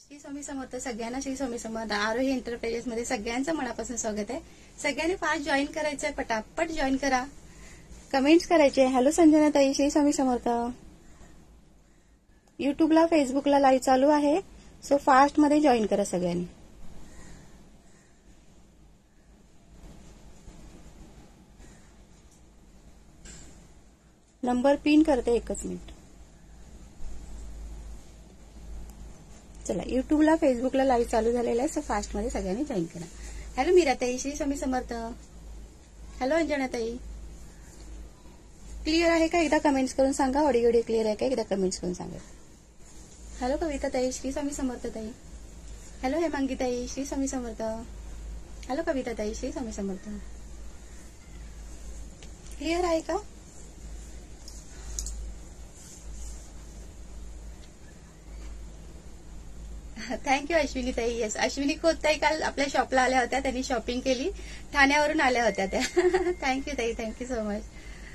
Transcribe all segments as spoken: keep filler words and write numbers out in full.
श्री स्वामी समर्थ. सगळ्यांना श्री स्वामी समर्थ. आरोही एंटरप्राइजेस मध्ये सगळ्यांचं मनापासून स्वागत आहे. सगळ्यांनी फास्ट जॉईन करायचंय, पटापट जॉईन करा, कमेंट्स करायचे. हॅलो संजना ताई, श्री स्वामी समर्थ. युट्यूबला फेसबुकला लाईव्ह चालू आहे, सो फास्ट मध्ये जॉईन करा सगळ्यांनी. नंबर पिन करते, एकच मिनिट. चला, युट्यूबला फेसबुकला लाईव्ह चालू झालेला आहे, सो फास्ट मध्ये सगळ्यांनी जॉईन करा. हॅलो मीरा ताई, श्री स्वामी समर्थ. हॅलो अंजना ताई, क्लिअर आहे का? एकदा कमेंट्स करून सांगा. ऑडिओ ऑडिओ क्लिअर आहे का? एकदा कमेंट्स करून सांगा. हॅलो कविता ताई, श्री स्वामी समर्थ ताई. हॅलो हेमांगी ताई, श्री स्वामी समर्थ. हॅलो कविता ताई, श्री स्वामी समर्थ. क्लिअर आहे का? थँक्यू अश्विनी ताई. येस, अश्विनी खोत ताई काल आपल्या शॉपला आल्या होत्या, त्यांनी शॉपिंग केली, ठाण्यावरून आल्या होत्या त्या. थँक्यू ताई, थँक्यू सो मच.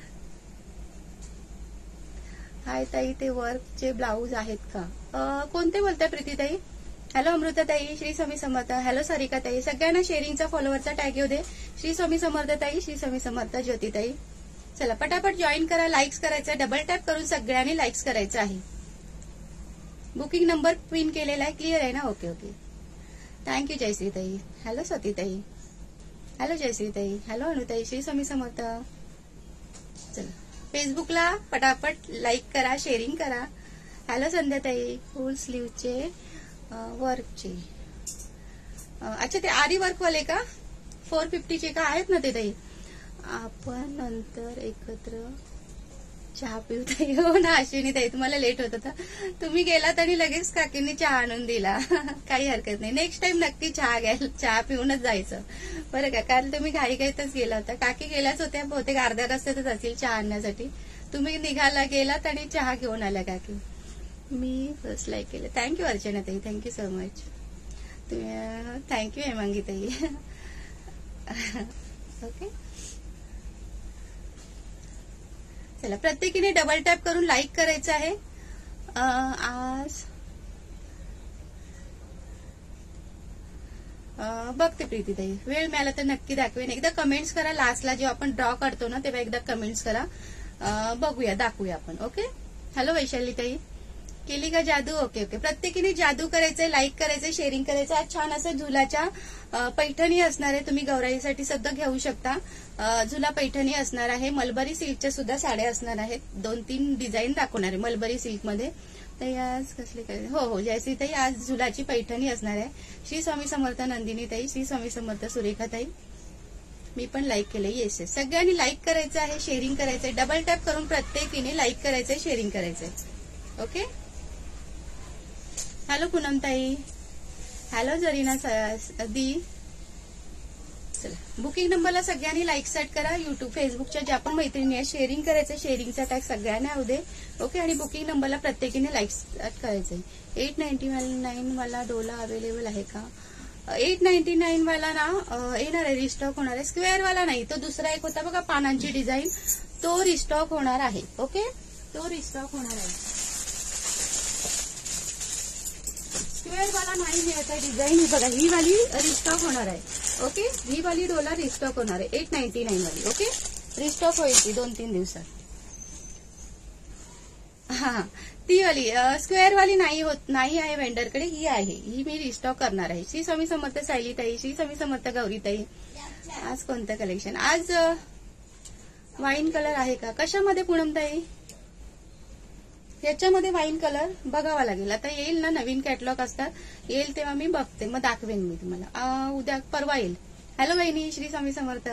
हाय ताई, ते वर्कचे ब्लाऊज आहेत का? कोणते बोलताय प्रीती ताई? हॅलो अमृता ताई, श्री स्वामी समर्थ. हॅलो सारिका ताई. सगळ्यांना शेअरिंगचा फॉलोअरचा टॅग येऊ दे. श्री स्वामी समर्थ ताई, श्री स्वामी समर्थ. ज्योती ताई, चला पटापट जॉईन करा. लाईक्स करायचं, डबल टॅप करून सगळ्यांनी लाईक्स करायचं आहे. बुकिंग नंबर पिन केलेला आहे, क्लिअर आहे ना? ओके ओके, थँक्यू जयश्री ताई. हॅलो स्वाती ताई. हॅलो जयश्री ताई. हॅलो अनुताई, श्री स्वामी समर्थ. चला फेसबुकला पटापट लाईक करा, शेअरिंग करा. हॅलो संध्या ताई. फुल स्लीवचे वर्कचे, अच्छा ते आरी वर्कवाले का? फोर फिफ्टीचे का आहेत ना ते ताई? आपण नंतर एकत्र चहा पिऊ ताई. हो ना अश्विनी ताई, तुम्हाला लेट होत होता, तुम्ही गेलात आणि लगेच काकींनी चहा आणून दिला. काही हरकत नाही, नेक्स्ट टाइम नक्की चहा घ्यायला, चहा पिऊनच जायचं बरं का? कारण तुम्ही घाई घाईतच गेला होता. काकी गेल्याच होत्या बहुतेक, अर्ध्या रस्त्यातच असतील चहा आणण्यासाठी. तुम्ही निघाला गेलात आणि चहा घेऊन आल्या काकी. मी फर्स्ट लाईक केलं. थँक्यू अर्चना ताई, thank you so much. Thank you Hemangi ताई. ओके, चला प्रत्येकीने डबल टॅप करून लाईक करायचं आहे. आज बघते प्रीती ताई, वेळ मिळाला तर नक्की दाखवेन. एकदा कमेंट्स करा. लास्टला जेव्हा आपण ड्रॉ करतो ना, तेव्हा एकदा कमेंट्स करा. बघूया, दाखवूया आपण. ओके. हॅलो वैशाली ताई, केली का जादू? ओके ओके, प्रत्येकीने जादू करायचंय, लाईक करायचंय, शेअरिंग करायचं. आज छान असं झुलाच्या पैठणी असणार आहे, तुम्ही गौराईसाठी सुद्धा घेऊ शकता. झुला पैठणी असणार आहे. मलबरी सिल्कच्या सुद्धा साड्या असणार आहेत. दोन तीन डिझाईन दाखवणार आहे मलबरी सिल्क मध्ये. ताई आज कसले काय? हो हो जयश्री ताई, आज झुलाची पैठणी असणार आहे. श्री स्वामी समर्थ नंदिनी ताई, श्री स्वामी समर्थ सुरेखा ताई. मी पण लाईक केलंय. येस येस, सगळ्यांनी लाईक करायचं आहे, शेअरिंग करायचंय. डबल टॅप करून प्रत्येकीने लाईक करायचंय, शेअरिंग करायचंय. ओके. हॅलो पूनम ताई. हॅलो जरीना दी. चला, बुकिंग नंबरला सगळ्यांनी लाईक सेट करा. युट्यूब फेसबुकच्या ज्या पण मैत्रिणी आहे, शेअरिंग करायचं. शेअरिंगचा टॅग सगळ्यांना येऊ दे. ओके. आणि बुकिंग नंबरला प्रत्येकीने लाईक सेट करायचंय. एट नाईन्टी नाईन वाला डोला अवेलेबल आहे का? एट नाईन्टी नाईन वाला ना येणार आहे, रिस्टॉक होणार आहे. स्क्वेअर वाला नाही, तो दुसरा एक होता बघा पानांची डिझाईन, तो रिस्टॉक होणार आहे. ओके, तो रिस्टॉक होणार आहे. स्क्वेअर वाला नाही मिळत आहे डिझाईन. ही बघा, ही वाली रिस्टॉक होणार आहे. ओके, ही वाली डोला रिस्टॉक होणार आहे, एट नाईन्टी नाईन वाली. ओके, रिस्टॉक होईल ती दोन तीन दिवसात. हा, ती वाली स्क्वेअर वाली नाही होत, नाही आहे वेंडरकडे. ही आहे, ही मी रिस्टॉक करणार आहे. श्री स्वामी समर्थ सायली ताई, श्री स्वामी समर्थ गौरी ताई. आज कोणतं कलेक्शन? आज वाईन कलर आहे का? कशामध्ये पूनम ताई? याच्यामध्ये वाईन कलर बघावा लागेल. आता येईल ना, नवीन कॅटलॉग असतात, येईल तेव्हा मी बघते, मग दाखवेन मी तुम्हाला. उद्या परवा येईल. हॅलो वहिनी, श्री स्वामी समर्थ.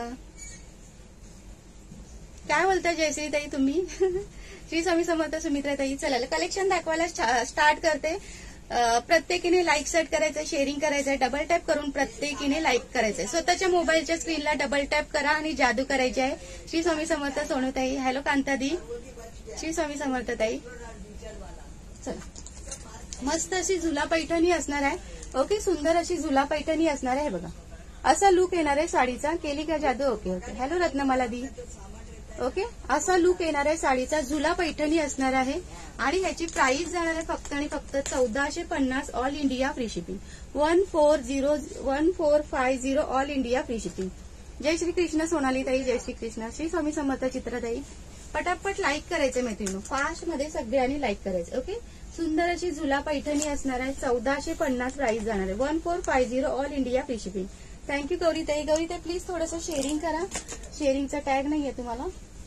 काय बोलताय जयश्री ताई तुम्ही? श्री स्वामी समर्थ सुमित्रा ताई. चला कलेक्शन दाखवायला स्टार्ट करते. प्रत्येकीने लाईक सेट करायचं, शेअरिंग करायचंय. डबल टॅप करून प्रत्येकीने लाईक करायचंय. स्वतःच्या मोबाईलच्या स्क्रीनला डबल टॅप करा आणि जादू करायची आहे. श्री स्वामी समर्थ सोनूताई. हॅलो कांतादी, श्री स्वामी समर्थ ताई. चला, मस्त अशी झुला पैठणी असणार आहे. ओके, सुंदर अशी झुला पैठणी असणार आहे. बघा, असा लुक येणार आहे साडीचा. केली का जादू? Okay okay. हॅलो रत्नमाला दी. ओके, असा लुक येणार आहे साडीचा. झुला पैठणी असणार आहे आणि ह्याची प्राइस जाणार आहे फक्त आणि फक्त चौदाशे पन्नास all India free shipping. One four zero one four five zero all India free shipping. जय श्री कृष्ण सोनाली ताई, जय श्री कृष्ण. श्री स्वामी समर्थ चित्रताई. पटापट लाईक करायचे मैत्रिणी, फास्ट मध्ये सगळ्यांनी लाईक करायचे. ओके, सुंदर अशी झुला पैठणी असणार आहे. चौदाशे पन्नास प्राइस जाणार आहे. One four five zero all India free shipping. Thank you गौरीताई. गौरीताई प्लीज थोडंसं शेअरिंग करा, शेअरिंगचा टॅग नाहीये तुम्हाला.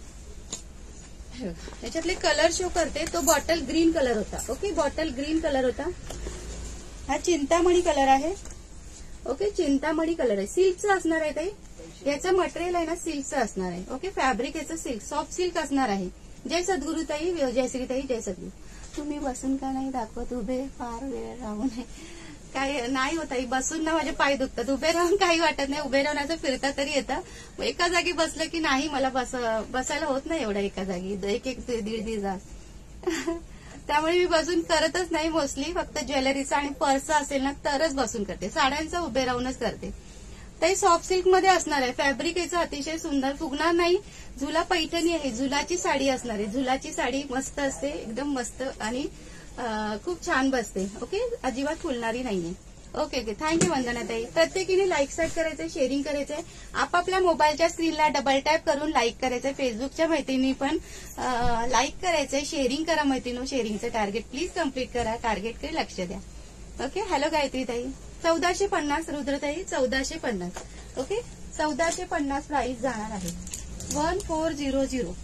याच्यातले कलर शो करते. तो बॉटल ग्रीन कलर होता. ओके, बॉटल ग्रीन कलर होता. हा चिंतामणी कलर आहे. ओके, चिंतामणी कलर आहे. सिल्कचं असणार आहे ताई. याचं मटेरियल आहे ना सिल्कचं असणार आहे. ओके, फॅब्रिक याचं सिल्क, सॉफ्ट सिल्क असणार आहे. जय सद्गुरू ताई, जयश्री ताई, जय सद्गुरू. तुम्ही बसून का नाही दाखवत? उभे फार वेळ राहू नये. काही नाही होत आई, बसून ना माझे पाय दुखतात. उभे राहून काही वाटत नाही. उभे राहून असं फिरता तरी येतं. एका जागी बसलं की नाही मला बस बसायला होत नाही एवढं एका जागी, एक एक दीड दीड तास. त्यामुळे मी बसून करतच नाही मोस्टली. फक्त ज्वेलरीचा आणि पर्स असेल ना तरच बसून करते. साड्यांचं उभे राहूनच करते. ते सॉफ्ट सिल्क मध्ये असणार आहे. फॅब्रिक याचं अतिशय सुंदर, फुगणार नाही. झुला पैठणी आहे, झुलाची साडी असणार आहे. झुलाची साडी मस्त असते, एकदम मस्त आणि खूप छान बसते. ओके, अजिबात फुलणारी नाहीये. ओके ओके, थँक्यू वंदनाताई. प्रत्येकीने लाईक स्टार्ट करायचंय, शेअरिंग करायचंय. आपापल्या मोबाईलच्या स्क्रीनला डबल टॅप करून लाईक करायचंय. फेसबुकच्या मैत्रिणी पण लाईक करायचंय, शेअरिंग करा मैत्रिणी. शेअरिंगचं टार्गेट प्लीज कम्प्लीट करा. टार्गेटकडे लक्ष द्या. ओके, हॅलो गायत्री ताई. चौदाशे पन्नास रुद्रताई, चौदाशे पन्नास. ओके, चौदाशे पन्नास प्राइस जाणार आहे. One four zero zero.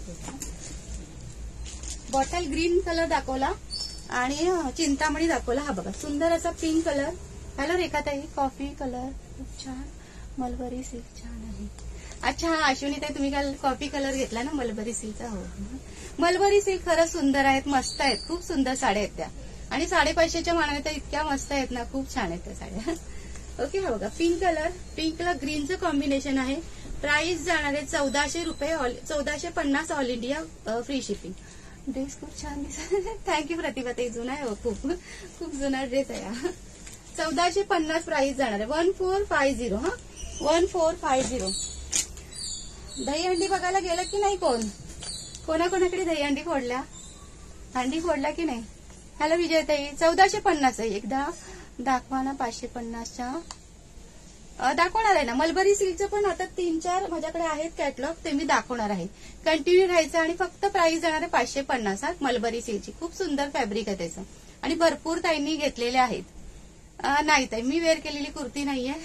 Bottle green colour दाखवला आणि चिंतामणी दाखवला. हा बघा सुंदर असा पिंक कलर. हॅलो रेखाताई. कॉफी कलर खूप छान. मलबरी सिल्क छान आहे. अच्छा, हा अश्विनी ताई तुम्ही काल कॉफी कलर घेतला ना मलबरी सिल्कचा. हो, मलबरी सिल्क खरंच सुंदर आहेत, मस्त आहेत, खूप सुंदर साड्या आहेत त्या. आणि साडेपाचशेच्या मानाने तर इतक्या मस्त आहेत ना, खूप छान आहेत त्या साड्या. ओके, हा बघा पिंक कलर, पिंक कलर ग्रीनचं कॉम्बिनेशन आहे. प्राइस जाणार आहे चौदाशे रुपये, चौदाशे पन्नास all India free shipping. Dress खूप छान दिसत. थँक्यू प्रतिभा ताई. जुना आहे हो, खूप खूप जुना ड्रेस आहे हा. चौदाशे पन्नास प्राइस जाणार आहे. One four five zero. हा, one four five zero. Dahihandi बघायला गेलं की नाही कोण? कोणाकोणाकडे दहीहंडी फोडल्या? हंडी फोडला की नाही? हॅलो विजयताई. चौदाशे पन्नास आहे. एकदा दाखवा ना. पाचशे पन्नासच्या दाखवणार आहे ना. मलबरी सिल्कचं पण आता तीन चार माझ्याकडे आहेत कॅटलॉग, ते मी दाखवणार आहे. कंटिन्यू राहायचं आणि फक्त प्राइस जाणार आहे पाचशे पन्नास. मलबरी सिल्कची खूप सुंदर फॅब्रिक आहे त्याचं आणि भरपूर ताईंनी घेतलेले आहेत. नाही ताई, मी वेअर केलेली कुर्ती नाहीये.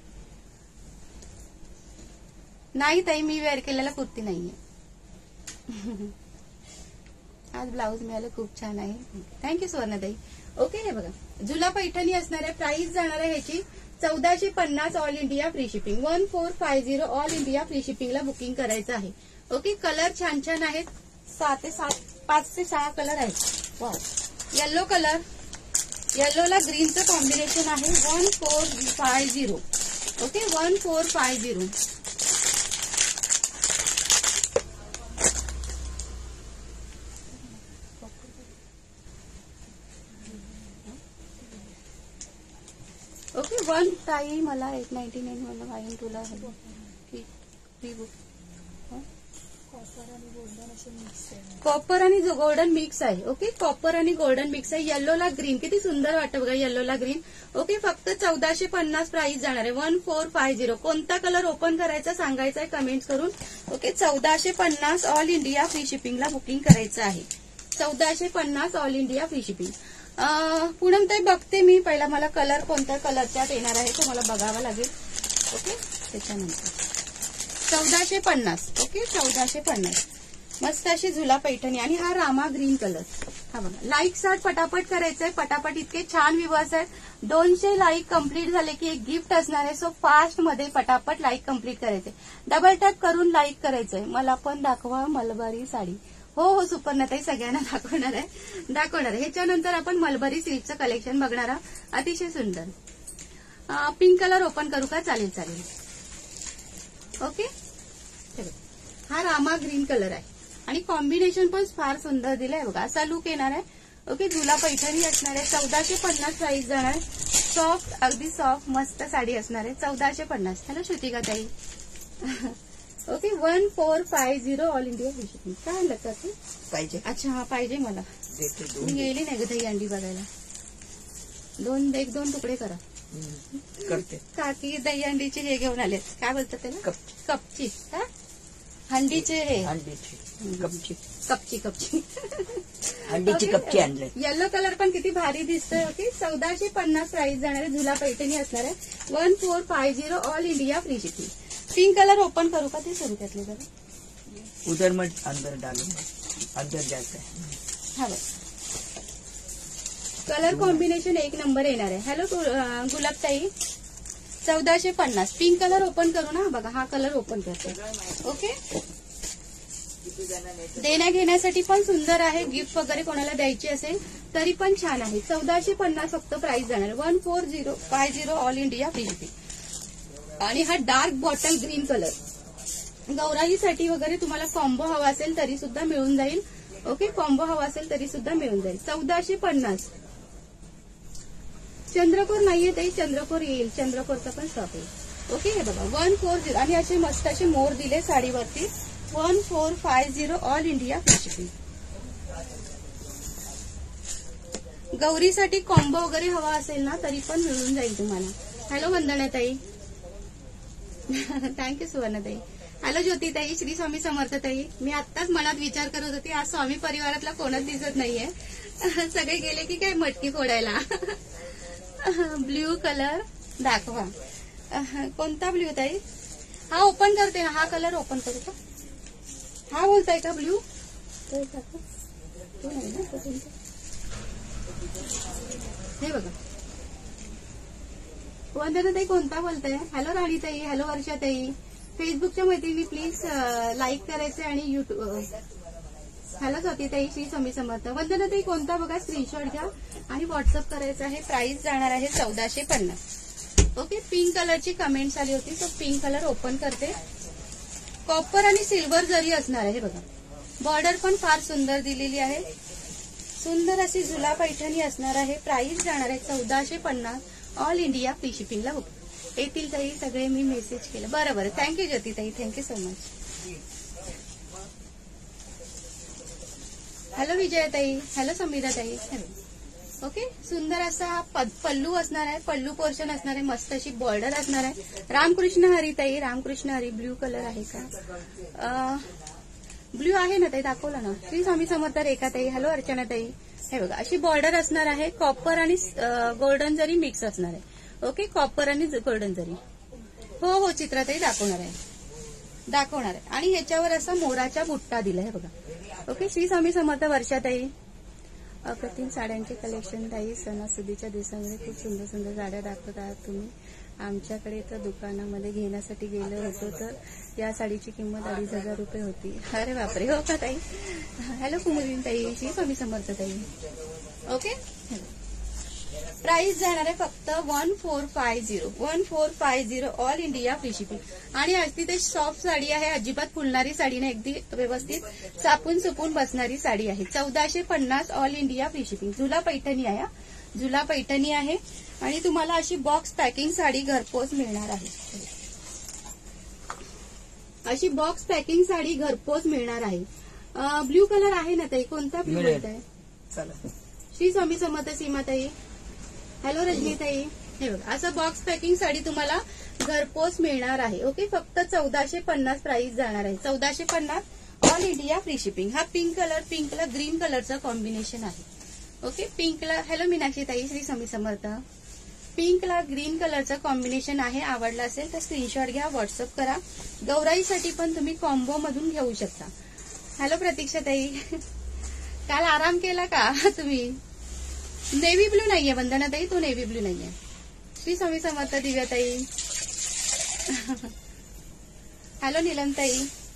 नाही ताई, मी वेअर केलेला कुर्ती नाहीये. आज ब्लाऊज मिळालं, खूप छान आहे. थँक्यू सुवर्णाताई. ओके, हे बघा झुला पैठणी असणार आहे. प्राइस जाणार आहे ह्याची चौदाशे पन्नास all India free shipping. One four five zero all India free शिपिंगला बुकिंग करायचं आहे. ओके, कलर छान छान आहेत. सहा ते सात पाच ते सहा कलर आहेत. वा, येल्लो कलर, येल्लोला ग्रीनचं कॉम्बिनेशन आहे. One four five zero. Okay, one four five zero. Okay, one ताई मला एट नाईन्टी नाईन मला वाईन तुला फ्री बुक. कॉपर आणि गोल्डन मिक्स आहे. ओके, कॉपर आणि गोल्डन मिक्स आहे. येल्लोला ग्रीन किती सुंदर वाटतं बघा, येल्लोला ग्रीन. ओके, फक्त चौदाशे पन्नास प्राइस जाणार आहे. One four five zero. कोणता कलर ओपन करायचा सांगायचा आहे कमेंट करून. ओके, चौदाशे पन्नास ऑल इंडिया फ्री शिपिंगला बुकिंग करायचं आहे. चौदाशे पन्नास all India free shipping. Poonam ताई बघते मी पहिला, मला कलर कोणत्या कलरच्यात येणार आहे तो मला बघावा लागेल. ओके, त्याच्यानंतर चौदाशे पन्नास. ओके, चौदाशे पन्नास. मस्त अशी झुला पैठणी आणि हा रामा ग्रीन कलर. हा बघा, लाईक स्टार्ट पटापट करायचंय. पटापट इतके छान व्ह्यूअर्स आहेत. दोनशे लाईक कंप्लीट झाले की एक गिफ्ट असणार आहे. सो फास्ट मध्ये पटापट लाईक कंप्लीट करायचे. डबल टॅप करून लाईक करायचंय. मला पण दाखवा मलबारी साडी. हो हो सुपर्णाताई, सगळ्यांना दाखवणार आहे दाखवणार आहे ह्याच्यानंतर आपण मलबरी सिल्कचं कलेक्शन बघणार आहोत. अतिशय सुंदर पिंक कलर ओपन करू का? चालेल चालेल. ओके, हा रामा ग्रीन कलर आहे आणि कॉम्बिनेशन पण फार सुंदर दिलंय बघा. असा लुक येणार आहे. ओके, झुला पैठणी असणार आहे. चौदाशे पन्नास प्राइस जाणार. सॉफ्ट, अगदी सॉफ्ट मस्त साडी असणार आहे. चौदाशे पन्नास. हॅलो श्रुतिका ताई. Okay one four five zero all India free shipping. काय आणलं का ते पाहिजे? अच्छा हा पाहिजे मला. मी गेली नाही ग दही अंडी बघायला. दोन एक दोन तुकडे करा. करते. काकी दही अंडीचे हे घेऊन आले. काय बोलतात त्याला? कपची. हा हंडीचे हे अंडीची कपची कपची कपची अंडीची कपची आणले. येलो कलर पण किती भारी दिसतोय. ओके चौदाशे पन्नास प्राइस जाणार आहे. झुला पैठणी असणार आहे. One four five zero all India free shipping. Pink colour open करू का ते सुरू त्यातले जरा उधर मग अंदर डालू अंदर जाते. हा बघ कलर कॉम्बिनेशन एक नंबर येणार आहे. हॅलो गुलाबताई चौदाशे पन्नास पिंक कलर ओपन करू ना. बघा हा कलर ओपन करते. ओके देण्या घेण्यासाठी पण सुंदर आहे. गिफ्ट वगैरे कोणाला द्यायची असेल तरी पण छान आहे. चौदाशे पन्नास फक्त प्राइस जाणार. One four zero five zero all India free shipping. आणि हा डार्क बॉटल ग्रीन कलर गौराईसाठी वगैरे तुम्हाला कॉम्बो हवा असेल तरी सुद्धा मिळून जाईल. ओके कॉम्बो हवा असेल तरी सुद्धा मिळून जाईल. चौदाशे पन्नास. चंद्रकोर नाहीये ताई चंद्रकोर येईल. चंद्रकोरचा पण स्टॉक येईल. ओके हे बघा वन फोर झिरो आणि असे मस्त असे मोर दिले साडीवरती. One four five zero all India free shipping. गौरीसाठी कॉम्बो वगैरे हवा असेल ना तरी पण मिळून जाईल तुम्हाला. हॅलो वंदनाताई थँक्यू सुवर्णाताई. हॅलो ज्योतिताई श्री स्वामी समर्थताई. मी आत्ताच मनात विचार करत होती आज स्वामी परिवारातला कोणच दिसत नाहीये. सगळे गेले की काय मटकी फोडायला. ब्ल्यू कलर दाखवा. कोणता ब्ल्यू ताई? हा ओपन करते ना. हा कलर ओपन करू का? हा बोलताय का ब्ल्यू? हे बघा वंदनाताई कोणता बोलताय? हॅलो राणीताई. हॅलो वर्षाताई. फेसबुकच्या मैत्रिणी प्लीज लाईक करायचे आणि युट्यूब. हॅलो ज्योतिताई श्री स्वामी समर्थ. वंदनाताई कोणता बघा स्क्रीनशॉट घ्या आणि व्हॉट्सअप करायचं आहे. प्राइस जाणार आहे चौदाशे पन्नास. ओके पिंक कलरची कमेंट्स आली होती तो पिंक कलर ओपन करते. कॉपर आणि सिल्वर जरी असणार आहे. बघा बॉर्डर पण फार सुंदर दिलेली आहे. सुंदर अशी झुला पैठणी असणार आहे. प्राइस जाणार आहे चौदाशे पन्नास ऑल इंडिया फ्री शिपिंगला. हो येतील ताई सगळे. मी मेसेज केलं. बरं बरं थँक्यू ज्योतिताई. Thank you so much. हॅलो विजयाताई. हॅलो समीराताई. ओके सुंदर असा पल्लू असणार आहे. पल्लू पोर्शन असणार आहे. मस्त अशी बॉर्डर असणार आहे. रामकृष्ण हरी ताई. रामकृष्ण हरी. ब्ल्यू कलर आहे का? ब्ल्यू आहे ना ताई दाखवलं ना. श्री स्वामी समर्थ रेखाताई. हॅलो अर्चनाताई. हे बघा अशी बॉर्डर असणार आहे. कॉपर आणि गोल्डन जरी मिक्स असणार आहे. ओके कॉपर आणि गोल्डन जरी. हो हो चित्राताई दाखवणार आहे दाखवणार आहे. आणि ह्याच्यावर असा मोराचा बुट्टा दिला आहे बघा. ओके श्री स्वामी समर्थ वर्षाताई. अप्रतिम साड्यांचे कलेक्शन ताई. सणासुदीच्या दिवसामध्ये खूप सुंदर सुंदर साड्या दाखवत आहात तुम्ही. आमच्याकडे तर दुकानामध्ये घेण्यासाठी गेलो होतो तर या साडीची किंमत अडीच हजार रुपये होती. अरे बापरे. हो का ताई. हॅलो कुमुरीन ताई. श्री स्वामी समर्थ ताई. ओके प्राइस जाणार आहे फक्त one four five zero one four five zero all India free shipping. आणि अगदी ते सॉफ्ट साडी आहे. अजिबात फुलणारी साडी नाही. अगदी व्यवस्थित चापून सुपून बसणारी साडी आहे. चौदाशे पन्नास ऑल इंडिया फ्री शिपिंग. झुला पैठणी आहे. झुला पैठणी आहे आणि तुम्हाला अशी बॉक्स पॅकिंग साडी घरपोच मिळणार आहे. अशी बॉक्स पॅकिंग साडी घरपोच मिळणार आहे. ब्ल्यू कलर आहे ना ताई? कोणता ब्ल्यू बोलत आहे? श्री स्वामी समर्थ सीमाताई. हॅलो रजनीताई. हे बघा असं बॉक्स पॅकिंग साडी तुम्हाला घरपोच मिळणार आहे. ओके फक्त चौदाशे पन्नास प्राइस जाणार आहे. चौदाशे पन्नास ऑल इंडिया फ्री शिपिंग. हा pink colour pink colour green कलरचा कॉम्बिनेशन आहे. Okay pink colour. Hello Meenakshi ताई. Shri Swami Samarth. Pink colour green कलरचं कॉम्बिनेशन आहे. आवडला असेल तर स्क्रीनशॉट घ्या व्हॉट्सअप करा. गौराईसाठी पण तुम्ही कॉम्बो मधून घेऊ शकता. हॅलो प्रतीक्षा ताई. काल आराम केला का तुम्ही? नेव्ही ब्ल्यू नाहीये वंदनाताई. तो नेव्ही ब्ल्यू नाहीये. श्री स्वामी समर्थ दिव्याताई. हॅलो नीलमताई.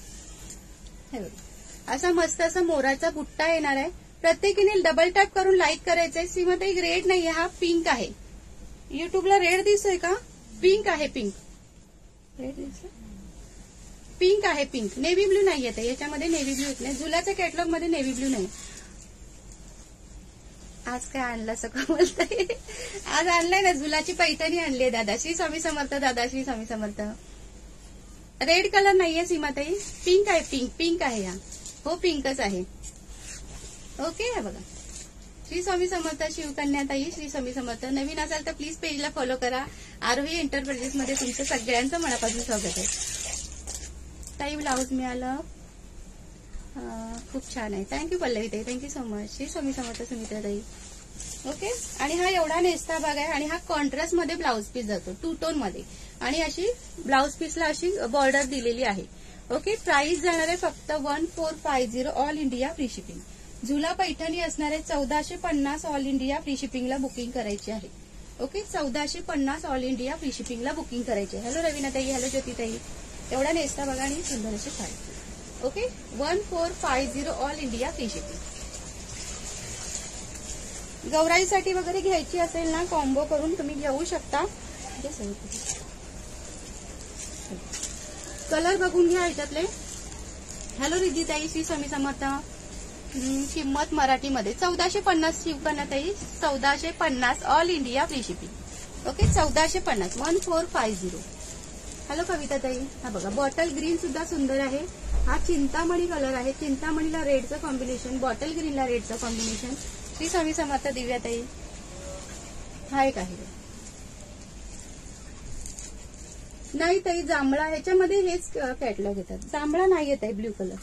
असा मस्त असा मोराचा बुट्टा येणार आहे. प्रत्येकीने डबल टॅप करून लाईक करायचंय. सीमाताई रेड नाहीये हा पिंक आहे. युट्यूबला रेड दिसतोय का? पिंक आहे. पिंक रेड दिसतोय. पिंक आहे. पिंक नेव्ही ब्ल्यू नाहीये ताई. याच्यामध्ये नेव्ही ब्ल्यू येत नाही. झुलाच्या कॅटलॉग मध्ये नेव्ही ब्ल्यू नाही. आज काय आणलं सगळं बोलताय? आज आणलंय ना झुलाची पैठणी आणली दादा. श्री स्वामी समर्थ दादा. श्री स्वामी समर्थ. रेड कलर नाहीये सीमाताई, पिंक आहे, पिंक पिंक आहे हा. हो पिंकच आहे. ओके हे बघा. श्री स्वामी समर्थ शिवकन्याताई, श्री स्वामी समर्थ. नवीन असाल तर प्लीज पेजला फॉलो करा. आरोही एंटरप्राइजेस मध्ये तुमचं सगळ्यांचं मनापासून स्वागत आहे. ताई ब्लाऊज मिळालं, खूप छान आहे. थँक्यू पल्लवी ताई, thank you so much. Shri Swami Samarth Sumitra ताई. ओके. आणि हा एवढा नेस्ता भाग आहे आणि हा कॉन्ट्रास्ट मध्ये ब्लाऊज पीस जातो, टू टोन मध्ये. आणि अशी ब्लाऊज पीसला अशी बॉर्डर दिलेली आहे. ओके. प्राइस जाणार आहे फक्त one four five zero all India free shipping. झुला पैठणी असणारे चौदाशे पन्नास ऑल इंडिया फ्री शिपिंगला बुकिंग करायची आहे. ओके. चौदाशे पन्नास ऑल इंडिया फ्री शिपिंगला बुकिंग करायची आहे. हॅलो रवीनाताई, हॅलो ज्योतिताई. एवढा नेस्ता बघा आणि सुंदर अशी sari. Okay. One four five zero all India free shipping. गौराईसाठी वगैरे घ्यायची असेल ना कॉम्बो करून तुम्ही घेऊ शकता. कलर बघून घ्या ह्याच्यातले. हॅलो रिद्धिताई, श्री स्वामी समर्थ. किंमत मराठीमध्ये चौदाशे पन्नास शिवकन्याताई, चौदाशे पन्नास all India free shipping. Okay. चौदाशे पन्नास one four five zero. Hello कविताताई. हा बघा बॉटल ग्रीन सुद्धा सुंदर आहे. हा चिंतामणी कलर आहे. चिंतामणीला रेडचं कॉम्बिनेशन, बॉटल ग्रीनला रेडचं कॉम्बिनेशन. श्री स्वामी समर्थ दिव्याताई. हा एक आहे. नाही ताई जांभळा, ह्याच्यामध्ये हेच कॅटलॉग येतात. जांभळा नाही येत आहे, ब्ल्यू कलर.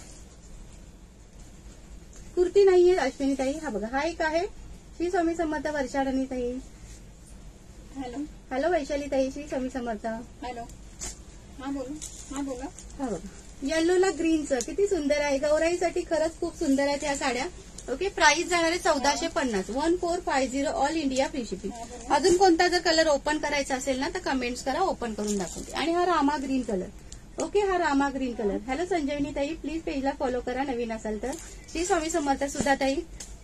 कुर्ती नाहीये अश्विनी ताई. हा बघा हा एक आहे. श्री स्वामी समर्थ वर्षा राणी ताई. हॅलो हॅलो वैशाली ताई, श्री स्वामी समर्थ. हॅलो. हा बोला. हा बोला. हा बघा येल्लोला ग्रीनचं किती सुंदर आहे. गौराईसाठी खरंच खूप सुंदर आहेत ह्या साड्या. ओके. प्राइस जाणार आहे चौदाशे पन्नास one four five zero all India free shipping. अजून कोणता जर कलर ओपन करायचा असेल ना तर कमेंट्स करा, ओपन करून दाखवते. आणि हा रामा ग्रीन कलर. ओके. हा रामा ग्रीन कलर. हॅलो संजयनी ताई, प्लीज पेजला फॉलो करा नवीन असाल तर. श्री स्वामी समर्थ सुद्धा ताई.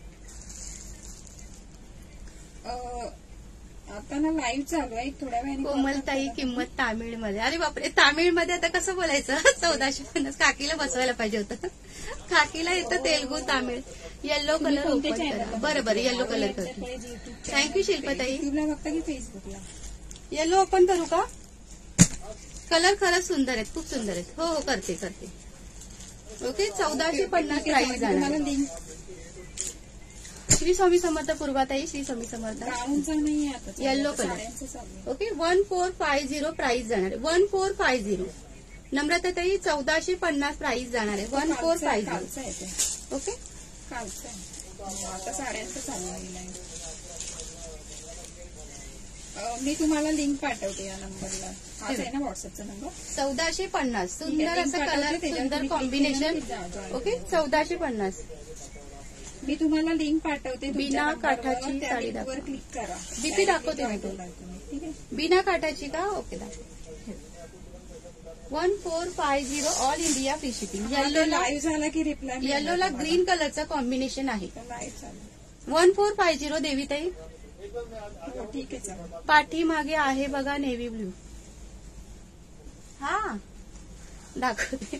आता ना लाईव्ह चालू आहे, थोड्या वेळाने. कोमलताई किंमत तामिळमध्ये. अरे बापरे, तामिळमध्ये आता कसं बोलायचं. चौदाशे पन्नास काकीला बसवायला पाहिजे होतं. काकीला येतं Telugu Tamil. Yellow colour open करा. बरं बरं येल्लो कलर करते. थँक्यू शिल्पाताई. युट्यूबला बघता की फेसबुकला. येल्लो ओपन करू का. कलर खरंच सुंदर आहेत, खूप सुंदर आहेत. हो हो करते करते. ओके. चौदाशे पन्नास प्राइस जाणार. लिंक. श्री स्वामी समर्थ पूर्वाताई, श्री स्वामी समर्थ. ब्राऊनचा नाही आता, येल्लो कलर. साड्यांचं चालू आहे. Okay. One four five zero price जाणार आहे. One four five zero. नम्रताताई चौदाशे पन्नास प्राइस जाणार आहे. One four five zero. कालचं आहे ते. ओके. कालचं आहे. आता साड्यांचं चालू आहे. मी तुम्हाला लिंक पाठवते या नंबरला. हाच आहे ना व्हॉट्सअपचा नंबर. चौदाशे पन्नास सुंदर असं कलर, सुंदर कॉम्बिनेशन. ओके. चौदाशे पन्नास. मी तुम्हाला लिंक पाठवते. बिना काठाची साडी दाखवा. वर क्लिक करा. डीपी दाखवते मी ठीक आहे. बिना काठाची का. ओके दाखव. One four five zero all India free shipping. येल्लोला लाईव्ह झाला की रिप्लाय. येल्लोला ग्रीन कलरचं कॉम्बिनेशन आहे. लाईव्ह चालू. वन फोर फाय झिरो देवीताई. ठीक आहे चालेल. पाठीमागे आहे बघा नेव्ही ब्ल्यू. हा दाखवते.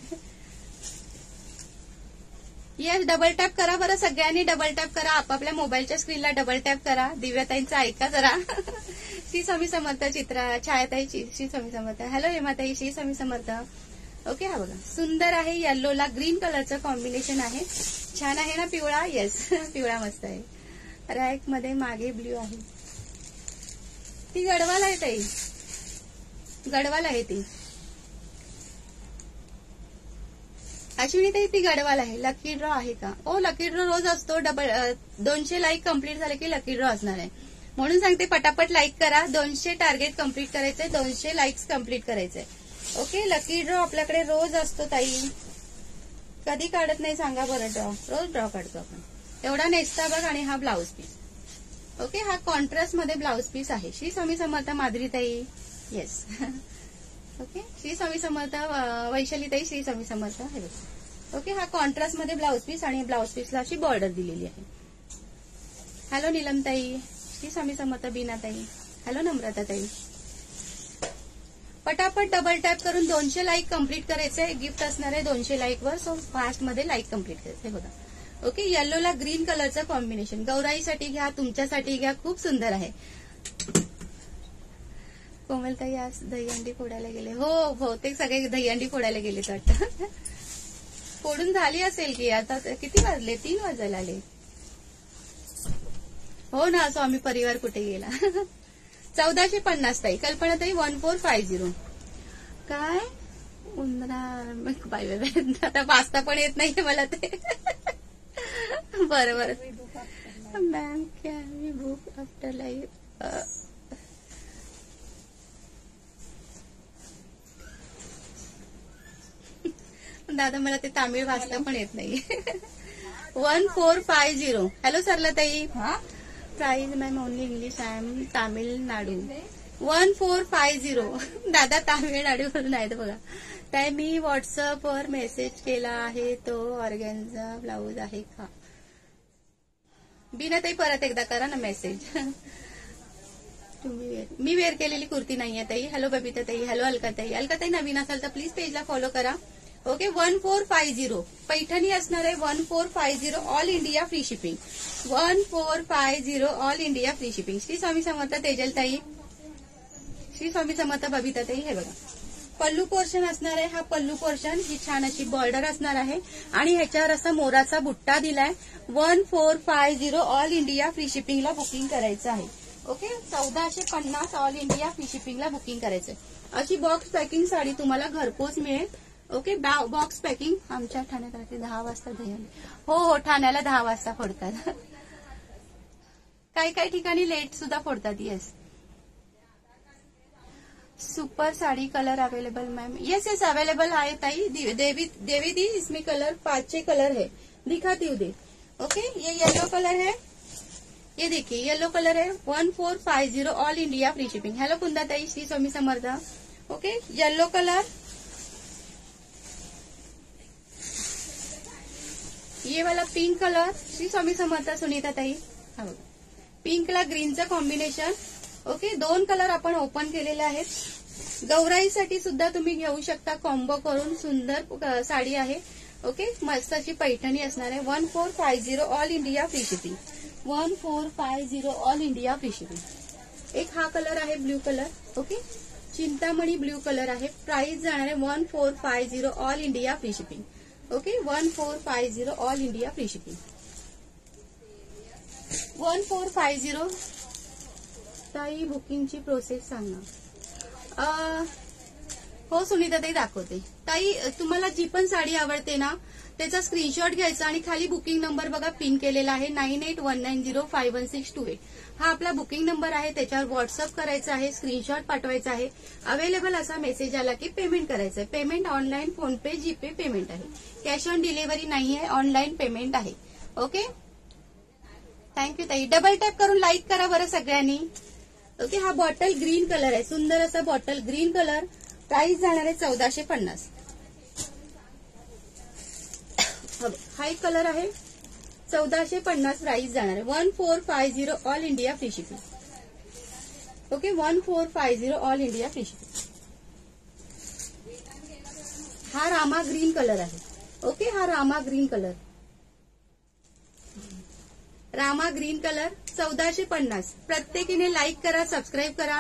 येस डबल टॅप करा बरं सगळ्यांनी. डबल टॅप करा आपापल्या मोबाईलच्या स्क्रीनला. डबल टॅप करा. दिव्याताईंचं ऐका जरा. श्री स्वामी समर्थ. चित्रा छायाताई, श्री स्वामी समर्थ. हॅलो हेमाताई, श्री स्वामी समर्थ. ओके. हा बघा सुंदर आहे. येल्लोला ग्रीन कलरचं कॉम्बिनेशन आहे. छान आहे ना पिवळा. येस पिवळा मस्त आहे. रॅक मध्ये मागे ब्ल्यू आहे. ती गडवाल आहे ताई, गडवाल आहे ती. अश्विनी ताई ती गडवाल आहे. लकी ड्रॉ आहे का. ओ लकी ड्रॉ रोज असतो. डबल दोनशे लाईक कम्प्लीट झाले की लकी ड्रॉ असणार आहे. म्हणून सांगते पटापट लाईक करा. दोनशे टार्गेट कम्प्लीट करायचंय. दोनशे लाईक्स कम्प्लीट करायचंय. ओके. लकी ड्रॉ आपल्याकडे रोज असतो ताई. कधी काढत नाही सांगा बरं. ड्रॉ रोज ड्रॉ काढतो आपण. एवढा नेस्ता बघ. आणि हा ब्लाऊज पीस. ओके. हा कॉन्ट्रास्ट मध्ये ब्लाऊज पीस आहे. श्री स्वामी समर्थ माधुरी ताई. येस. ओके. श्री स्वामी समर्थ वैशाली ताई, श्री स्वामी समर्थ. ओके. हा कॉन्ट्रास्ट मध्ये ब्लाऊज पीस आणि ब्लाऊज पीसला अशी बॉर्डर दिलेली आहे. हॅलो नीलम ताई, श्री स्वामी समर्थ. बीना ताई. हॅलो नम्रता ताई. पटापट डबल टॅप करून दोनशे लाईक कम्प्लीट करायचंय. गिफ्ट असणार आहे दोनशे लाईक वर. सो फास्ट मध्ये लाईक कम्प्लीट करायचंय. बघा. ओके. येल्लोला ग्रीन कलरचं कॉम्बिनेशन. गौराईसाठी घ्या, तुमच्यासाठी घ्या. खूप सुंदर आहे. कोमलताई आज दहीहंडी फोडायला गेले. हो बहुतेक सगळे दहीहंडी फोडायला गेलेत वाटतं. फोडून झाली असेल की. आता किती वाजले? तीन वाजायला आले. हो ना, स्वामी परिवार कुठे गेला. चौदाशे पन्नास ताई. कल्पना ताई वन फोर फाय झिरो. काय उंदरा बाय बाय. आता वाचता पण येत नाही मला ते. बरं बरं. Ma'am can we book after life. दादा मला ते तामिळ वाचता पण येत नाही. One four five zero. Hello Sarala ताई. Price ma'am only English. I am Tamil Nadu. One four five zero. दादा तामिळनाडूवरून आहेत बघा. ताई मी व्हॉट्सअपवर मेसेज केला आहे, तो ऑर्गॅन्झा ब्लाऊज आहे का? बीना ताई परत एकदा करा ना मेसेज. तुम्ही वेअर मी वेअर केलेली कुर्ती नाहीये ताई. हॅलो बबिता ताई. हॅलो अलका ताई. अलका ताई नवीन असाल तर प्लीज पेजला फॉलो करा. Okay. One four five zero Paithani असणार आहे. One four five zero all India free shipping. One four five zero all India free shipping. Shri Swami Samarth Tejal ताई. श्री स्वामी समर्थ बबिता ताई. हे बघा पल्लू पोर्शन असणार आहे. हा पल्लू पोर्शन. ही छान अशी बॉर्डर असणार आहे आणि ह्याच्यावर असा मोराचा बुट्टा दिलाय. One four five zero all India free शिपिंगला बुकिंग करायचं आहे. ओके. चौदाशे पन्नास ऑल इंडिया फ्री शिपिंगला बुकिंग करायचंय. अशी बॉक्स पॅकिंग साडी तुम्हाला घरपोच मिळेल. ओके. Box packing. आमच्या ठाण्यात राहते दहा वाजता दहीहंडी. हो हो ठाण्याला दहा वाजता फोडतात. काही काही ठिकाणी लेट सुद्धा फोडतात. Yes. Super sari colour available ma'am. Yes yes available है ताई. देवी देवी दी इसमें कलर पांच छह कलर है. दिखाती हूँ दे. ओके. ये येलो कलर है. ये देखिए येलो कलर है. One four five zero all India free shipping. Hello Kunda ताई. Shri Swami Samarth. Okay. Yellow colour. ये वाला पिंक कलर. श्री स्वामी समर्थ सुनीता ताई. हा बघा पिंकला ग्रीनचं कॉम्बिनेशन. ओके. दोन कलर आपण ओपन केलेले आहेत. गौराईसाठी सुद्धा तुम्ही घेऊ शकता. कॉम्बो करून सुंदर साडी आहे. ओके. मस्त अशी पैठणी असणार आहे. One four five zero all India free shipping. One four five zero all India free shipping. एक हा कलर आहे blue colour. Okay. Chintamani blue colour आहे. प्राइस जाणार आहे one four five zero all India free shipping. Okay. One four five zero all India free shipping. One four five zero. ताई बुकिंगची process सांगा. हो सुनीता ताई दाखवते. ताई तुम्हाला जी पण साडी आवडते ना त्याचा स्क्रीनशॉट घ्यायचा आणि खाली बुकिंग नंबर बघा पिन केलेला आहे. Nine eight one nine zero five one six two eight. हा आपला बुकिंग नंबर आहे. त्याच्यावर व्हॉट्सअप करायचा आहे. स्क्रीनशॉट पाठवायचा आहे. अवेलेबल असा मेसेज आला की पेमेंट करायचं आहे. Payment online PhonePe GPay payment आहे. कॅश ऑन डिलिव्हरी नाही आहे. ऑनलाईन पेमेंट आहे. ओके. थँक्यू ताई. डबल टॅप करून लाईक करा बरं सगळ्यांनी. ओके. हा बॉटल ग्रीन कलर आहे. सुंदर असा बॉटल ग्रीन कलर. प्राइस जाणार आहे चौदाशे पन्नास. हा एक कलर आहे. चौदाशे पन्नास प्राइस जाणार आहे. One four five zero all India free shipping. Okay. One four five zero all India free shipping. हा रामा ग्रीन कलर आहे. ओके. हा Rama green colour. Rama green colour. चौदाशे पन्नास. प्रत्येकीने लाईक करा. सबस्क्राईब करा.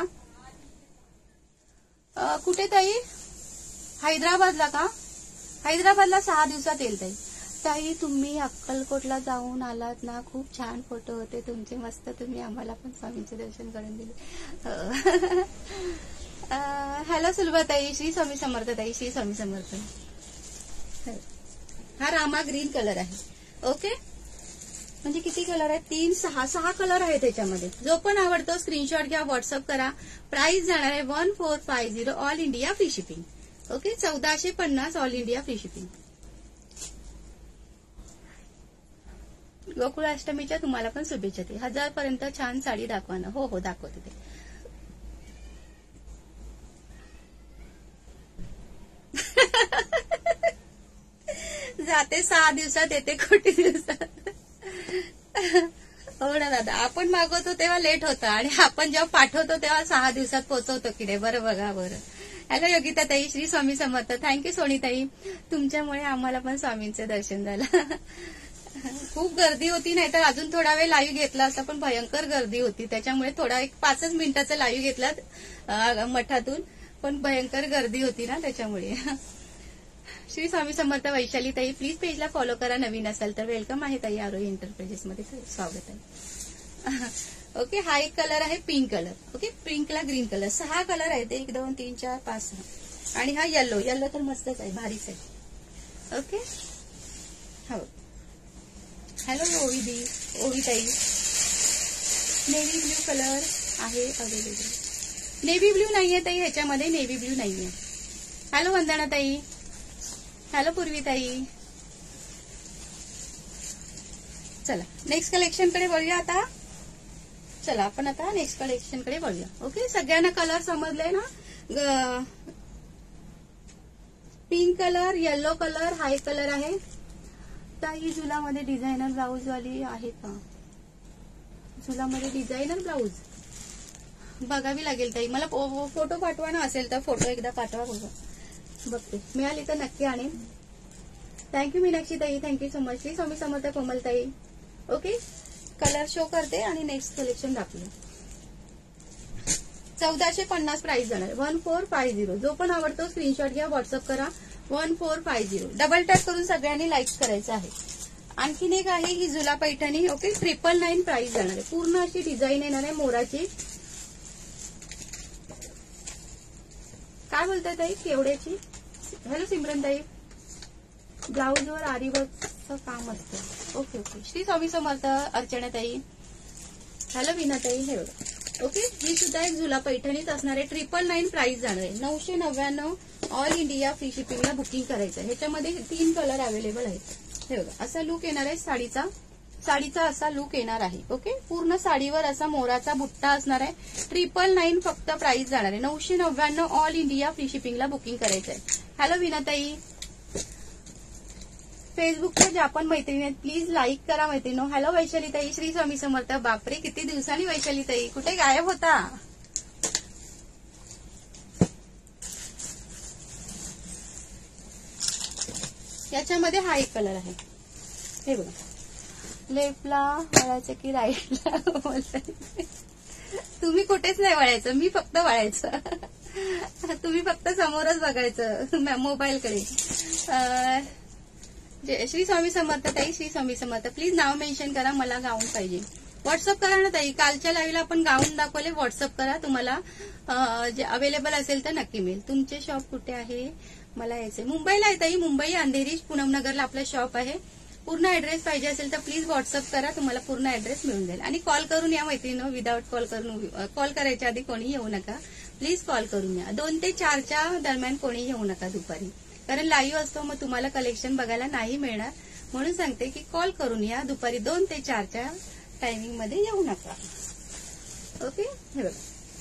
कुठे ताई? हैदराबादला का? हैदराबादला सहा दिवसात येईल ताई. ताई तुम्ही अक्कलकोटला जाऊन आलात ना. खूप छान फोटो होते तुमचे. मस्त. तुम्ही आम्हाला पण स्वामींचे दर्शन करून दिले. हॅलो सुलभाताई. श्री स्वामी समर्थ ताई. श्री स्वामी समर्थ. हा रामा ग्रीन कलर आहे. ओके. म्हणजे किती कलर आहेत? तीन सहा सहा कलर आहे त्याच्यामध्ये. जो पण आवडतो स्क्रीनशॉट घ्या. व्हॉट्सअप करा. प्राइस जाणार आहे one four five zero all India free shipping. Okay. चौदाशे पन्नास ऑल इंडिया फ्री शिपिंग. गोकुळाष्टमीच्या तुम्हाला पण शुभेच्छा. ते हजार पर्यंत छान साडी दाखवा ना. हो हो दाखवते ते. जाते सहा दिवसात येते कोटी दिवसात. हो ना दादा. आपण मागवतो तेव्हा लेट होता आणि आपण जेव्हा पाठवतो तेव्हा सहा दिवसात पोहोचवतो की नाही. बरं बघा बरं. हॅलो योगिता ताई. श्री स्वामी समर्थ. थँक्यू सोनीताई. तुमच्यामुळे आम्हाला पण स्वामींचे दर्शन झालं. खूप गर्दी होती, नाहीतर अजून थोडा वेळ लाईव्ह घेतला असता, पण भयंकर गर्दी होती. त्याच्यामुळे थोडा एक पाचच मिनिटाचा लाईव्ह घेतला मठातून, पण भयंकर गर्दी होती ना त्याच्यामुळे. श्री स्वामी समर्थ. वैशाली ताई प्लीज पेजला फॉलो करा, नवीन असाल तर. वेलकम आहे ताई आरोही एंटरप्राइजेस मध्ये, स्वागत आहे. ओके, हा एक कलर आहे पिंक कलर. ओके, पिंकला ग्रीन कलर, सहा कलर आहेत, एक दोन तीन चार पाच सहा. आणि हा येलो, येलो तर मस्तच आहे, भारीच आहे. ओके, हो. हॅलो ओवी दी, ओवी ताई. नेव्ही ब्ल्यू कलर आहे अवेलेबल. नेव्ही ब्ल्यू नाहीये ताई ह्याच्यामध्ये, नेव्ही ब्ल्यू नाहीये. हॅलो वंदना ताई, हॅलो पूर्वी ताई. चला नेक्स्ट कलेक्शन कडे वळूया आता. चला आपण आता नेक्स्ट कलेक्शन कडे वळूया. ओके, सगळ्यांना कलर समजले ना. पिंक कलर, येलो कलर, हा एक कलर आहे. ताई झुलामध्ये डिझायनर ब्लाऊज वाली आहे का? झुलामध्ये डिझायनर ब्लाऊज बघावी लागेल ताई. मला फोटो पाठवा ना, असेल तर फोटो एकदा पाठवा बघा, बघते. मिळाली तर नक्की आणेन. थँक्यू मीनाक्षी ताई, thank you so much. Shri Swami Samarth Komal ताई. ओके, कलर शो करते आणि नेक्स्ट कलेक्शन दाखवूया. चौदाशे पन्नास प्राइस जाणार, वन फोर फाय झिरो. जो पण आवडतो स्क्रीनशॉट घ्या, व्हॉट्सअप करा. One four five zero. Double tap करून सगळ्यांनी लाईक करायचं आहे. आणखीन एक आहे ही झुला Paithani. Okay, triple nine price जाणार आहे. पूर्ण अशी डिझाईन येणार आहे मोराची. काय बोलताय ताई केवढ्याची? हॅलो सिमरन ताई. ब्लाऊजवर आरीवर्कचं काम असतं. Okay okay. श्री स्वामी समर्थ. अर्चना ताई. हॅलो वीणा ताई. हे बघा. ओके, ही सुद्धा एक झुला पैठणीच असणार आहे. ट्रिपल नाईन प्राइस जाणार आहे. नऊशे नव्याण्णव ऑल इंडिया फ्री शिपिंगला बुकिंग करायचं आहे. ह्याच्यामध्ये तीन कलर अवेलेबल आहेत. हे बघा, असा लुक येणार आहे साडीचा. साडीचा असा लुक येणार आहे. ओके, पूर्ण साडीवर असा मोराचा बुट्टा असणार आहे. ट्रिपल नाईन फक्त प्राइस जाणार आहे. नऊशे नव्याण्णव ऑल इंडिया फ्री शिपिंगला बुकिंग करायचं आहे. हॅलो वीणाताई. फेसबुकच्या ज्या पण मैत्रिणी आहेत प्लीज लाईक करा मैत्रिणी. हॅलो वैशाली ताई. श्री स्वामी समर्थ. बापरे, किती दिवसांनी वैशाली ताई, कुठे गायब होता? याच्यामध्ये हा एक कलर आहे. हे बघा, लेफ्टला वळायचं की राईटला बोलताय? तुम्ही कुठेच नाही वळायचं, मी फक्त वळायचं. तुम्ही फक्त समोरच बघायचं मोबाईलकडे. श्री स्वामी समर्थ ताई. श्री स्वामी समर्थ. प्लीज नाव मेन्शन करा, मला गाऊन पाहिजे. व्हॉट्सअप करा ना ताई. कालच्या लाईव्हला आपण गाऊन दाखवले. व्हॉट्सअप करा, तुम्हाला जे अवेलेबल असेल तर नक्की मिळेल. तुमचे शॉप कुठे आहे? मला यायचंय. मुंबईला आहे ताई, मुंबई अंधेरी पूनम नगरला आपलं शॉप आहे. पूर्ण ऍड्रेस पाहिजे असेल तर प्लीज व्हॉट्सअप करा, तुम्हाला पूर्ण ऍड्रेस मिळून जाईल. आणि कॉल करून या मैत्रिणी. विदाउट कॉल करून, कॉल करायच्या आधी कोणी येऊ नका, प्लीज कॉल करून या. दोन ते चारच्या दरम्यान कोणी येऊ नका दुपारी, कारण लाईव्ह असतो, मग तुम्हाला कलेक्शन बघायला नाही मिळणार. म्हणून सांगते की कॉल करून या. दुपारी दोन ते चारच्या टायमिंग मध्ये येऊ नका. ओके, हे बघा.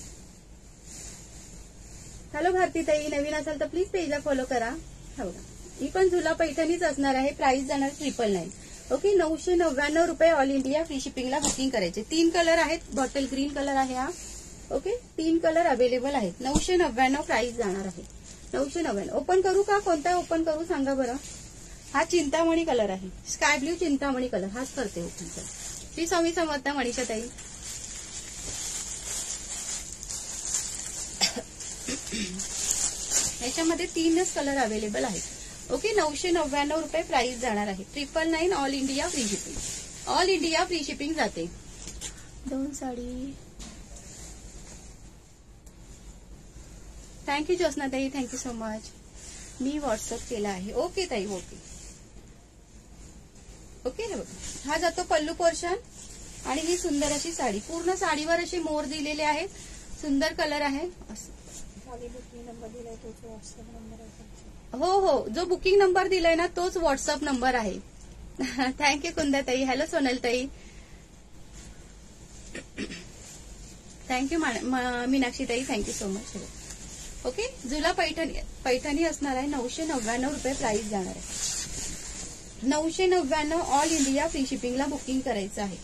हॅलो भारती ताई. नवीन असाल तर प्लीज पेजला फॉलो करा. हो, ही पण झुला पैठणीच असणार आहे. प्राइस जाणार ट्रिपल नाईन. ओके, नऊशे नव्याण्णव रुपये ऑल इंडिया फ्री शिपिंगला बुकिंग करायचे. तीन कलर आहेत. बॉटल ग्रीन कलर आहे हा. ओके, तीन कलर अवेलेबल आहेत. नऊशे नव्याण्णव प्राइस जाणार आहे. नऊशे नव्याण्णव. ओपन करू का? कोणता ओपन करू सांगा बरं. हा चिंतामणी कलर आहे. स्काय ब्ल्यू चिंतामणी कलर, हाच करते ओपन. श्री स्वामी समर्थ. मनीषा ताई. याच्यामध्ये तीनच कलर अवेलेबल आहेत. ओके, नऊशे नव्याण्णव रुपये प्राइस जाणार आहे. Triple nine all India free shipping. All India free shipping जाते. दोन साडी. थँक्यू ज्योत्स्ना ताई. Thank you so much. मी व्हॉट्सअप केला आहे. ओके ताई, ओके ओके. हे बघा, हा जातो पल्लू पोर्शन. आणि ही सुंदर अशी साडी, पूर्ण साडीवर असे मोर दिलेले आहेत. सुंदर कलर आहे. नंबर दिलाय तोच व्हॉट्सअप नंबर आहे. हो हो, जो बुकिंग नंबर दिलाय ना तोच व्हॉट्सअप नंबर आहे. थँक्यू कुंदा ताई. हॅलो सोनल ताई. थँक्यू मीनाक्षी ताई. Thank you so much. ओके, झुला पैठणी पैठणी असणार आहे. नऊशे नव्याण्णव रुपये प्राइस जाणार आहे. नऊशे नव्याण्णव ऑल इंडिया फ्री शिपिंगला बुकिंग करायचं आहे.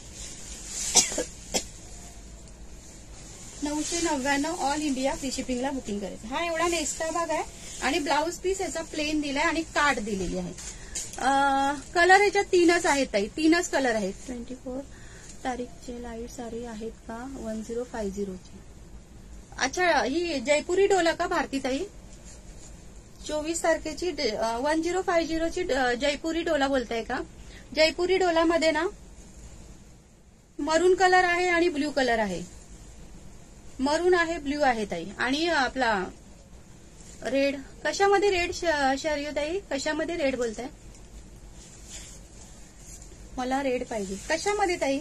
नऊशे नव्याण्णव ऑल इंडिया फ्री शिपिंगला बुकिंग करायचं. हा एवढा नेस्टा भाग आहे आणि ब्लाऊज पीस याचा प्लेन दिलाय आणि कार्ड दिलेली आहे. कलर ह्याच्यात तीनच आहेत ताई, तीनच कलर आहेत. ट्वेंटी फोर तारीखचे लाईट साडी आहेत का वन झिरो फाईव्ह झिरोची? अच्छा, ही जयपुरी डोला का भारती ताई? चोवीस तारखेची वन झिरो फाईव्ह झिरोची जयपुरी डोला बोलताय का? जयपुरी डोलामध्ये ना मरून कलर आहे आणि ब्ल्यू कलर आहे. मरून आहे, ब्ल्यू आहे ताई. आणि आपला रेड, कशामध्ये रेड शर्यू ताई? कशामध्ये रेड बोलताय? मला रेड पाहिजे. कशामध्ये ताई?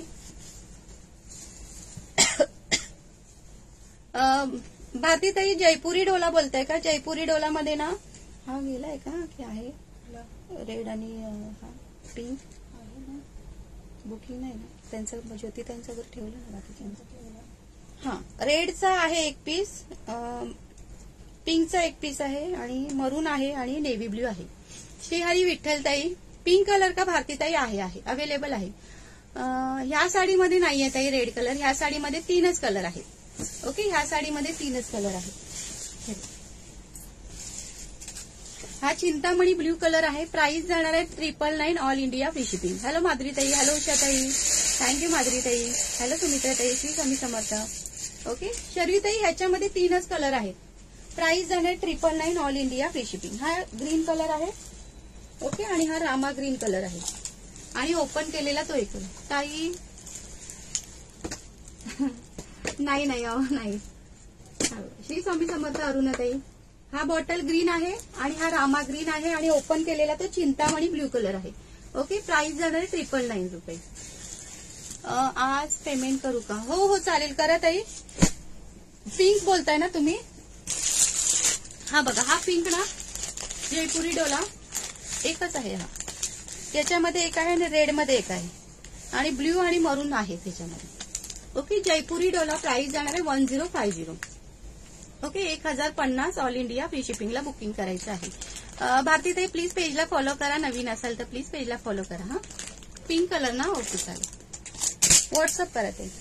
भारती ताई जयपुरी डोला बोलताय का? जयपुरी डोलामध्ये ना हा गेलाय का की आहे रेड आणि हा पिंक बुकिंग नाही ना त्यांचं, ज्योती त्यांच्यावर ठेवलं ना बाकीच्यांचं. हा, रेडचा आहे एक पीस, पिंकचा एक पीस आहे आणि मरून आहे आणि नेव्ही ब्ल्यू आहे. श्रीहरी विठ्ठलताई, पिंक कलर का भारतीताई? आहे आहे अवेलेबल आहे. ह्या साडीमध्ये नाहीये ताई रेड कलर, ह्या साडीमध्ये तीनच कलर आहेत. ओके, ह्या साडीमध्ये तीनच कलर आहेत. हा चिंतामणी ब्ल्यू कलर आहे. प्राइस जाणार आहे triple nine, all India free shipping. Hello माधुरीताई, हॅलो उषाताई, थँक्यू माधुरीताई, हॅलो सुमित्राताई, श्री स्वामी समर्थ. ओके, शर्वीताई ह्याच्यामध्ये तीनच कलर आहेत. प्राइस जाणार triple nine, all India free shipping. हा ग्रीन कलर आहे. ओके, आणि हा रामा ग्रीन कलर आहे आणि ओपन केलेला तो एक ताई नाही नाही अहो नाही. श्री स्वामी समर्थ अरुणाताई, हा बॉटल ग्रीन आहे आणि हा रामा ग्रीन आहे आणि ओपन केलेला तो चिंतामणी ब्ल्यू कलर आहे. ओके, प्राइस जाणार आहे ट्रिपल नाईन रुपये. आज पेमेंट करू का? हो हो चालेल, करा ताई. पिंक बोलताय ना तुम्ही? हा बघा, हा पिंक ना जयपुरी डोला एकच आहे. हा त्याच्यामध्ये एक आहे आणि रेडमध्ये एक आहे आणि ब्ल्यू आणि मरून आहे त्याच्यामध्ये. ओके, जयपुरी डोला प्राइस जाणार आहे one zero five zero. Okay, एक हजार पन्नास, ऑल इंडिया फ्री शिपिंगला बुकिंग करायचं आहे. भारतीताई प्लीज पेजला फॉलो करा, नवीन असाल तर प्लीज पेजला फॉलो करा. हा पिंक कलर ना? ओके चालेल, व्हॉट्सअप करा ते.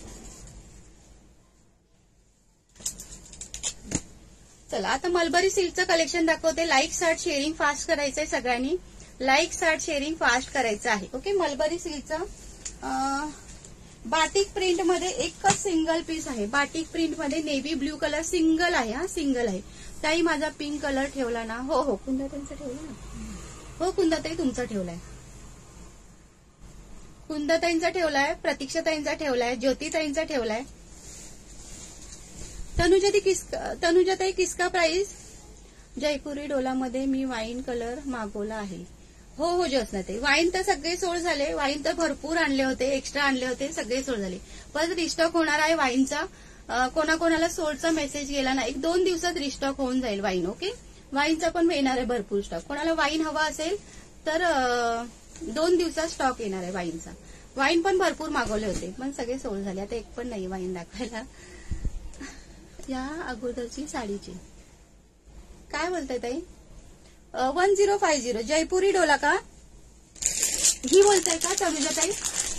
चला आता मलबरी सिल्कचं कलेक्शन दाखवते. लाईक स्टार्ट शेअरिंग फास्ट करायचंय सगळ्यांनी, लाईक स्टार्ट शेअरिंग फास्ट करायचं आहे. ओके, मलबरी सिल्कचं बाटिक प्रिंट मध्ये एकच सिंगल पीस आहे. बाटिक प्रिंट मध्ये नेव्ही ब्ल्यू कलर सिंगल आहे. हा सिंगल आहे ताई. माझा पिंक कलर ठेवला ना? हो हो, कुंदाताईंचा ठेवला ना? हो कुंदाताई तुमचा ठेवलाय, कुंदाताईंचा ठेवलाय, प्रतीक्षाताईंचा ठेवलाय, ज्योतिताईंचा ठेवलाय. तनुजाताई किस तनुजाताई किसका प्राइस? जयपुरी डोलामध्ये मी वाईन कलर मागवला आहे. हो हो ज्योत्स्नाताई, वाईन तर सगळे सोल्ड झाले. वाईन तर भरपूर आणले होते, एक्स्ट्रा आणले होते, सगळे सोल्ड झाले. परत रिस्टॉक होणार आहे वाईनचा. कोणाकोणाला सोल्डचा मेसेज गेला ना, एक दोन दिवसात रिस्टॉक होऊन जाईल वाईन. ओके, वाईनचा पण येणार आहे भरपूर स्टॉक. कोणाला वाईन हवा असेल तर दोन दिवसात स्टॉक येणार आहे वाईनचा. वाईन पण भरपूर मागवले होते पण सगळे सोल्ड झाले. आता एक पण नाही वाईन दाखवायला. या अगोदरची साडीची काय बोलताय ताई? One zero five zero Jaipuri डोला का? ही बोलताय का तनुजाताई?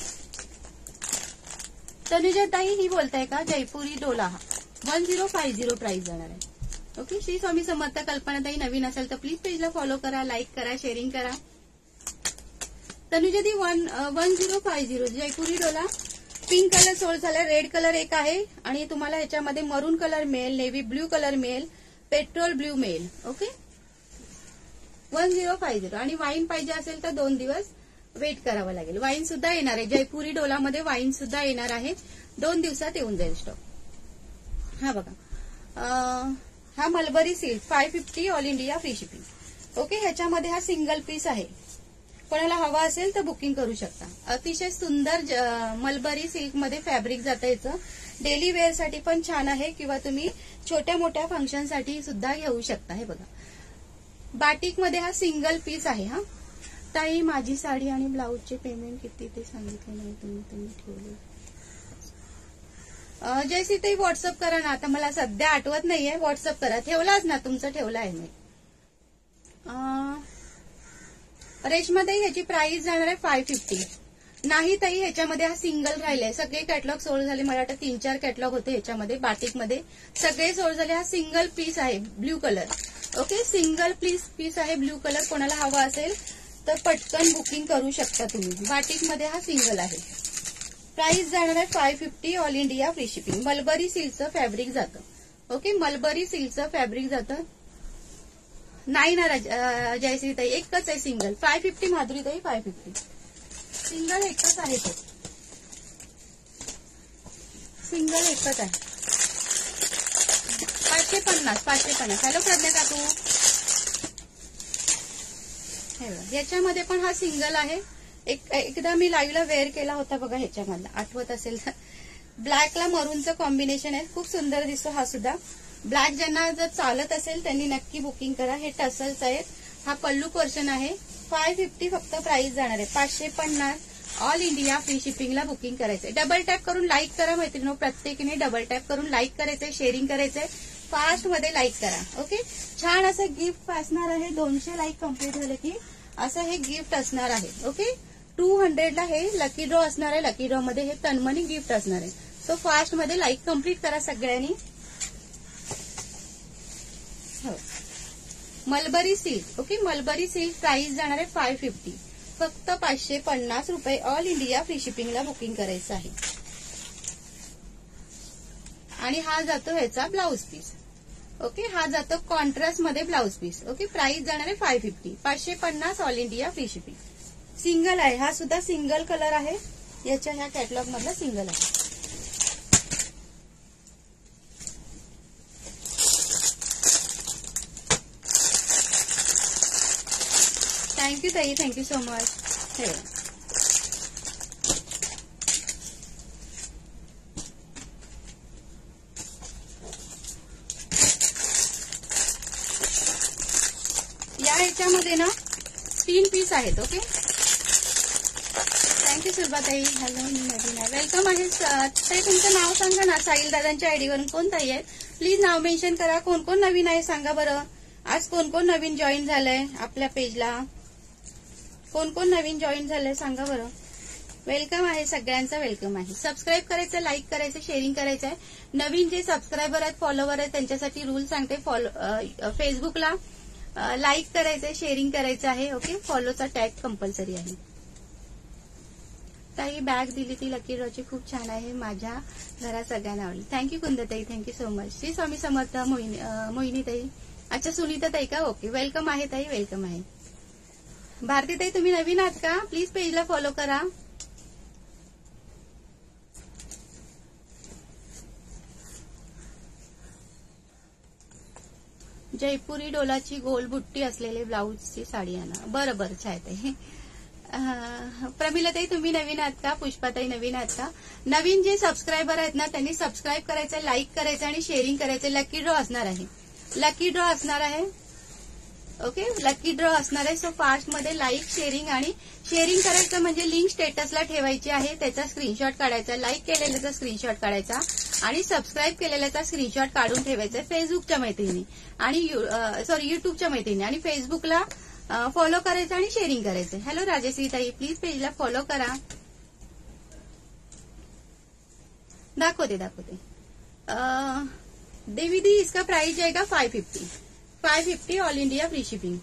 तनुजाताई ही बोलताय का? जयपुरी डोला हा one zero five zero price जाणार आहे. ओके, श्री स्वामी समर्थ. कल्पनाताई नवीन असेल तर प्लीज पेजला फॉलो करा, लाईक करा, शेअरिंग करा. तनुजाताई one one zero five zero Jaipuri डोला. पिंक कलर सोल्ड झाला, रेड कलर एक आहे आणि तुम्हाला ह्याच्यामध्ये मरून कलर मिळेल, नेव्ही ब्ल्यू कलर मिळेल, पेट्रोल ब्ल्यू मिळेल. Okay, one zero five zero. आणि वाईन पाहिजे असेल तर दोन दिवस वेट करावं लागेल. वाईन सुद्धा येणार आहे जयपुरी डोलामध्ये, वाईन सुद्धा येणार आहे. दोन दिवसात येऊन जाईल स्टॉक. हा बघा, हा mulberry silk five fifty, all India free shipping. Okay, ह्याच्यामध्ये हा सिंगल पीस आहे. कोणाला हवा असेल तर बुकिंग करू शकता. अतिशय सुंदर मलबरी सिल्क मध्ये फॅब्रिक जातं याचं. डेली वेअर साठी पण छान आहे किंवा तुम्ही छोट्या मोठ्या फंक्शन साठी सुद्धा घेऊ शकता. हे बघा, बाटिक मध्ये हा सिंगल पीस आहे. हा ताई माझी साडी आणि ब्लाऊजचे पेमेंट किती ते सांगितले नाही तुम्ही, तुम्ही ठेवले. जयश्री ताई व्हॉट्सअप करा ना, आता मला सध्या आठवत नाहीये. व्हॉट्सअप करा. ठेवलाच ना, तुमचं ठेवलं आहे मी. रेशमा ताई ह्याची प्राइस जाणार आहे फाय फिफ्टी. नाही ताई, ह्याच्यामध्ये हा सिंगल राहिले. सगळे कॅटलॉग सोल्ड झाले. मला वाटतं तीन चार कॅटलॉग होते ह्याच्यामध्ये बाटिकमध्ये, सगळे सोल्ड झाले. हा सिंगल पीस आहे blue colour. Okay, single piece piece आहे ब्ल्यू कलर. कोणाला हवा असेल तर पटकन बुकिंग करू शकता तुम्ही. बाटिक मध्ये हा सिंगल आहे. प्राइस जाणार आहे five fifty all India free shipping. Mulberry सिल्कचं फॅब्रिक जातं. ओके, मलबरी सिल्कचं फॅब्रिक जातं. नाही ना जयश्री ताई, एकच आहे सिंगल. फाय फिफ्टी माधुरी ताई, फाय फिफ्टी सिंगल एकच आहे. तो सिंगल एकच आहे. पाचशे पन्नास पाचशे पन्नास हॅलो प्रज्ञा काकू. याच्यामध्ये पण हा सिंगल आहे. एक एकदा मी लाईव्हला वेअर केला होता बघा ह्याच्यामधला, आठवत असेल तर. ब्लॅकला मरूनचं कॉम्बिनेशन आहे, खूप सुंदर दिसतो हा सुद्धा. ब्लॅक ज्यांना जर चालत असेल त्यांनी नक्की बुकिंग करा. हे टसल्स आहेत. हा पल्लू पोर्शन आहे. फाय फिफ्टी फक्त प्राइस जाणार आहे. पाचशे पन्नास ऑल इंडिया फ्री शिपिंगला बुकिंग करायचंय. डबल टॅप करून लाईक करा मैत्रिणी. प्रत्येकीने डबल टॅप करून लाईक करायचंय, शेअरिंग करायचंय. फास्ट मध्ये लाईक करा. ओके, छान असं गिफ्ट असणार आहे. दोनशे लाईक कम्प्लीट झाले की असं हे गिफ्ट असणार आहे. ओके, टू हंड्रेडला हे लकी ड्रॉ असणार आहे. लकी ड्रॉ मध्ये हे तन्मनी गिफ्ट असणार आहे. सो फास्ट मध्ये लाईक कम्प्लीट करा सगळ्यांनी. हो, mulberry silk. Okay, mulberry silk price जाणार आहे फाय फिफ्टी. फक्त पाचशे पन्नास रुपये ऑल इंडिया फ्री शिपिंगला बुकिंग करायचं आहे. आणि हा जातो ह्याचा ब्लाउज पीस. ओके, हा जातो कॉन्ट्रास्ट मध्ये ब्लाउज पीस. ओके, प्राइस जाणार आहे फाय फिफ्टी. पाचशे पन्नास all India free shipping. Single आहे. हा सुद्धा सिंगल कलर आहे. याच्या ह्या कॅटलॉग मधला सिंगल आहे. थँक्यू ताई, थँक्यू सो मच. हे या ह्याच्यामध्ये ना तीन पीस आहेत. ओके, थँक्यू सुलभाताई. हॅलो, मी नवीन आहे. वेलकम आहे. ताई तुमचं नाव सांगा ना. साहिल दादांच्या आयडीवरून कोण ताई आहेत प्लीज नाव मेन्शन करा. कोण कोण नवीन आहे सांगा बरं. आज कोण कोण नवीन जॉईन झालंय आपल्या पेजला. कोण कोण नवीन जॉईन झालंय सांगा बरं. वेलकम आहे सगळ्यांचं, वेलकम आहे. सबस्क्राईब करायचं, लाईक करायचं, शेअरिंग करायचं आहे. नवीन जे सबस्क्रायबर आहेत, फॉलोवर आहेत त्यांच्यासाठी रूल सांगते. फॉलो फेसबुकला लाईक करायचंय, शेअरिंग करायचं आहे. ओके, फॉलोचा टॅग कंपल्सरी आहे. ताई बॅग दिली ती लकी ड्रॉची खूप छान आहे. माझ्या घरात सगळ्यांना आवडली. थँक्यू कुंदताई, thank you so much. Shri Swami Samarth. Mohini Mohini ताई. अच्छा, सुनीता ताई का. ओके, वेलकम आहे ताई, वेलकम आहे. भारती ताई तुम्ही नवीन आहात का प्लीज पेजला फॉलो करा. जयपुरी डोलाची गोल बुट्टी असलेले ब्लाऊजची साडी आणा. बरं बरं, छान ताई. प्रमिलाताई तुम्ही नवीन आहात का. पुष्पाताई नवीन आहात का. नवीन जे सबस्क्रायबर आहेत ना त्यांनी सबस्क्राईब करायचं, लाईक करायचं आणि शेअरिंग करायचं. लकी ड्रॉ असणार आहे. लकी ड्रॉ असणार आहे. ओके, लकी ड्रॉ असणार आहे. सो फास्ट मध्ये लाईक, शेअरिंग आणि शेअरिंग करायचं म्हणजे लिंक स्टेटसला ठेवायची आहे. त्याचा स्क्रीनशॉट काढायचा, लाईक केलेल्याचा स्क्रीनशॉट काढायचा आणि सबस्क्राईब केलेल्याचा स्क्रीनशॉट काढून ठेवायचा फेसबुकच्या मैत्रिणी आणि सॉरी युट्यूबच्या मैत्रिणी आणि फेसबुकला फॉलो करायचं आणि शेअरिंग करायचं. हॅलो राजश्री ताई, प्लीज पेजला फॉलो करा. दाखवते दाखवते देवीदी. इसका प्राइस जाएगा five fifty. Five fifty all India free shipping.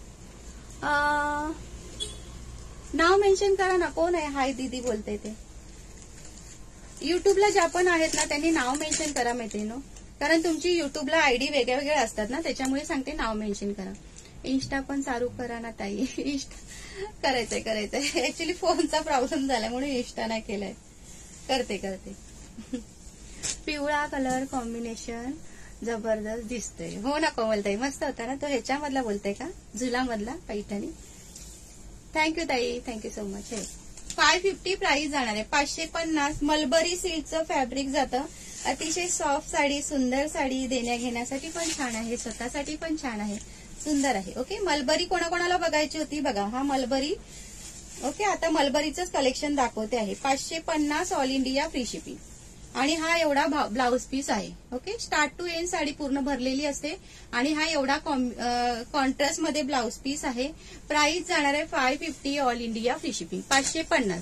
नाव मेन्शन करा ना. कोण आहे हाय दीदी बोलते ते. युट्यूबला ज्या पण आहेत ना त्यांनी नाव मेन्शन करा मैत्रिणीनो. कारण तुमची युट्यूबला आयडी वेगळ्या वेगळ्या असतात ना, त्याच्यामुळे सांगते नाव मेन्शन करा. इन्स्टा पण चालू करा ना ताई. इन्स्टा करायचंय करायचंय ऍक्च्युली फोनचा प्रॉब्लेम झाला म्हणून इन्स्टा नाही केलाय. करते करते. पिवळा कलर कॉम्बिनेशन जबरदस्त दिसतोय. हो ना कोमलताई, मस्त होता ना तो. ह्याच्यामधला बोलताय का, झुलामधला पैठणी. थँक्यू ताई, थँक्यू सो मच. हे फाय फिफ्टी प्राइस जाणार आहे. पाचशे पन्नास मलबरी सिल्कचं फॅब्रिक जातं. अतिशय सॉफ्ट साडी, सुंदर साडी देण्या घेण्यासाठी पण छान आहे, स्वतःसाठी पण छान आहे, सुंदर आहे. ओके, मलबरी कोणाकोणाला बघायची होती बघा. हा मलबरी. ओके, आता मलबरीचंच कलेक्शन दाखवते आहे. पाचशे पन्नास ऑल इंडिया फ्री शिपिंग. आणि हा एवढा ब्लाउज पीस आहे. Okay, start to end sari पूर्ण भरलेली असते आणि हा एवढा कॉन्ट्रास्ट मध्ये ब्लाउज पीस आहे. प्राइस जाणार आहे five fifty all India free shipping. पाचशे पन्नास.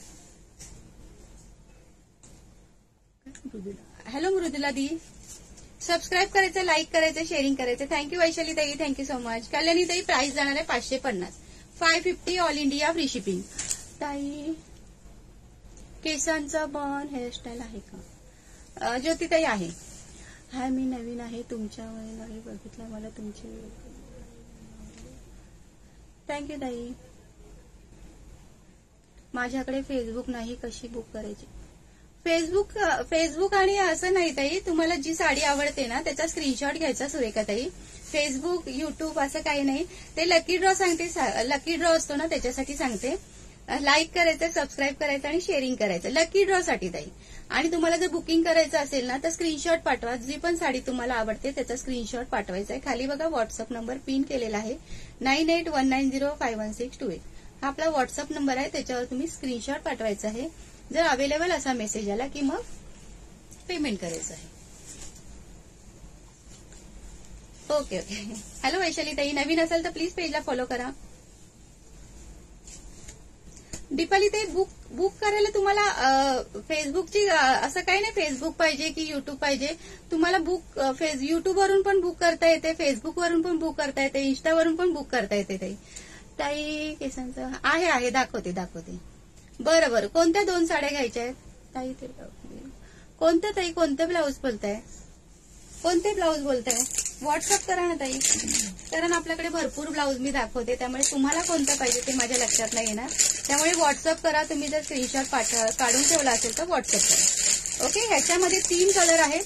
हॅलो मृदुला दी, सबस्क्राईब करायचं, लाईक करायचं, शेअरिंग करायचं. थँक्यू वैशाली ताई, थँक्यू सो मच. कल्याणी ताई, प्राइस जाणार आहे पाचशे पन्नास, five fifty all India free shipping. ताई केसांचा बन हेअरस्टाईल आहे का? ज्योती ताई आहे. हाय, मी नवीन आहे तुमच्यामुळे नाही बघितलं मला तुमचे. थँक्यू ताई. माझ्याकडे फेसबुक नाही, कशी बुक करायची? फेसबुक फेसबुक आणि असं नाही ताई, तुम्हाला जी साडी आवडते ना त्याचा स्क्रीनशॉट घ्यायचा सुरेखा ताई. फेसबुक, युट्यूब असं काही नाही. ते लकी ड्रॉ सांगते, लकी ड्रॉ असतो ना त्याच्यासाठी सांगते. लाईक करायचं, सबस्क्राईब करायचं आणि शेअरिंग करायचं लकी ड्रॉ साठी ताई. आणि तुम्हाला जर बुकिंग करायचं असेल ना तर स्क्रीनशॉट पाठवा. जी पण साडी तुम्हाला आवडते त्याचा स्क्रीनशॉट पाठवायचा आहे. खाली बघा व्हॉट्सअप नंबर पिन केलेला आहे, nine eight one nine zero five one six two eight. हा आपला व्हॉट्सअप नंबर आहे, त्याच्यावर तुम्ही स्क्रीनशॉट पाठवायचा आहे. जर अवेलेबल असा मेसेज आला की मग पेमेंट करायचं आहे. Okay okay. हॅलो वैशाली ताई, नवीन असेल तर प्लीज पेजला फॉलो करा. दीपाली ताई, बुक बुक करायला तुम्हाला फेसबुकची असं काही नाही फेसबुक पाहिजे की युट्यूब पाहिजे. तुम्हाला बुक फेस युट्यूबवरून पण बुक करता येते, फेसबुकवरून पण बुक करता येते, इंस्टावरून पण बुक करता येते. ताई ताई केसांचं आहे आहे दाखवते दाखवते. बरं बरं, कोणत्या दोन साड्या घ्यायच्या आहेत ताई? ते कोणत्या ताई, कोणते ब्लाऊज बोलताय? कोणते ब्लाऊज बोलताय? व्हॉट्सअप करा ना ताई, कारण आपल्याकडे भरपूर ब्लाऊज मी दाखवते, त्यामुळे तुम्हाला कोणतं पाहिजे ते माझ्या लक्षात नाही येणार. त्यामुळे व्हॉट्सअप करा. तुम्ही जर स्क्रीनशॉट काढून ठेवला असेल तर व्हॉट्सअप करा. ओके. ह्याच्यामध्ये तीन कलर आहेत.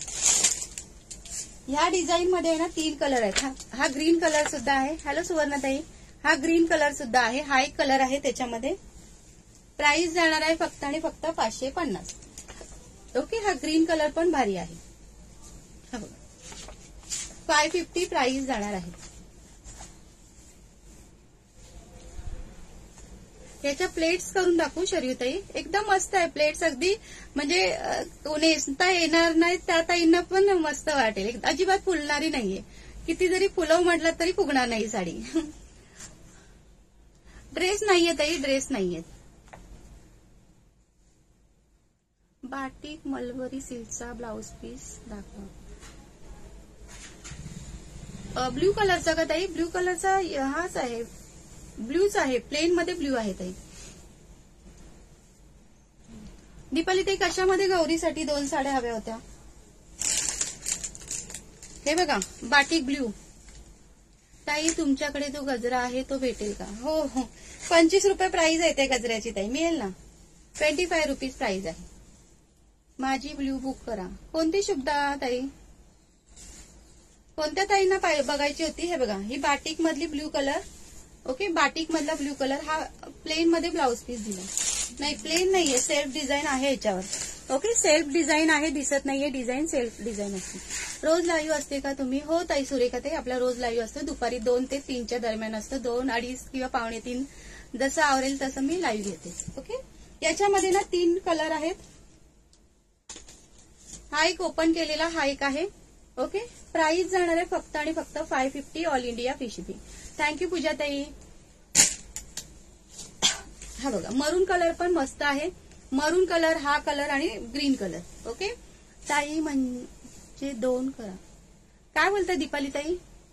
ह्या डिझाईन मध्ये आहे ना तीन कलर आहेत. हा, हा ग्रीन कलर सुद्धा आहे. हॅलो सुवर्णाताई, हा ग्रीन कलर सुद्धा आहे. हा एक कलर आहे त्याच्यामध्ये. प्राइस जाणार आहे फक्त आणि फक्त पाचशे पन्नास. ओके. हा ग्रीन कलर पण भारी आहे. हा बघा, फाय फिफ्टी प्राइस जाणार आहे. याच्या प्लेट्स करून दाखवू शर्यूताई, एकदम मस्त आहे प्लेट्स. अगदी म्हणजे नेसता येणार नाही त्या ताईंना पण मस्त वाटेल. अजिबात फुलणारी नाहीये. किती जरी फुलव म्हटलं तरी फुगणार नाही साडी. ड्रेस नाहीये ताई, ड्रेस नाहीये. बाटिक मलबरी सिल्कचा ब्लाउज पीस दाखवा. ब्ल्यू कलरचा का ताई? ब्ल्यू कलरचा हाच आहे, ब्ल्यूच आहे, प्लेन मध्ये ब्ल्यू आहे ताई. दीपाली ताई, कशामध्ये गौरीसाठी दोन साड्या हव्या होत्या? हे बघा, बाटिक ब्ल्यू. ताई तुमच्याकडे जो गजरा आहे तो भेटेल का? हो हो, पंचवीस रुपये प्राइस आहे त्या गजऱ्याची ताई, मिळेल ना. ट्वेंटी फाय रुपीज प्राइस आहे. माझी ब्ल्यू बुक करा. कोणती शुभदा ताई? कोणत्या ताईंना बघायची होती? हे बघा, ही बाटिक मधली ब्ल्यू कलर. ओके, बाटिक मधला ब्ल्यू कलर. हा प्लेन मध्ये ब्लाउज पीस दिला. नाही, प्लेन नाहीये, सेल्फ डिझाईन आहे याच्यावर. ओके, सेल्फ डिझाईन आहे, दिसत नाहीये डिझाईन, सेल्फ डिझाईन असते. रोज लाईव्ह असते का तुम्ही? हो ताई सुरेखा ताई, आपला रोज लाईव्ह असतो. दुपारी दोन ते तीनच्या दरम्यान असतं. दोन अडीच किंवा पावणे तीन, जसं आवरेल तसं मी लाईव्ह घेते. ओके. याच्यामध्ये ना तीन कलर आहेत. हा एक ओपन केलेला, हा एक आहे. ओके. प्राइस जाणार आहे फक्त आणि फक्त five fifty all India free shipping. Thank you Pooja ताई. हा बघा, मरून कलर पण मस्त आहे. मरून कलर, हा कलर आणि ग्रीन कलर. ओके. ताई म्हणजे दोन करा. काय बोलताय दीपाली ताई?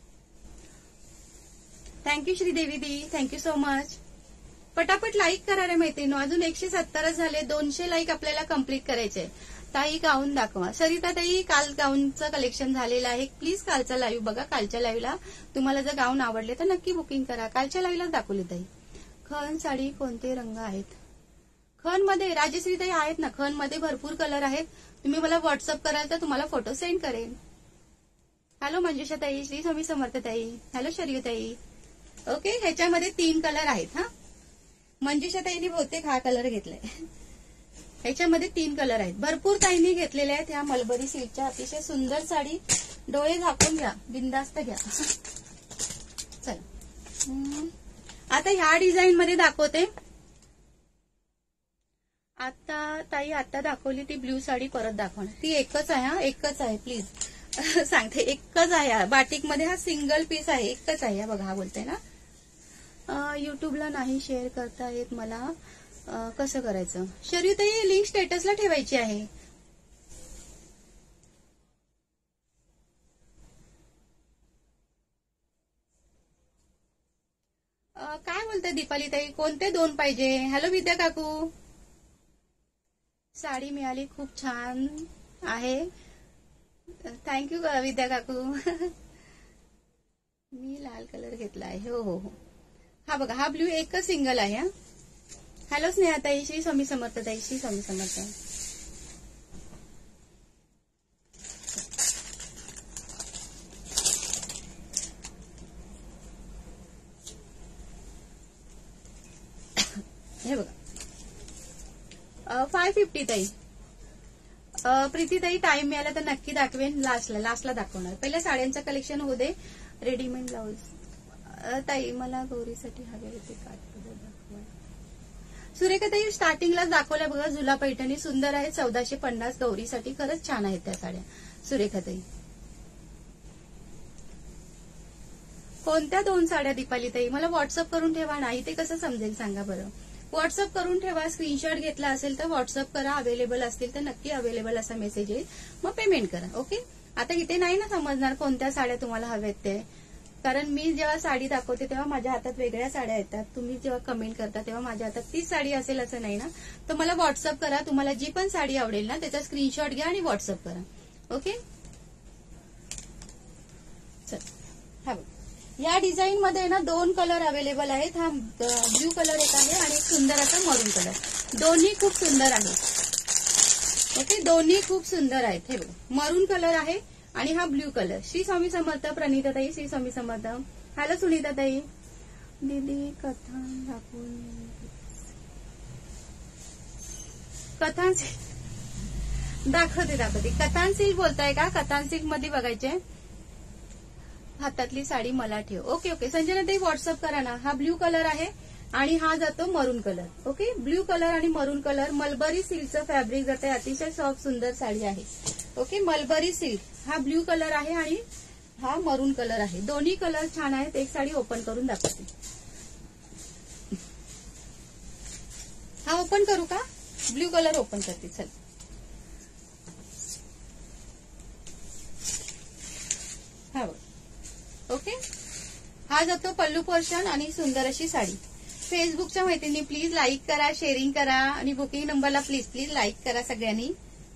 थँक्यू श्रीदेवी दी, थँक्यू सो मच. पटापट लाईक करा रे मैत्रिणी, अजून एकशे सत्तरच झाले. दोनशे लाईक आपल्याला कम्प्लीट करायचे. ताई गाऊन दाखवा. सरिता ताई, काल गाऊनचं कलेक्शन झालेलं आहे. प्लीज कालचा लाईव्ह बघा. कालच्या लाईव्हला तुम्हाला जर गाऊन आवडले तर नक्की बुकिंग करा. कालच्या लाईव्हलाच दाखवले ताई. खण साडी कोणते रंग आहेत? खण मध्ये राजश्री ताई आहेत ना, खण मध्ये भरपूर कलर आहेत. तुम्ही मला व्हॉट्सअप कराल तर तुम्हाला फोटो सेंड करेन. हॅलो मंजुषा ताई, श्री स्वामी समर्थ ताई. हॅलो शर्यू ताई. ओके, ह्याच्यामध्ये तीन कलर आहेत. हा, मंजुषा ताईने बहुतेक हा कलर घेतलाय. ह्याच्यामध्ये तीन कलर आहेत. भरपूर ताईंनी घेतलेले आहेत. ह्या मलबरी सिल्कच्या अतिशय सुंदर साडी. डोळे झाकून घ्या, बिंदास्त घ्या. चला, आता ह्या डिझाईन मध्ये दाखवते. आता ताई आता दाखवली ती ब्ल्यू साडी परत दाखवणार. ती एकच आहे. हा एकच आहे, प्लीज सांगते, एकच आहे. बाटिक मध्ये हा सिंगल पीस आहे, एकच आहे. बघा, हा बोलते ना, युट्यूबला नाही शेअर करता येत मला, कसं करायचं? शर्यू ताई, लिंक स्टेटसला ठेवायची आहे. बोलते दीपाली ताई, कोणते दोन पाहिजे? हॅलो विद्या काकू, साडी मिळाली, खूप छान आहे. थँक्यू विद्या काकू. मी लाल कलर घेतला आहे. हो हो हो. हा बघा, हा ब्ल्यू एकच सिंगल आहे. हा हॅलो स्नेहा ताई, श्री स्वामी समर्थ ताई, श्री स्वामी समर्थ. हे बघा फाय फिफ्टी ताई. प्रीती ताई, टाइम मिळाला तर नक्की दाखवेन. लास्टला लास्टला दाखवणार. पहिल्या साड्यांचं कलेक्शन होऊ दे. रेडीमेड ब्लाऊज ताई मला गौरीसाठी हवे होते. काठपदर दाखवा. सुरेखा ताई, स्टार्टिंगलाच दाखवल्या बघा. झुला पैठणी सुंदर आहे. चौदाशे पन्नास गौरीसाठी. खरंच छान आहेत त्या साड्या. सुरेखा ताई, कोणत्या दोन साड्या दीपाली ताई? मला व्हॉट्सअप करून ठेवा. नाही ते कसं समजेल सांगा बरं. व्हॉट्सअप करून ठेवा. स्क्रीनशॉट घेतला असेल तर व्हॉट्सअप करा. अवेलेबल असतील तर नक्की अवेलेबल असा मेसेज येईल. मग पेमेंट करा. ओके. आता इथे नाही ना समजणार कोणत्या साड्या तुम्हाला हव्यात ते, कारण मी जेव्हा साडी दाखवते तेव्हा माझ्या हातात वेगळ्या साड्या येतात. तुम्ही जेव्हा कमेंट करता तेव्हा माझ्या हातात तीच साडी असेल असं नाही ना. तर मला व्हॉट्सअप करा. तुम्हाला जी पण साडी आवडेल ना त्याचा स्क्रीनशॉट घ्या आणि व्हॉट्सअप करा. ओके. चल, हा बघ, या डिझाईन मध्ये ना दोन कलर अवेलेबल आहेत. हा ब्ल्यू कलर एक आहे आणि एक सुंदर असा मरून कलर. दोन्ही खूप सुंदर आहेत. ओके, दोन्ही खूप सुंदर आहेत. हे बघा, मरून कलर आहे आणि हा ब्ल्यू कलर. श्री स्वामी समर्थ. प्रणिता ताई, श्री स्वामी समर्थ. हॅलो सुनीता ताई. दीदी कथा दाखवून कथान दाखवते दाखवते कथान सिल्क बोलताय का? कथान सिल्क मध्ये बघायचे. हातातली साडी मला ठेव. Okay okay. संजना ताई व्हॉट्सअप करा ना. हा ब्ल्यू कलर आहे आणि हा जातो मरून कलर. ओके, ब्ल्यू कलर आणि मरून कलर. मलबरी सिल्कचं फॅब्रिक जाते. अतिशय सॉफ्ट सुंदर साडी आहे. Okay, mulberry silk. हा ब्ल्यू कलर आहे आणि हा मरून कलर आहे. दोन्ही कलर छान आहेत. एक साडी ओपन करून दाखवते. हा ओपन करू का? ब्ल्यू कलर ओपन करते. चल, हा बघ. ओके, हा जातो पल्लू पोर्शन आणि सुंदर अशी साडी. फेसबुकच्या मैत्रिणी प्लीज लाईक करा, शेअरिंग करा आणि बुकिंग नंबरला प्लीज प्लीज लाईक करा सगळ्यांनी.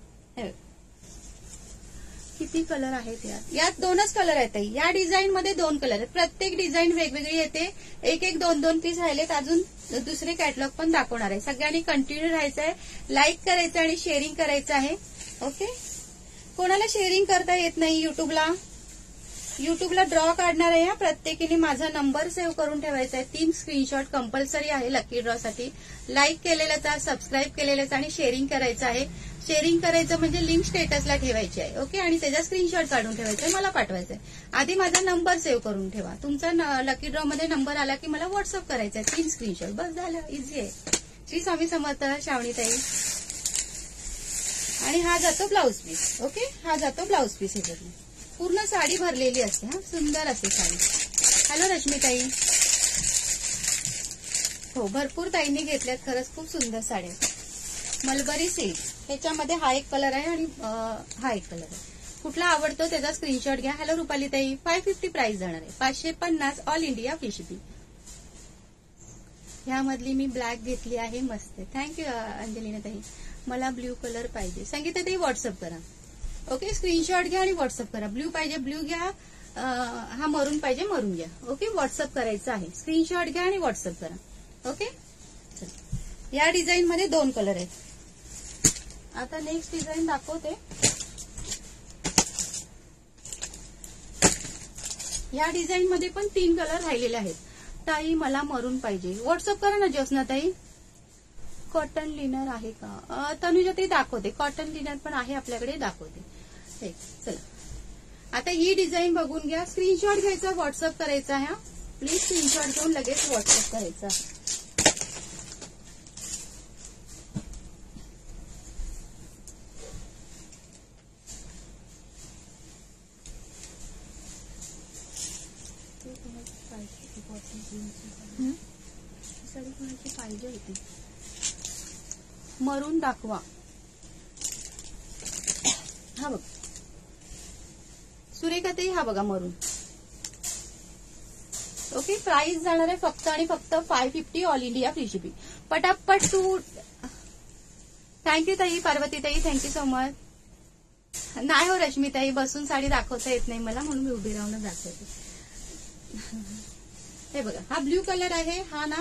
किती कलर आहेत यात? यात दोनच कलर आहेत. या डिझाईन मध्ये दोन कलर आहेत. प्रत्येक डिझाईन वेगवेगळी येते. एक एक दोन दोन पीस राहिलेत. अजून दुसरे कॅटलॉग पण दाखवणार आहे. सगळ्यांनी कंटिन्यू राहायचं आहे, लाईक करायचं आणि शेअरिंग करायचं आहे. ओके, कोणाला शेअरिंग करता येत नाही युट्यूबला, युट्यूबला ड्रॉ काढणार आहे. प्रत्येकीने माझा नंबर सेव्ह करून ठेवायचा आहे. तीन स्क्रीनशॉट कंपल्सरी आहे लकी ड्रॉ साठी. लाईक केलेल्याचा, सबस्क्राईब केलेल्याचा आणि शेअरिंग करायचं आहे. शेअरिंग करायचं म्हणजे लिंक स्टेटसला ठेवायची आहे. ओके, आणि त्याचा स्क्रीनशॉट काढून ठेवायचा आहे. मला पाठवायचा आहे. आधी माझा नंबर सेव्ह करून ठेवा. तुमचा लकी ड्रॉ मध्ये नंबर आला की मला व्हॉट्सअप करायचा आहे. तीन स्क्रीनशॉट बस झालं. इझी आहे. श्री स्वामी समर्थ. श्रावणीताई. आणि हा जातो ब्लाऊज पीस. ओके, हा जातो ब्लाऊज पीस. हे पूर्ण साडी भरलेली असते. हा सुंदर असते साडी. हॅलो रश्मीताई. हो, भरपूर ताईंनी घेतल्यात. खरंच खूप सुंदर साड्या. Mulberry silk. त्याच्यामध्ये हा एक कलर आहे आणि हा एक कलर आहे. कुठला आवडतो त्याचा स्क्रीनशॉट घ्या. हॅलो रुपाली ताई. फाय फिफ्टी प्राइस जाणार आहे. पाचशे पन्नास ऑल इंडिया फ्री शिपिंग. ह्यामधली मी ब्लॅक घेतली आहे. मस्त. थँक्यू अंजलीना ताई. मला ब्ल्यू कलर पाहिजे. संगीता ताई व्हॉट्सअप करा. ओके, स्क्रीनशॉट घ्या आणि व्हॉट्सअप करा. ब्ल्यू पाहिजे ब्ल्यू घ्या. हा मरून पाहिजे मरून घ्या. ओके, व्हॉट्सअप करायचं आहे. स्क्रीनशॉट घ्या आणि व्हॉट्सअप करा. ओके, या डिझाईन मध्ये दोन कलर आहेत. आता नेक्स्ट डिझाईन दाखवते. या डिझाईन मध्ये पण तीन कलर राहिलेले आहेत. ताई मला मरून पाहिजे. व्हॉट्सअप करा ना ज्योत्स्ना ताई. कॉटन लिनर आहे का? तनुजा ताई दाखवते. कॉटन लिनर पण आहे आपल्याकडे, दाखवते. चला, आता ही डिझाईन बघून घ्या. स्क्रीनशॉट घ्यायचा, व्हॉट्सअप करायचा आहे. प्लीज स्क्रीनशॉट घेऊन लगेच व्हॉट्सअप करायचा. साडी कोणाची पाहिजे होती? मरून दाखवा. हा बघ सुरेखा ताई, हा बघा मरून. ओके, प्राइस जाणार आहे फक्त आणि फक्त five fifty all India free shipping. पटापट तू. थँक्यू ताई, पार्वती ताई, थँक्यू सो मच. नाही हो रश्मी ताई, बसून साडी दाखवता येत नाही मला, म्हणून मी उभी राहून दाखवते. हे बघा, हा ब्ल्यू कलर आहे, हा ना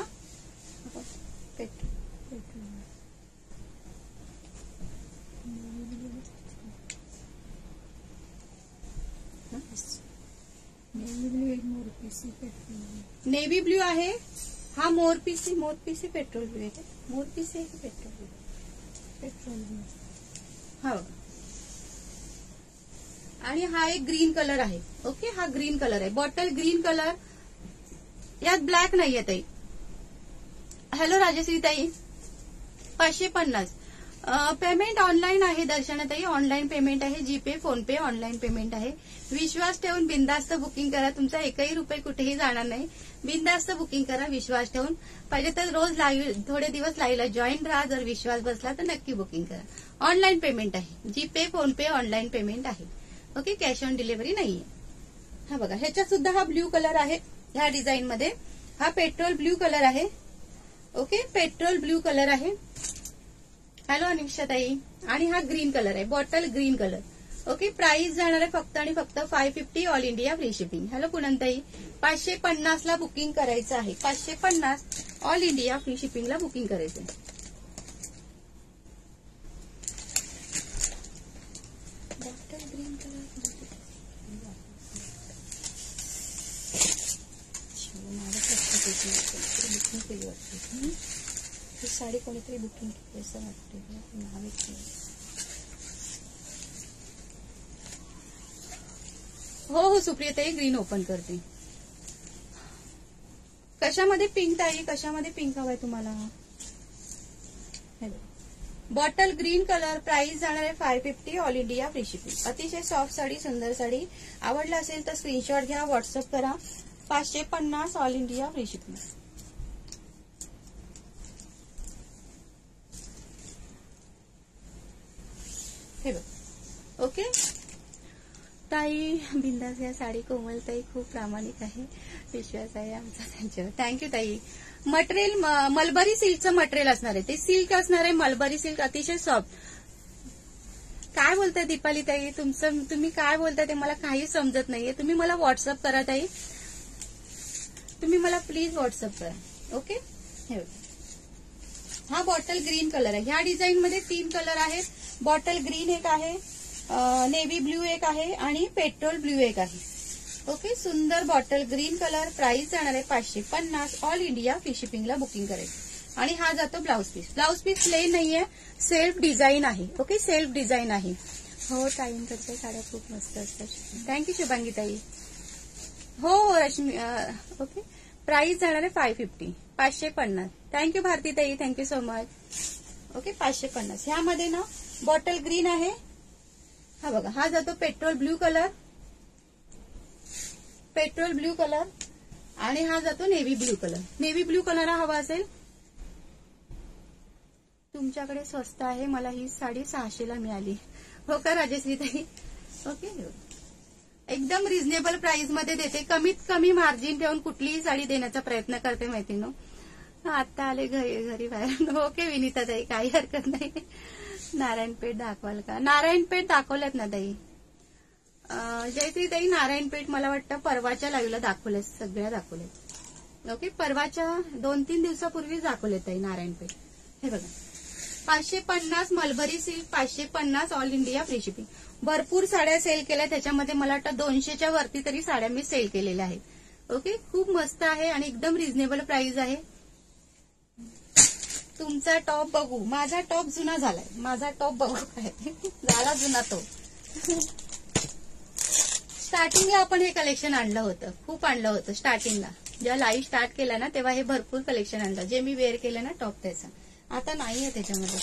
नेव्ही ब्ल्यू आहे, हा मोरपीसी मोरपीसी पेट्रोल ब्ल्यू आहे. मोरपीसी आहे की पेट्रोल ब्ल्यू? Petrol blue. हा बघा, आणि हा एक ग्रीन कलर आहे. ओके, हा ग्रीन कलर आहे, बॉटल ग्रीन कलर. यात ब्लॅक नाहीये ताई. हॅलो राजश्री ताई, पाचशे पन्नास. पेमेंट ऑनलाईन आहे दर्शना ताई, ऑनलाईन पेमेंट आहे. GPay, PhonePe online payment आहे. विश्वास ठेवून बिंदास्त बुकिंग करा, तुमचा एकही रुपये कुठेही जाणार नाही. बिंदास्त बुकिंग करा विश्वास ठेवून. पाहिजे तर रोज लाईव्ह थोडे दिवस लाईव्हला जॉईन राहा. जर विश्वास बसला तर नक्की बुकिंग करा. ऑनलाईन पेमेंट आहे, GPay, PhonePe online payment आहे. ओके, कॅश ऑन डिलिव्हरी नाहीये. हा बघा, ह्याच्यात सुद्धा हा ब्ल्यू कलर आहे. ह्या डिझाईन मध्ये हा पेट्रोल ब्ल्यू कलर आहे. ओके, पेट्रोल ब्ल्यू कलर आहे. हॅलो अनिक्षा ताई, आणि हा ग्रीन कलर आहे, bottle green colour. Okay, price जाणार आहे फक्त आणि फक्त five fifty all India free shipping. Hello पुनमताई, पाचशे पन्नास ला बुकिंग करायचं आहे. पाचशे पन्नास ऑल इंडिया फ्री शिपिंगला बुकिंग करायचं आहे. Bottle green colour. बुकिंग केली वाटते ही साडी, कोणीतरी बुकिंग केली असं वाटतं. नाव हो हो सुप्रियाताई, ग्रीन ओपन करते. कशामध्ये पिंक ताई, कशामध्ये पिंक हवाय तुम्हाला? Bottle green colour. प्राइस जाणार आहे five fifty all India free shipping. अतिशय सॉफ्ट साडी, सुंदर साडी. आवडला असेल तर स्क्रीनशॉट घ्या, व्हॉट्सअप करा. पाचशे पन्नास ऑल इंडिया फ्री शिपिंग. हे बघ. ओके ताई, बिंदास या साडी. कोमल ताई खूप प्रामाणिक आहे, विश्वास आहे आमचा त्यांच्यावर. थँक्यू ताई. मटेरियल मलबरी सिल्कचं मटेरियल असणार आहे, ते सिल्क असणार आहे, मलबरी सिल्क, अतिशय सॉफ्ट. काय बोलताय दीपाली ताई, तुमचं तुम्ही काय बोलताय ते मला काही समजत नाहीये. तुम्ही मला व्हॉट्सअप करा ताई, तुम्ही मला प्लीज व्हॉट्सअप करा. ओके, हे हा बॉटल ग्रीन कलर आहे. ह्या डिझाईन मध्ये तीन कलर आहेत. बॉटल ग्रीन एक आहे, नेव्ही ब्ल्यू एक आहे आणि पेट्रोल ब्ल्यू एक आहे. ओके, सुंदर बॉटल ग्रीन कलर. प्राइस जाणार आहे पाचशे पन्नास ऑल इंडिया फ्री शिपिंगला बुकिंग करायचं. आणि हा जातो blouse piece. Blouse piece plain नाहीये, सेल्फ डिझाईन आहे. ओके, सेल्फ डिझाईन आहे. हो, ताईंकडच्या साड्या खूप मस्त असतात. थँक्यू शुभांगी ताई. हो हो रश्मी. ओके, प्राइस जाणार आहे फाय फिफ्टी, पाचशे पन्नास. थँक्यू भारती ताई, थँक्यू सो मच. ओके, पाचशे पन्नास. ह्यामध्ये ना बॉटल ग्रीन आहे. हा बघा, हा जातो petrol blue colour, petrol blue colour. आणि हा जातो navy blue colour. Navy blue colour हवा असेल तुमच्याकडे स्वस्त आहे, मला ही साडी सहाशेला मिळाली. हो का राजश्री ताई? ओके, एकदम रिझनेबल प्राइस मध्ये देते. कमीत कमी मार्जिन ठेवून कुठलीही साडी देण्याचा प्रयत्न करते, माहिती ना. आता आले घरी घरी बाहेर. ओके विनीता ताई, काही हरकत नाही. नारायणपेठ दाखवाल का? नारायणपेठ दाखवल्यात ना ताई. जयश्री ताई, नारायणपेठ मला वाटतं परवाच्या लाईव्हला दाखवले, सगळ्या दाखवल्यात. ओके, परवाच्या दोन तीन दिवसापूर्वी दाखवले ताई नारायणपेठ. हे बघा, पाचशे पन्नास मलबरी सिल्क, पाचशे पन्नास ऑल इंडिया फ्री शिपिंग. भरपूर साड्या सेल केल्या, त्याच्यामध्ये मला वाटतं दोनशेच्या वरती तरी साड्या मी सेल केलेल्या आहेत. ओके, खूप मस्त आहे आणि एकदम रिझनेबल प्राइस आहे. तुमचा टॉप बघू. माझा टॉप जुना झालाय, माझा टॉप बघू काय झाला जुना तो. स्टार्टिंगला आपण हे कलेक्शन आणलं होतं, खूप आणलं होतं स्टार्टिंगला. जेव्हा लाईव्ह स्टार्ट केला ना तेव्हा हे भरपूर कलेक्शन आणलं, जे मी वेअर केलं ना टॉप त्याचा. आता नाहीये त्याच्यामध्ये.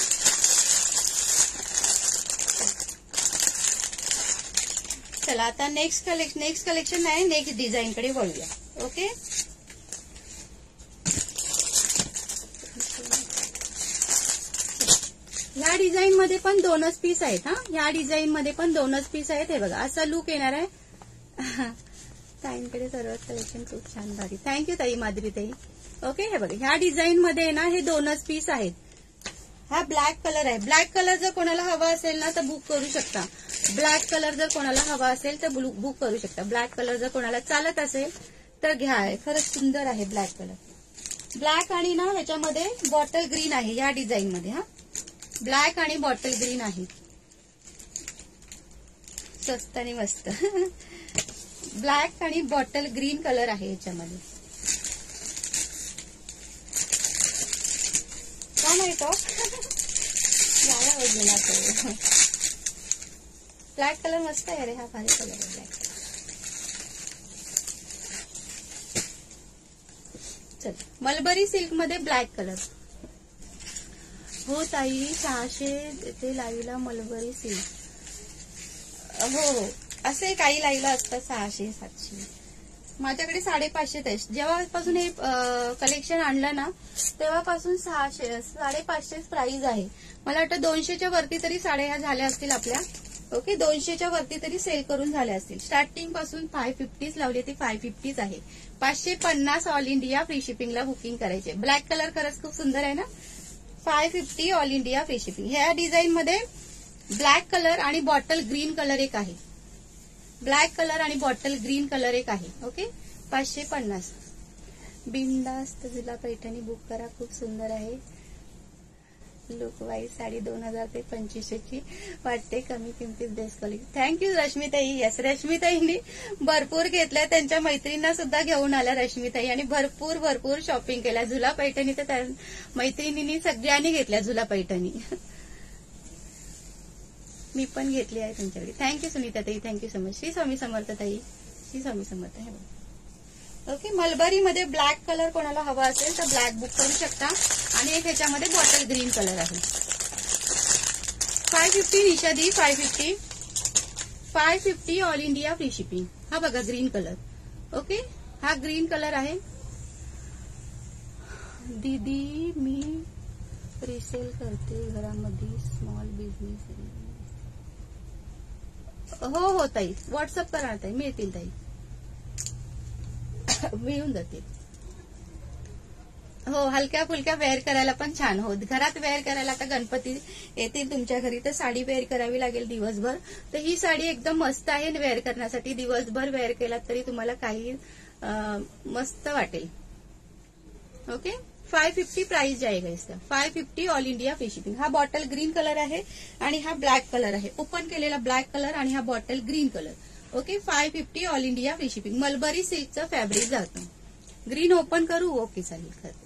चला आता नेक्स्ट कलेक्शन नेक्स्ट कलेक्शन आहे, नेक्स्ट डिझाईन कडे वळूया. ओके, ह्या डिझाईन मध्ये पण दोनच पीस आहेत. हा, ह्या डिझाईन मध्ये पण दोनच पीस आहेत. हे बघा, असा लुक येणार आहे. ताईंकडे सर्वच कलेक्शन खूप छान भारी. थँक्यू ताई, माधुरी ताई. ओके, हे बघा ह्या डिझाईन मध्ये ना हे दोनच पीस आहेत. हा ब्लॅक कलर आहे. ब्लॅक कलर जर कोणाला हवा असेल ना तर बुक करू शकता. ब्लॅक कलर जर कोणाला हवा असेल तर बुक करू शकता. ब्लॅक कलर जर कोणाला चालत असेल तर घ्या. खरंच सुंदर आहे ब्लॅक कलर. ब्लॅक आणि ना ह्याच्यामध्ये बॉटल ग्रीन आहे या डिझाईन मध्ये. हा ब्लॅक आणि बॉटल ग्रीन आहे. स्वस्त आणि मस्त. ब्लॅक आणि बॉटल ग्रीन कलर आहे याच्यामध्ये. का नाही तो ब्लॅक कलर मस्त आहे रे. हा भारी कलर आहे ब्लॅक. चल, मलबरी सिल्क मध्ये ब्लॅक कलर. हो ताई, सहाशे ते लाईव्हला मलबरी सिल्क. हो हो, असे काही लाईव्हला असतात सहाशे सातशे. माझ्याकडे साडेपाचशे ते जेव्हापासून हे कलेक्शन आणलं ना तेव्हापासून सहाशे साडेपाचशेच प्राइस आहे. मला वाटतं दोनशेच्या वरती तरी साड्या ह्या झाल्या असतील आपल्या. ओके, दोनशेच्या वरती तरी सेल करून झाल्या असतील. स्टार्टिंग पासून फाय फिफ्टीच लावली ती फाय फिफ्टीच आहे. पाचशे पन्नास ऑल इंडिया फ्री शिपिंगला बुकिंग करायचे. ब्लॅक कलर खरंच खूप सुंदर आहे ना. Five fifty all India free shipping. ह्या डिझाईन मध्ये ब्लॅक कलर आणि बॉटल ग्रीन कलर एक आहे. ब्लॅक कलर आणि बॉटल ग्रीन कलर एक आहे. ओके, पाचशे पन्नास. बिंदास्त जिल्हा पैठणी बुक करा, खूप सुंदर आहे. लुक वाईज साडी दोन हजार ते पंचवीसशेची वाटते. कमी किमतीत बेस्ट क्वालिटी. थँक्यू रश्मीताई. येस, रश्मीताईंनी भरपूर घेतल्या. त्यांच्या मैत्रिणींना सुद्धा घेऊन आल्या रश्मीताई आणि भरपूर भरपूर शॉपिंग केल्या. झुला पैठणी तर त्या मैत्रिणींनी सगळ्यांनी घेतल्या झुला पैठणी. मी पण घेतली आहे तुमच्याकडे. थँक्यू सुनीता ताई, thank you so much. Shri Swami Samarth ताई, श्री स्वामी समर्थ. हे ओके, मलबरी मध्ये ब्लॅक कलर कोणाला हवा असेल तर ब्लॅक बुक करू शकता. आणि एक ह्याच्यामध्ये बॉटल ग्रीन कलर आहे. फाय फिफ्टी निशादी, five fifty five fifty all India free shipping. हा बघा ग्रीन कलर. ओके, हा ग्रीन कलर आहे. दीदी मी रिसेल करते घरामध्ये स्मॉल बिझनेस. हो हो ताई, व्हॉट्सअप करा ताई, मिळतील ताई, मिळून जातील. हो, हलक्या फुलक्या वेअर करायला पण छान. हो, घरात वेअर करायला. आता गणपती येतील तुमच्या घरी तर साडी वेअर करावी लागेल दिवसभर. तर ही साडी एकदम मस्त आहे वेअर करण्यासाठी. दिवसभर वेअर केला तरी तुम्हाला काही मस्त वाटेल. ओके, फाय फिफ्टी प्राइस जाएगा इसका. Five fifty all India free shipping. हा बॉटल ग्रीन कलर आहे आणि हा ब्लॅक कलर आहे. ओपन केलेला ब्लॅक कलर आणि हा bottle green colour. Okay, five fifty all India free shipping. Mulberry सिल्कचं फॅब्रिक जातं. ग्रीन ओपन करू. ओके, चालेल. खरं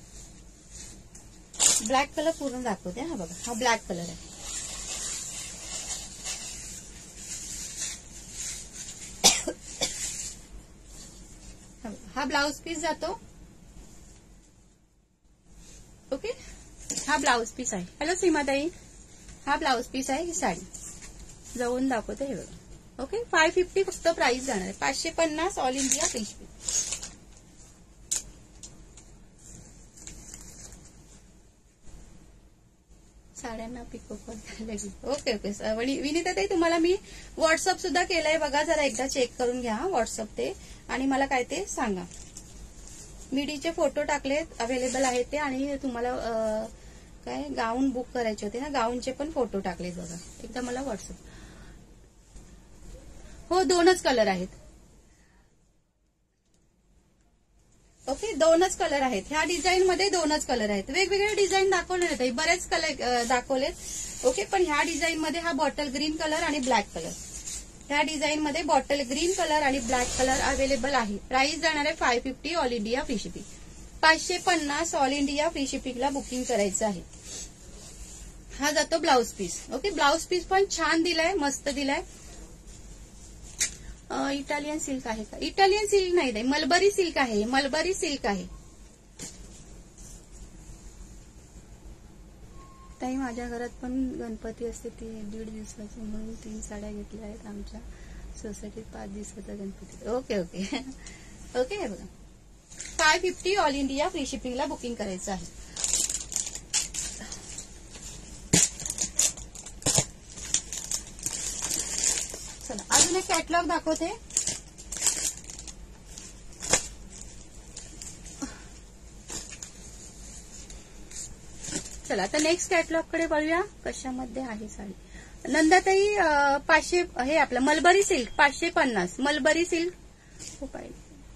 ब्लॅक कलर पूर्ण दाखवते. हा बघा, हा ब्लॅक कलर आहे. हा ब्लाउज पीस जातो. ओके, हा ब्लाउज पीस आहे. हॅलो सीमाताई, हा ब्लाउज पीस आहे. ही साडी जवळून दाखवते. हे बघा. ओके, फाय फिफ्टी फक्त प्राइस जाणार आहे. पाचशे पन्नास ऑल इंडिया फ्री शिपिंग. साड्यांना पिको फॉल करायला लागेल. ओके ओके, विनीता ताई तुम्हाला मी व्हॉट्सअप सुद्धा केलंय बघा. जरा एकदा चेक करून घ्या व्हॉट्सअप ते आणि मला काय ते सांगा. मिडीचे फोटो टाकलेत, अवेलेबल आहेत ते. आणि तुम्हाला काय गाऊन बुक करायचे होते ना, गाऊनचे पण फोटो टाकलेत बघा. एकदा मला व्हॉट्सअप. हो, दोनच कलर आहेत. ओके, दोनच कलर आहेत. ह्या डिझाईन मध्ये दोनच कलर आहेत. वेगवेगळे डिझाईन दाखवले नाही, बरेच कलर दाखवलेत. ओके, पण ह्या डिझाईन मध्ये हा बॉटल ग्रीन कलर आणि ब्लॅक कलर. ह्या डिझाईन मध्ये बॉटल ग्रीन कलर आणि ब्लॅक कलर अवेलेबल आहे. प्राइस जाणार आहे five fifty all India free shipping. पाचशे पन्नास ऑल इंडिया फ्री शिपिंगला बुकिंग करायचं आहे. हा जातो blouse piece. Okay, blouse piece पण छान दिलाय, मस्त दिलाय. इटालियन सिल्क आहे का? इटालियन सिल्क नाही आहे, मलबरी सिल्क आहे. मलबरी सिल्क आहे ताई. माझ्या घरात पण गणपती असते ती दीड दिवसाची, म्हणून तीन साड्या घेतल्या आहेत. आमच्या सोसायटीत पाच दिवसाचा गणपती. ओके ओके ओके, हे बघा. Five fifty all India free शिपिंगला बुकिंग करायचं आहे. चला, अजून एक कॅटलॉग दाखवते. चला आता नेक्स्ट कॅटलॉग कडे वळूया. कशामध्ये आहे साडी? नंदाताई अं, पाचशे हे आपलं मलबरी सिल्क पाचशे पन्नास मलबरी सिल्क. हो पाहिजे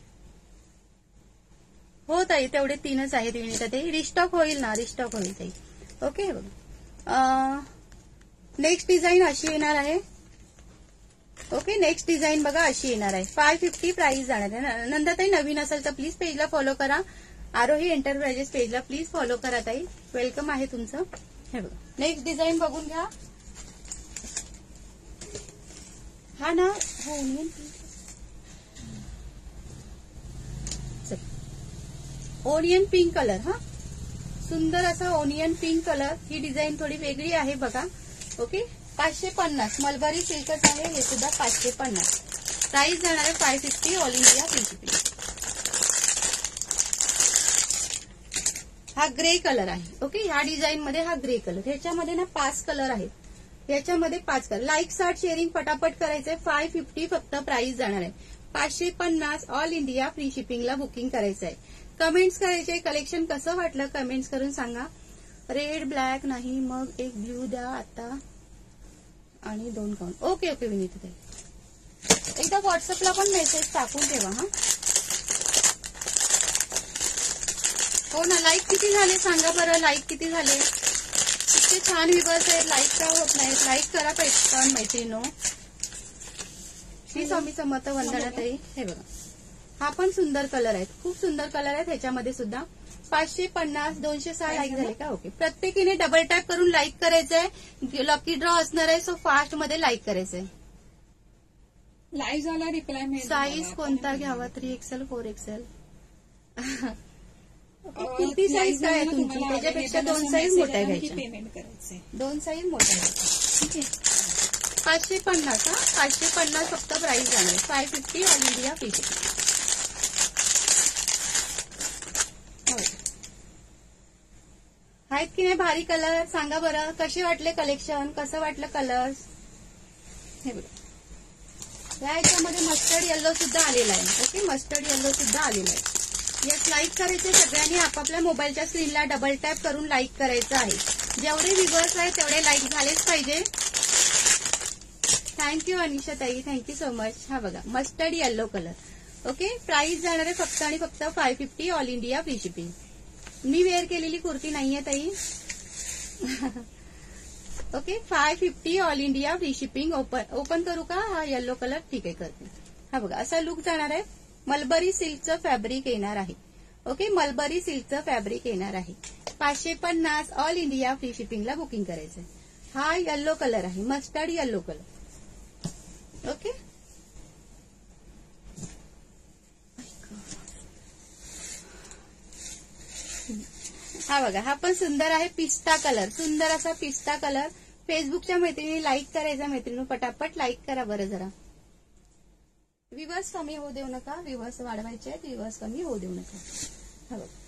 हो ताई, तेवढे तीनच आहेत विनीता ताई. रिस्टॉक होईल ना, रिस्टॉक होईल ताई. ओके बघा. नेक्स्ट डिझाईन अशी येणार आहे. ओके नेक्स्ट डिझाईन बघा अशी येणार आहे. फाय फिफ्टी प्राइस जाणार आहे. नंदाताई नवीन असेल तर प्लीज पेजला फॉलो करा. आरोही एंटरप्राइजेस पेजला प्लीज फॉलो करा ताई. वेलकम आहे तुमचं. हे बघा नेक्स्ट डिझाईन बघून घ्या. हा ना हो ओनियन ओनियन पिंक कलर. हा सुंदर असा ओनियन पिंक कलर. ही डिझाईन थोडी वेगळी आहे बघा. ओके पाचशे पन्नास मलबरी सिल्कच आहे हे सुद्धा पाचशे पन्नास. प्राइस जाणार आहे five fifty all India free shipping. हा ग्रे कलर आहे. ओके ह्या डिझाईन मध्ये हा ग्रे कलर. ह्याच्यामध्ये ना पाच कलर आहेत. याच्यामध्ये पाच कलर. लाईक स्टार्ट शेअरिंग पटापट करायचंय. फाय फिफ्टी फक्त प्राइस जाणार आहे. पाचशे पन्नास ऑल इंडिया फ्री शिपिंगला बुकिंग करायचं आहे. कमेंट्स करायचे. कलेक्शन कसं वाटलं कमेंट्स करून सांगा. रेड ब्लॅक नाही मग एक ब्ल्यू द्या आता आणि दोन काउंट. ओके ओके विनीता ताई, एकदा व्हॉट्सअपला पण मेसेज टाकून ठेवा. हा हो ना. लाईक किती झाले सांगा बरं. लाईक किती झाले? इतके छान व्ह्यूअर्स आहेत, लाईक का होत नाहीत? लाईक करा पाहिजे मैत्रिणीनो. श्री स्वामी समर्थ वंदना ताई. हे बघा हा पण सुंदर कलर आहेत. खूप सुंदर कलर आहेत ह्याच्यामध्ये सुद्धा. पाचशे पन्नास दोनशे सहा लाईक झाले का? ओके प्रत्येकीने डबल टॅप करून लाईक करायचंय. लकी ड्रॉ असणार आहे सो फास्ट मध्ये लाईक करायचंय. लाईव्ह झाला रिप्लाय मिळेल. साईज कोणता घ्यावा? थ्री एक्सेल फोर एक्सेल किती साईज काय आहे तुमची? त्याच्यापेक्षा दोन साईज मोठ्या घ्यायच्या. पेमेंट करायचंय. दोन साईज मोठ्या घ्यायच्या. ठीक आहे पाचशे पन्नास. हा पाचशे पन्नास फक्त प्राइस जाणार. Five fifty all India free shipping. आहेत की नाही भारी कलर? सांगा बरं कसे वाटले कलेक्शन, कसं वाटलं कलर्स? हे बघा या याच्यामध्ये मस्टर्ड येल्लो सुद्धा आलेला आहे. ओके मस्टर्ड येल्लो सुद्धा आलेला आहे. यस लाईक करायचे सगळ्यांनी. आपापल्या मोबाईलच्या स्क्रीनला डबल टॅप करून लाईक करायचं आहे. जेवढे व्ह्यूअर्स आहेत तेवढे लाईक झालेच पाहिजे. थँक्यू अनिशा ताई, थँक्यू सो मच. हा बघा mustard yellow colour. Okay price जाणार आहे फक्त आणि फक्त five fifty all India free shipping. मी वेअर केलेली कुर्ती नाहीये ताई. Okay five fifty all India free shipping. Open open करू का? हा येल्लो कलर ठीक आहे करते. हा बघा असा लुक जाणार आहे. मलबरी सिल्कचं फॅब्रिक येणार आहे. ओके मलबरी सिल्कचं फॅब्रिक येणार आहे. पाचशे पन्नास ऑल इंडिया फ्री शिपिंगला बुकिंग करायचंय. हा येल्लो कलर आहे मस्टर्ड येल्लो कलर. ओके हा बघा हा पण सुंदर आहे. पिस्ता कलर. सुंदर असा पिस्ता कलर. फेसबुकच्या मैत्रिणी लाईक करायचा. मैत्रिणी पटापट लाईक करा बरं जरा. व्ह्यूअर्स कमी होऊ देऊ नका. व्ह्यूअर्स वाढवायचे आहेत. व्ह्यूअर्स कमी होऊ देऊ नका. हा बघा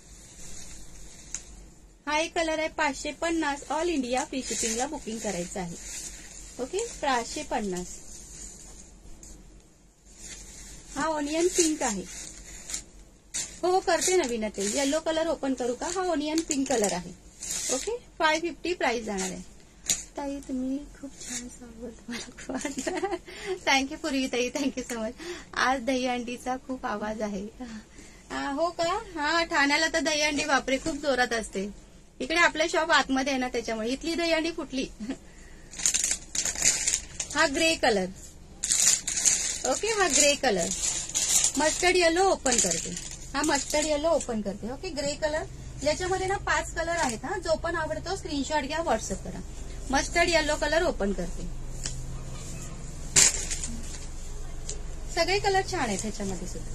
हा एक कलर आहे. पाचशे पन्नास ऑल इंडिया फ्री शिपिंगला बुकिंग करायचं आहे. ओके पाचशे पन्नास. हा ऑनियन पिंक आहे. हो करते नवीन ते. येल्लो कलर ओपन करू का? हा ऑनियन पिंक कलर आहे. ओके फाय फिफ्टी प्राइस जाणार आहे. ताई तुम्ही खूप छान सांगत मला. थँक्यू पूर्वी ताई, थँक्यू सो मच. आज दहीहंडीचा खूप आवाज आहे. हो का? हा ठाण्याला तर दहीहंडी बापरे खूप जोरात असते. इकडे आपलं शॉप आतमध्ये आहे ना त्याच्यामुळे इथली दहीहंडी फुटली. हा ग्रे कलर. ओके हा grey colour. Mustard yellow open करते. हा मस्टर्ड येलो ओपन करते. Okay grey colour. याच्यामध्ये ना पाच कलर आहेत. हा जो पण आवडतो स्क्रीनशॉट घ्या व्हॉट्सअप करा. मस्टर्ड येलो कलर ओपन करते. सगळे कलर छान आहेत ह्याच्यामध्ये सुद्धा.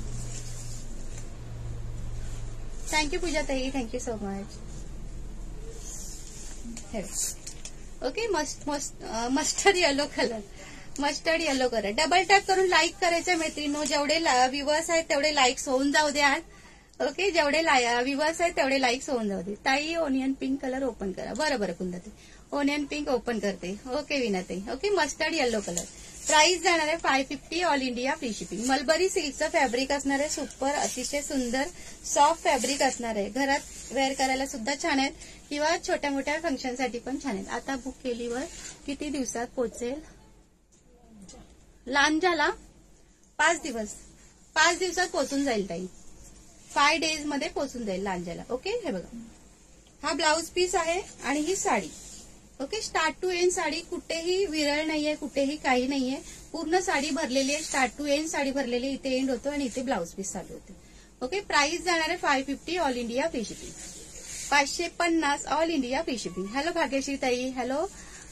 थँक्यू पूजा ताई, thank you so much. Okay must must mustard yellow colour. Mustard yellow colour. Double tap करून लाईक करायचं मैत्रिणींनो. जेवढे व्ह्यूअर्स आहेत तेवढे लाईक्स होऊन जाऊ द्या. ओके जेवढे व्ह्यूअर्स आहेत तेवढे लाईक्स होऊन जाऊ दे. ताई ओनियन पिंक कलर ओपन करा. बरं बरं कुंदाते ओनियन पिंक ओपन करते. ओके विनाताई. Okay mustard yellow colour. Price जाणार आहे five fifty all India free shipping. Mulberry सिल्कचं फॅब्रिक असणार आहे. सुपर अतिशय सुंदर सॉफ्ट फॅब्रिक असणार आहे. घरात वेअर करायला सुद्धा छान आहेत. किंवा छोट्या मोठ्या फंक्शनसाठी पण छान आहेत. आता बुक केलीवर किती दिवसात पोहोचेल? लांजाला पाच दिवस पाच दिवसात पोहोचून जाईल ताई. फाय डेज मध्ये पोहोचून जाईल लांजाला. ओके, हे बघा हा ब्लाउज पीस आहे आणि ही sari. Okay, start to end sari, कुठेही विरळ नाहीये, कुठेही काही नाहीये, पूर्ण साडी भरलेली आहे. स्टार्ट टू एंड साडी भरलेली, इथे एंड होतो आणि इथे ब्लाउज पीस चालू होते. ओके, प्राइस जाणार आहे five fifty all India free shipping. पाचशे पन्नास all India free shipping. Hello Bhagyashree ताई, हॅलो.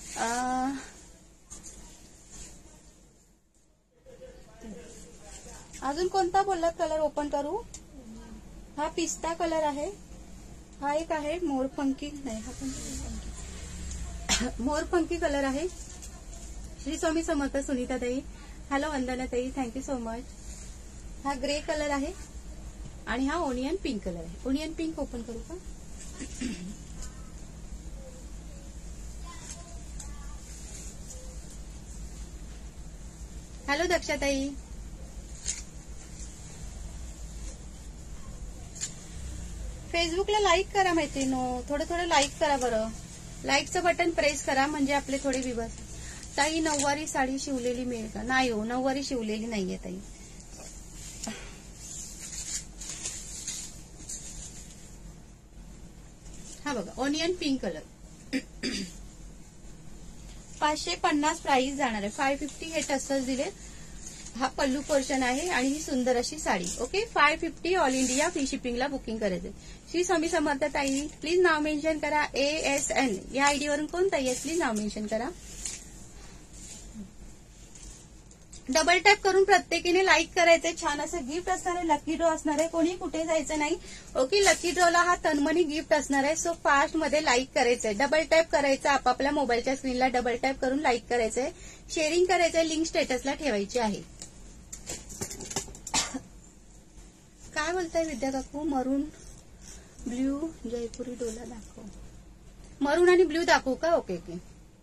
अजून कोणता बोललात कलर ओपन करू? हा पिस्ता कलर आहे, हा एक आहे मोरपंखी, नाही हा पण मोरपंखी कलर आहे. श्री स्वामी समर्थ सुनीता ताई, हॅलो वंदना ताई, थँक्यू सो मच. हा ग्रे कलर आहे आणि हा ओनियन पिंक कलर आहे. ओनियन पिंक ओपन करू का? हॅलो दक्षाताई, फेसबुकला लाईक करा मैत्रिणो, थोडं थोडं लाईक करा बरं. लाईकचं बटन प्रेस करा म्हणजे आपले थोडे विवस. ताई नऊवारी साडी शिवलेली मिळेल का? नाही हो, नऊवारी शिवलेली नाहीये ताई. हा बघा ओनियन पिंक कलर, पाचशे पन्नास प्राइस जाणार आहे. फाय फिफ्टी हे टसल्स दिले. हा पल्लू पोर्शन आहे आणि ही सुंदर अशी sari. Okay, five fifty all India free शिपिंगला बुकिंग करायचं. श्री स्वामी समर्थ ताई, प्लीज नाव मेन्शन करा. ए एस एन या आयडी वरून कोण ताई आहे, प्लीज नाव मेन्शन करा. डबल टॅप करून प्रत्येकीने लाईक करायचंय. छान असं गिफ्ट असणार आहे, लकी ड्रॉ असणार आहे, कोणी कुठे जायचं नाही. ओके, लकी ड्रॉला हा तनमनी गिफ्ट असणार आहे. सो फास्ट मध्ये लाईक करायचंय, डबल टॅप करायचं, आपापल्या मोबाईलच्या स्क्रीनला डबल टॅप करून लाईक करायचंय, शेअरिंग करायचंय, लिंक स्टेटसला ठेवायची आहे. काय बोलताय विद्या काकू? मरून ब्ल्यू जयपुरी डोला दाखव. मरून आणि ब्ल्यू दाखवू का? ओके ओके,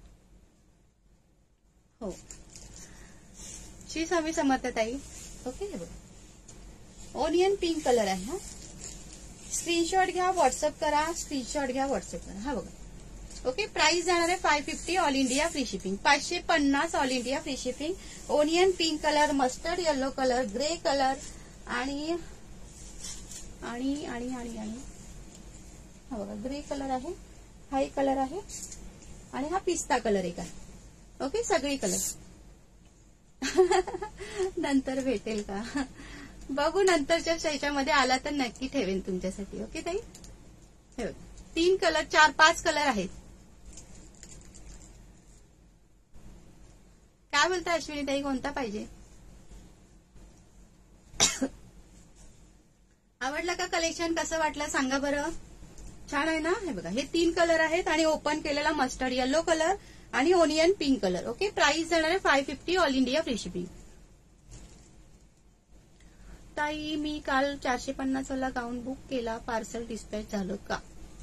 हो. श्री स्वामी समर्थ ताई. ओके, हे बघा ओनियन पिंक कलर आहे. हा स्क्रीनशॉट घ्या, व्हॉट्सअप करा, स्क्रीनशॉट घ्या, व्हॉट्सअप करा. हा बघा. ओके, प्राइस जाणार आहे five fifty all India free shipping. पाचशे पन्नास all India free shipping. Onion pink colour, mustard yellow colour, grey colour आणि आणि आणि आणि आणि हा बघा ग्रे कलर आहे, हा एक कलर आहे आणि हा पिस्ता कलर एक आहे. ओके, सगळी कलर नंतर भेटेल का बघू, नंतरच्या ह्याच्यामध्ये आला तर नक्की ठेवेन तुमच्यासाठी. ओके ताई, हे बघ तीन कलर, चार पाच कलर आहेत. काय बोलता अश्विनी ताई, कोणता पाहिजे? आवडलं का कलेक्शन? कसं वाटलं सांगा बरं. छान आहे ना? हे बघा हे तीन कलर आहेत आणि ओपन केलेला मस्टर्ड येलो कलर आणि onion pink colour. Okay, price जाणार आहे five fifty all India free shipping. ताई मी काल चारशे पन्नास वाला गाऊन बुक केला, पार्सल डिस्पॅच झालं का?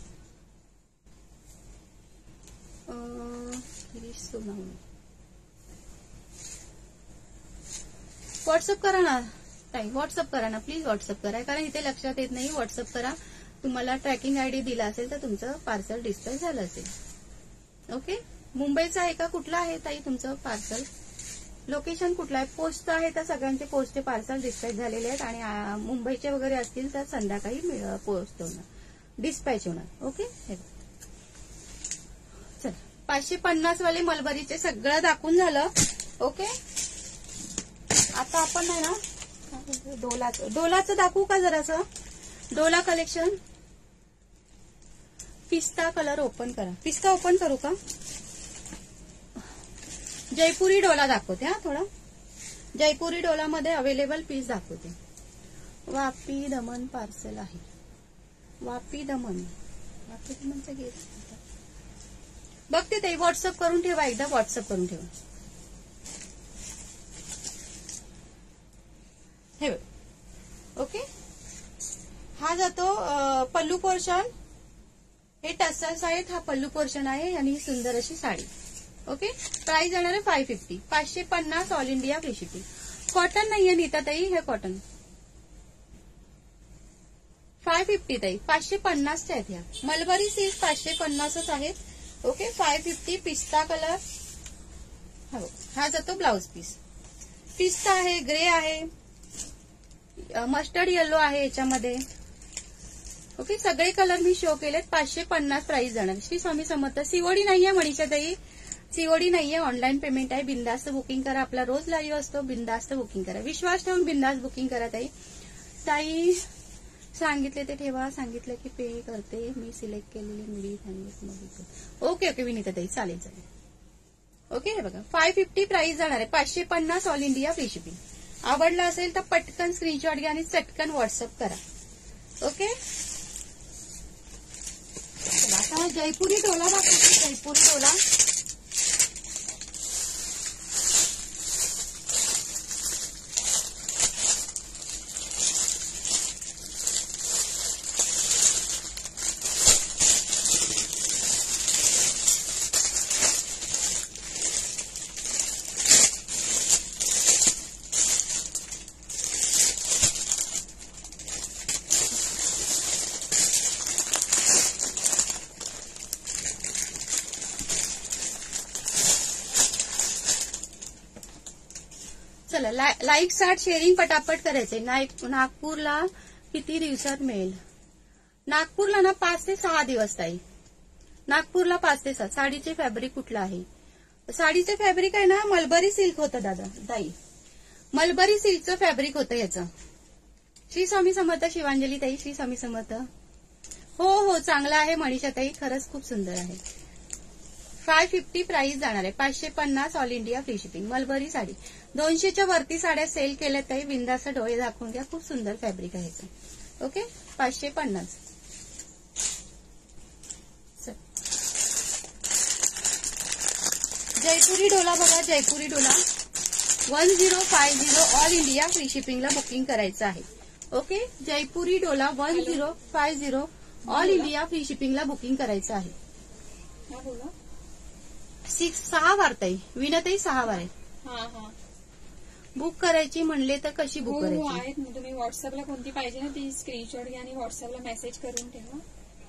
व्हॉट्सअप करा ना ताई, व्हॉट्सअप करा ना प्लीज, व्हॉट्सअप करा, कारण इथे लक्षात येत नाही. व्हॉट्सअप करा, तुम्हाला ट्रॅकिंग आयडी दिला असेल तर तुमचं पार्सल डिस्पॅच झालं असेल. ओके, मुंबईचं आहे का? कुठलं आहे ताई तुमचं पार्सल? लोकेशन कुठलं आहे? पोस्ट आहे तर सगळ्यांचे पोस्टचे पार्सल डिस्पॅच झालेले आहेत आणि मुंबईचे वगैरे असतील तर संध्याकाळी पोस्ट होणार, डिस्पॅच होणार. ओके, हे चल पाचशे पन्नास वाले मलबरीचे सगळं दाखवून झालं. ओके, आता आपण आहे ना डोलाचं डोलाचं दाखवू का जरासं? डोला कलेक्शन, पिस्ता कलर ओपन करा. पिस्ता ओपन करू का? जयपुरी डोला दाखवते. हा थोडा जयपुरी डोलामध्ये अवेलेबल पीस दाखवते. वापी दमन पार्सल आहे. वापी दमन, वापी दमनचं गेट बघते ते. व्हॉट्सअप करून ठेवा, एकदा व्हॉट्सअप करून ठेवा. हे ओके, हा जातो पल्लू पोर्शन. हे टसल्स आहेत, हा पल्लू पोर्शन आहे आणि ही सुंदर अशी साडी. ओके, प्राइस जाणार आहे फाय फिफ्टी, पाचशे पन्नास all India free shipping. Cotton नाहीये नीता ताई, हे कॉटन. फाय फाय फिफ्टी ताई, पाचशे पन्नासच्या आहेत ह्या. मलबरी सिल्क पाचशे पन्नासच आहेत. Okay, five fifty. पिस्ता कलर, हो हा जातो ब्लाउज पीस. पिस्ता आहे, ग्रे आहे, मस्टर्ड येलो आहे याच्यामध्ये. ओके, सगळे कलर मी शो केलेत. पाचशे पन्नास प्राइस जाणार. श्री स्वामी समर्थ. सीओडी नाहीये मनीषा ताई, सीओडी नाहीये, ऑनलाईन पेमेंट आहे. बिंदास्त बुकिंग करा. आपला रोज लाईव्ह असतो, बिंदास्त बुकिंग करा. विश्वास ठेवून बिंदास्त बुकिंग करा ताई. ताई सांगितले ते ठेवा, सांगितलं की पे करते मी. सिलेक्ट केलेले मिडी सांगितलं. ओके ओके विनीता ताई, चालेल चालेल. ओके, हे बघा फाय फिफ्टी प्राइस जाणार आहे. पाचशे पन्नास ऑल इंडिया फ्री शिपिंग. आवडला असेल तर पटकन स्क्रीनशॉट घ्या आणि चटकन व्हॉट्सअप करा. ओके, आता जयपुरी डोला दाखवते. जयपुरी डोला चला, लाईक स्टार्ट शेअरिंग पटापट करायचंय. नागपूरला किती दिवसात मिळेल? नागपूरला ना पाच ते सहा दिवस ताई. नागपूरला पाच ते सहा. साडीचे फॅब्रिक कुठलं आहे? साडीचे फॅब्रिक आहे ना, मलबरी सिल्क होतं दादा ताई. मलबरी सिल्कचं फॅब्रिक होतं याचं. श्री स्वामी समर्थ. शिवांजली ताई, श्री स्वामी समर्थ. हो हो, चांगला आहे मनीषा ताई, खरंच खूप सुंदर आहे. फाय फिफ्टी प्राइस जाणार आहे. पाचशे पन्नास all India free shipping. Mulberry sari दोनशेच्या वरती साड्या सेल केल्या ताई. बिंदास्त डोळे दाखवून घ्या. खूप सुंदर फॅब्रिक आहे. ओके, पाचशे पन्नास. जयपुरी डोला बघा, जयपुरी डोला one zero five zero all India free शिपिंगला बुकिंग करायचं आहे. ओके, जयपुरी डोला one zero five zero all India free शिपिंगला बुकिंग करायचं आहे. सिक्स सहा वार ताई, विनताई सहा वार आहे. हा हा, बुक करायची म्हणले तर कशी बुक हो करायची? आहेत ना, तुम्ही व्हॉट्सअपला कोणती पाहिजे ना ती स्क्रीनशॉट घ्या आणि व्हॉट्सअपला मेसेज करून ठेवा.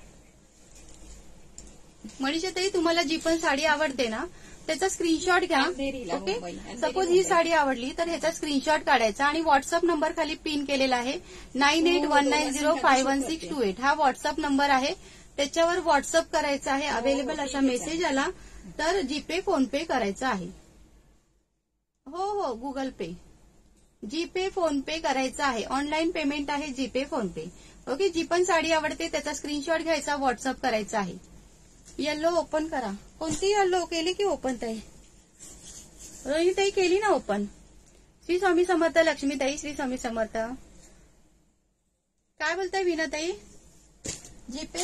मनीषा ताई, तुम्हाला जी पण साडी आवडते ना त्याचा स्क्रीनशॉट घ्या. अंधेरीला ओके, मुंबई, अंधेरी सपोज ही मुंबई. साडी आवडली तर ह्याचा स्क्रीनशॉट काढायचा आणि व्हॉट्सअप नंबर खाली पिन केलेला आहे nine eight one nine zero five one six two eight. हा व्हॉट्सअप नंबर आहे, त्याच्यावर व्हॉट्सअप करायचा आहे. अवेलेबल असा मेसेज आला तर जीपे फोन पे करायचा आहे. हो हो, Google Pay, GPay PhonePe करायचा आहे. ऑनलाईन पेमेंट आहे, जीपे फोन पे. ओके, जी पण साडी आवडते त्याचा स्क्रीनशॉट घ्यायचा, व्हॉट्सअप करायचा आहे. येल्लो ओपन करा. कोणती येल्लो केली की ओपन ताई? रोहिणी ताई केली ना ओपन. श्री स्वामी समर्थ. लक्ष्मी ताई, श्री स्वामी समर्थ. काय बोलताय विना ताई? जीपे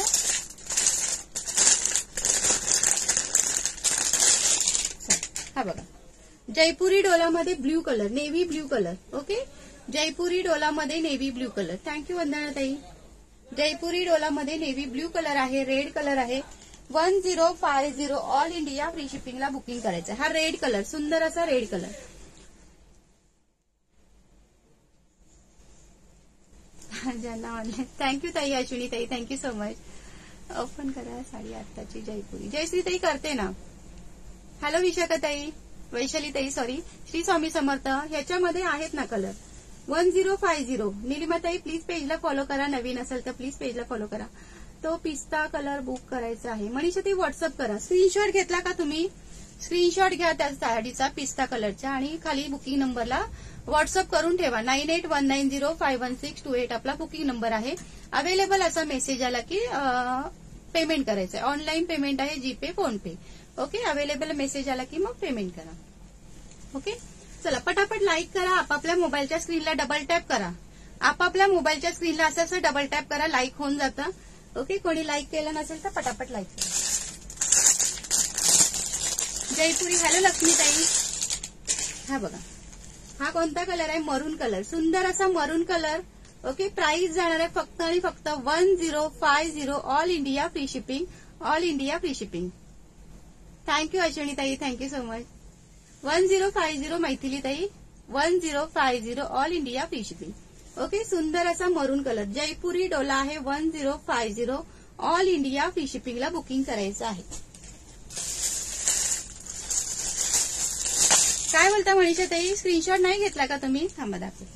हा बघा, जयपुरी डोलामध्ये blue colour, navy blue colour. Okay, Jaipuri डोलामध्ये navy blue colour. Thank you Vandana ताई. जयपुरी डोलामध्ये नेव्ही ब्ल्यू कलर आहे, रेड कलर आहे. One zero five zero all India free शिपिंगला बुकिंग करायचं. हा रेड कलर, सुंदर असा रेड कलर. ज्यांना ऑनलाईन. थँक्यू ताई, अश्विनी ताई, थँक्यू सो मच. ओपन करा साडी आत्ताची जयपुरी. जयश्री ताई करते ना. हॅलो विशाखा ताई, वैशाली ताई, सॉरी. श्री स्वामी समर्थ. ह्याच्यामध्ये आहेत ना colour. One zero five zero. Nilima ताई प्लीज पेजला फॉलो करा. नवीन असेल तर प्लीज पेजला फॉलो करा. तो पिस्ता कलर बुक करायचा आहे. मनीषा ती व्हॉट्सअप करा. स्क्रीनशॉट घेतला का तुम्ही? स्क्रीनशॉट घ्या त्या साडीचा पिस्ता कलरचा आणि खाली बुकिंग नंबरला व्हॉट्सअप करून ठेवा. Nine eight one nine zero five one six two eight आपला बुकिंग नंबर आहे. अवेलेबल असा मेसेज आला की पेमेंट करायचं आहे. ऑनलाईन पेमेंट आहे, GPay PhonePe. Okay, available message आला की मग पेमेंट करा. ओके, चला पटापट लाईक करा. आपापल्या मोबाईलच्या स्क्रीनला डबल टॅप करा. आपापल्या मोबाईलच्या स्क्रीनला असं असं डबल टॅप करा, लाईक होऊन जातं. ओके, कोणी लाईक केलं नसेल तर पटापट लाईक करा. जयपुरी. हॅलो लक्ष्मी ताई. हा बघा, हा कोणता कलर आहे? मरून कलर, सुंदर असा मरून कलर. ओके, प्राइस जाणार आहे फक्त आणि फक्त one zero five zero all India free shipping. All India free shipping. Thank you Ashwini ताई, thank you so much. One zero five zero Maithili ताई, one zero five zero all India free shipping. Okay, सुंदर असा maroon colour Jaipuri डोला आहे. One zero five zero all India free शिपिंगला booking करायचं आहे. काय बोलता मनीषा ताई, स्क्रीनशॉट नाही घेतला का तुम्ही? थांबा दाखवते.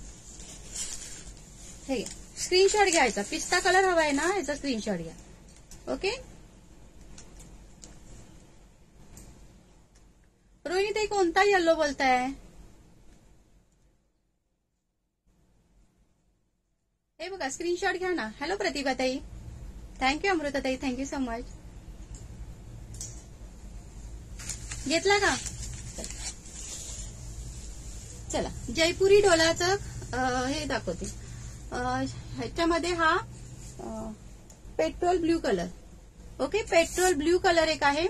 हे घ्या, स्क्रीनशॉट घ्यायचा. पिस्ता कलर हवा आहे ना, याचा स्क्रीनशॉट घ्या. ओके, रोहिणी ताई कोणता येल्लो बोलताय? हे बघा, स्क्रीनशॉट घ्या ना. हॅलो प्रतिभा ताई, थँक्यू. अमृता ताई, थँक्यू सो मच. घेतला का? चला, जयपुरी डोलाचं हे दाखवते. ह्याच्यामध्ये हा petrol blue colour. Okay, petrol blue colour एक आहे.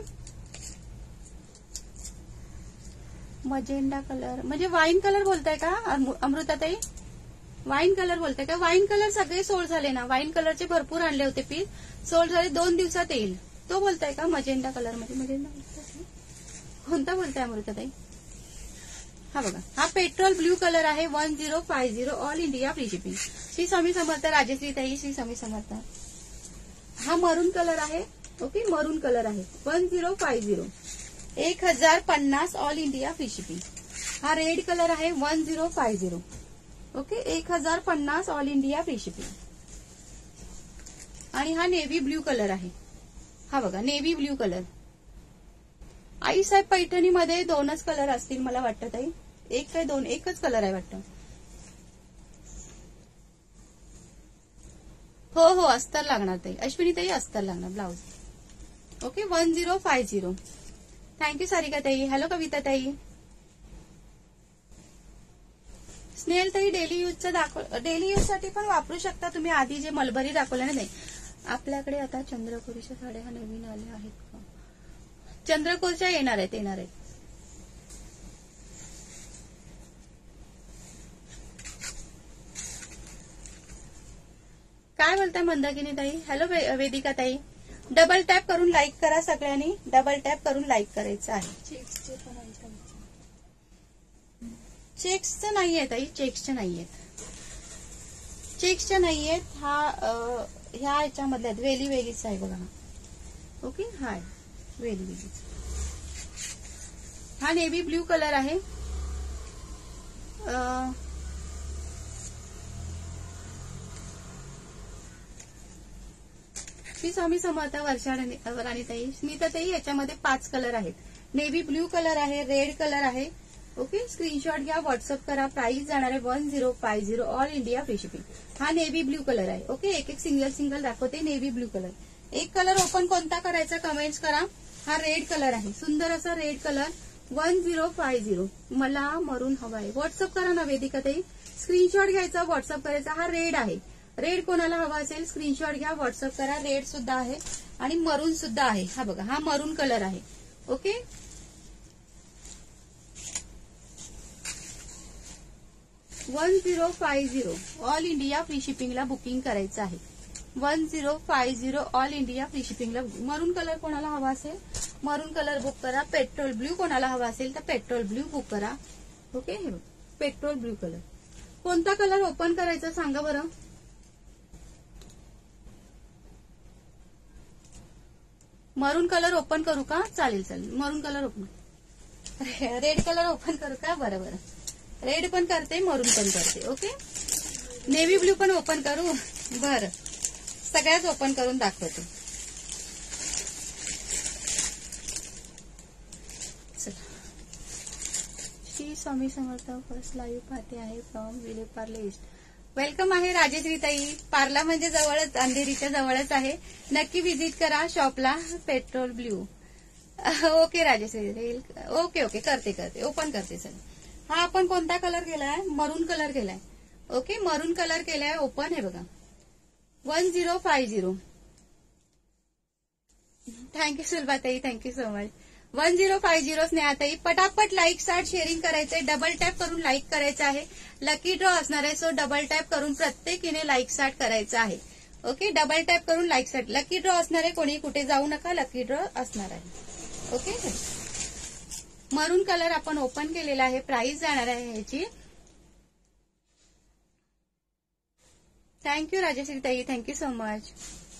मजेंडा कलर म्हणजे वाईन कलर बोलताय का अमृता ताई? वाईन कलर बोलताय का? वाईन कलर सगळे सोल्ड झाले ना. वाईन कलरचे भरपूर आणले होते पीस, सोल्ड झाले. दोन दिवसात येईल. तो बोलताय का? मजेंडा कलर मध्ये मजेंडा कोणता बोलताय अमृता ताई? हा बघा, हा पेट्रोल ब्ल्यू कलर आहे. One zero five zero all India free shipping. Shri Swami Samarth Rajashree ताई, श्री स्वामी समर्थ. हा मरून कलर आहे. ओके, मरून कलर आहे. वन झिरो फाय झिरो एक हजार पन्नास ऑल इंडिया फ्री शिपिंग. हा रेड कलर आहे. One zero five zero. Okay, एक हजार पन्नास ऑल इंडिया फ्री शिपिंग. आणि हा नेव्ही ब्ल्यू कलर आहे. हा बघा, नेव्ही ब्ल्यू कलर. आई साहेब पैठणीमध्ये दोनच कलर असतील मला वाटतं ताई. एक काय दोन, एकच कलर आहे वाटतं. हो हो, अस्तर लागणार ताई. अश्विनी ताई, अस्तर लागणार blouse. Okay, one zero five zero. Thank you Sarika ताई. हॅलो कविता ताई. स्नेल ताई, डेली यूजचं दाखव, डेली यूज साठी पण वापरू शकता तुम्ही. आधी जे मलबरी दाखवलं ना, नाही आपल्याकडे आता चंद्रकोरीच्या साड्या नवीन आल्या आहेत का? चंद्रकोरच्या येणार आहेत, येणार आहेत. काय बोलताय मंदाकिनी ताई? हॅलो वेदिका ताई. डबल टॅप करून लाईक करा सगळ्यांनी. डबल टॅप करून लाईक करायचं आहे. चेक्सचं नाहीये ताई, चेक्सच्या नाहीयेत, चेक्सच्या नाहीयेत. हा ह्या ह्याच्यामधल्या वेली वेलीच आहे बघा. ओके, हाय वेली वेलीच. हा नेव्ही ब्ल्यू कलर आहे. श्री स्वामी समर्थ. वर्षा राणीताई, स्मिताताई, याच्यामध्ये पाच कलर आहेत. नेव्ही ब्ल्यू कलर आहे, रेड कलर आहे. ओके, स्क्रीनशॉट घ्या, व्हॉट्सअप करा. प्राइस जाणार आहे one zero five zero all India free shipping. हा नेव्ही ब्ल्यू कलर आहे. ओके, एक एक सिंगल सिंगल दाखवते. Navy blue colour. एक कलर ओपन कोणता करायचा कमेंट्स करा. हा रेड कलर आहे, सुंदर असा red colour. One zero five zero. मला मरून हवा आहे. व्हॉट्सअप करा ना वेदिका ताई. स्क्रीनशॉट घ्यायचा, व्हॉट्सअप करायचा. हा रेड आहे. रेड कोणाला हवा असेल स्क्रीनशॉट घ्या, व्हॉट्सअप करा. रेड सुद्धा आहे आणि मरून सुद्धा आहे. हा बघा, हा मरून कलर आहे. Okay, one zero five zero all India free शिपिंगला बुकिंग करायचं आहे. One zero five zero all India free शिपिंगला. मरून कलर कोणाला हवा असेल मरून कलर बुक करा. पेट्रोल ब्ल्यू कोणाला हवा असेल तर पेट्रोल ब्ल्यू बुक करा. ओके, हे पेट्रोल ब्ल्यू कलर. कोणता कलर ओपन करायचा सांगा बरं. मरून कलर ओपन करू का? चालेल चालेल, maroon colour open. Red colour open करू का? बरं बरं, रेड पण करते, मरून पण करते. ओके, नेव्ही ब्ल्यू पण ओपन करू. बरं, सगळ्याच ओपन करून दाखवते. चला, श्री स्वामी समर्थ. फर्स्ट लाईव्ह पाहते आहे from Vile Parle east. Welcome आहे राजश्री ताई. पार्ला म्हणजे जवळच, अंधेरीच्या जवळच आहे. नक्की व्हिजिट करा शॉपला. Petrol blue. Okay Rajashree, okay okay, करते करते, ओपन करते. सर, हा आपण कोणता कलर केलाय? मरून कलर केलाय. ओके, मरून कलर केलाय. ओपन आहे बघा. One zero five zero. Thank you सुलभाताई, thank you so much. One zero five zero स्नेहाताई. पटापट लाईक स्टार्ट शेअरिंग करायचंय. डबल टॅप करून लाईक करायचं आहे. लकी ड्रॉ असणार आहे, सो डबल टॅप करून प्रत्येकीने लाईक स्टार्ट करायचं आहे. ओके, डबल टॅप करून लाईक स्टार्ट. लकी ड्रॉ असणार आहे, कोणी कुठे जाऊ नका, लकी ड्रॉ असणार आहे. ओके, मरून कलर आपण ओपन केलेला आहे. प्राइस जाणार आहे ह्याची थँक्यू राजश्री ताई, थँक्यू सो मच.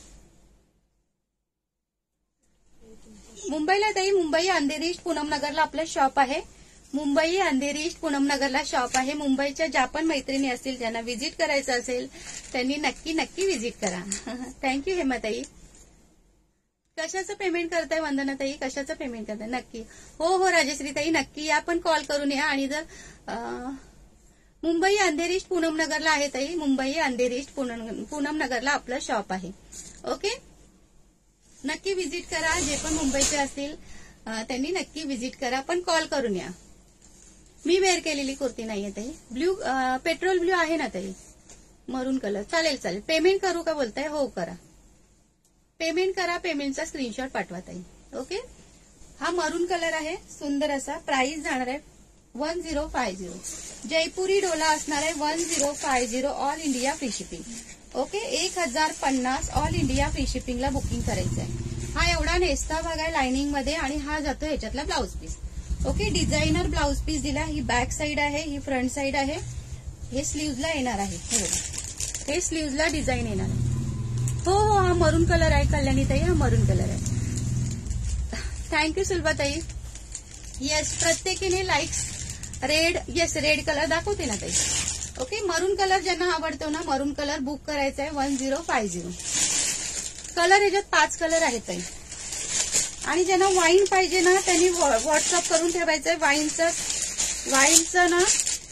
मुंबईला ताई, मुंबई अंधेरी ईस्ट पूनम नगरला आपलं शॉप आहे. मुंबई अंधेरी ईस्ट पूनम नगरला शॉप आहे. मुंबईच्या ज्या पण मैत्रिणी असतील ज्यांना व्हिजिट करायचं असेल त्यांनी नक्की नक्की व्हिजिट करा. थँक्यू हेमाताई. कशाचं पेमेंट करताय वंदनाताई, कशाचं पेमेंट करताय? नक्की. हो हो राजश्री ताई, नक्की या, पण कॉल करून या. आणि जर अं, मुंबई अंधेरी ईस्ट पूनम नगरला आहे ताई, मुंबई अंधेरी ईस्ट पूनम पूनम नगरला आपलं शॉप आहे. ओके, नक्की व्हिजिट करा. जे पण मुंबईचे असतील अं, त्यांनी नक्की व्हिजिट करा, पण कॉल करून या. मी वेअर केलेली कुर्ती नाहीये ताई. ब्ल्यू पेट्रोल ब्ल्यू आहे ना ताई, मरून कलर. चालेल चालेल. पेमेंट करू का बोलताय? हो करा, पेमेंट करा. पेमेंटचा स्क्रीनशॉट पाठवा ताई. ओके, हा मरून कलर आहे, सुंदर असा. प्राइस जाणार आहे one zero five zero. Jaipuri डोला असणार आहे one zero five zero. All India free shipping. Okay, एक हजार पन्नास ऑल इंडिया फ्री शिपिंगला बुकिंग करायचं आहे. हा एवढा नेस्ता भाग आहे लाइनिंग मध्ये आणि हा जातो ह्याच्यातला blouse piece. Okay, designer blouse piece दिला. ही बॅक साइड आहे, ही फ्रंट साइड आहे. हे स्लीव्हजला येणार आहे. हे स्लीव्हजला डिझाईन येणार आहे. हो हो, हा मरून कलर आहे कल्याणी ताई, हा मरून कलर आहे. थँक्यू सुलभाताई. येस, प्रत्येकीने likes red. Yes, red colour दाखवते ना ताई. ओके, मरून कलर ज्यांना आवडतो ना, मरून कलर बुक करायचा आहे one zero five zero. Colour ह्याच्यात पाच कलर आहेत ताई. आणि ज्यांना वाईन पाहिजे ना त्यांनी व्हॉट्सअप करून ठेवायचंय. वाईनचं वाईनचं ना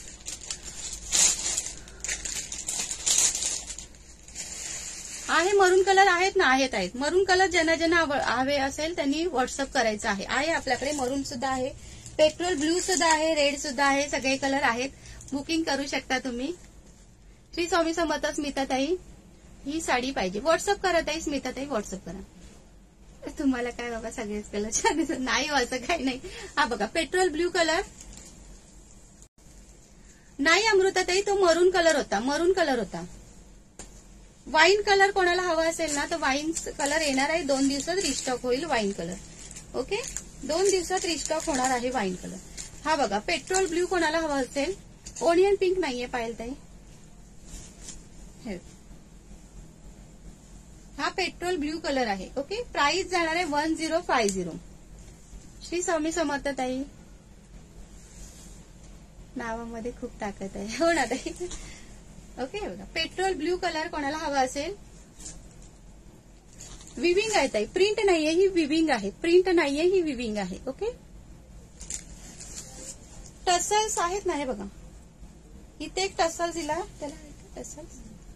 आहे, मरून कलर आहेत ना, आहेत आहेत. मरून कलर ज्यांना ज्यांना हवे असेल त्यांनी व्हॉट्सअप करायचं आहे. आहे आपल्याकडे मरून सुद्धा आहे, पेट्रोल ब्ल्यू सुद्धा आहे, रेड सुद्धा आहे. सगळे कलर आहेत, बुकिंग करू शकता तुम्ही. श्री स्वामी समर्थ. स्मिताताई, ही साडी पाहिजे. व्हॉट्सअप करा ताई. स्मिताताई व्हॉट्सअप करा. तुम्हाला काय बाबा सगळेच कलर छान दिसत नाही, असं काही नाही. हा बघा, पेट्रोल ब्ल्यू कलर नाही अमृताताई, तो मरून कलर होता, मरून कलर होता. वाईन कलर कोणाला हवा असेल ना तर वाईन कलर येणार आहे. दोन दिवसात रिस्टॉक होईल वाईन कलर. ओके, दोन दिवसात रिस्टॉक होणार आहे वाईन कलर. हा बघा, पेट्रोल ब्ल्यू कोणाला हवा असेल. ओनियन पिंक नाहीये पायलताई. हा पेट्रोल ब्ल्यू कलर आहे. ओके, प्राइस जाणार आहे one zero five zero. Shri Swami Samarth ताई. नावामध्ये खूप ताकद आहे. हो ना ताई. ओके, बघा, पेट्रोल ब्ल्यू कलर कोणाला हवा असेल. विविंग आहे ताई, प्रिंट नाहीये, ही विविंग आहे. प्रिंट नाहीये, ही विविंग आहे. ओके, टसल्स आहेत ना, हे बघा, इथे एक टसल्स दिला. त्याला टसल्स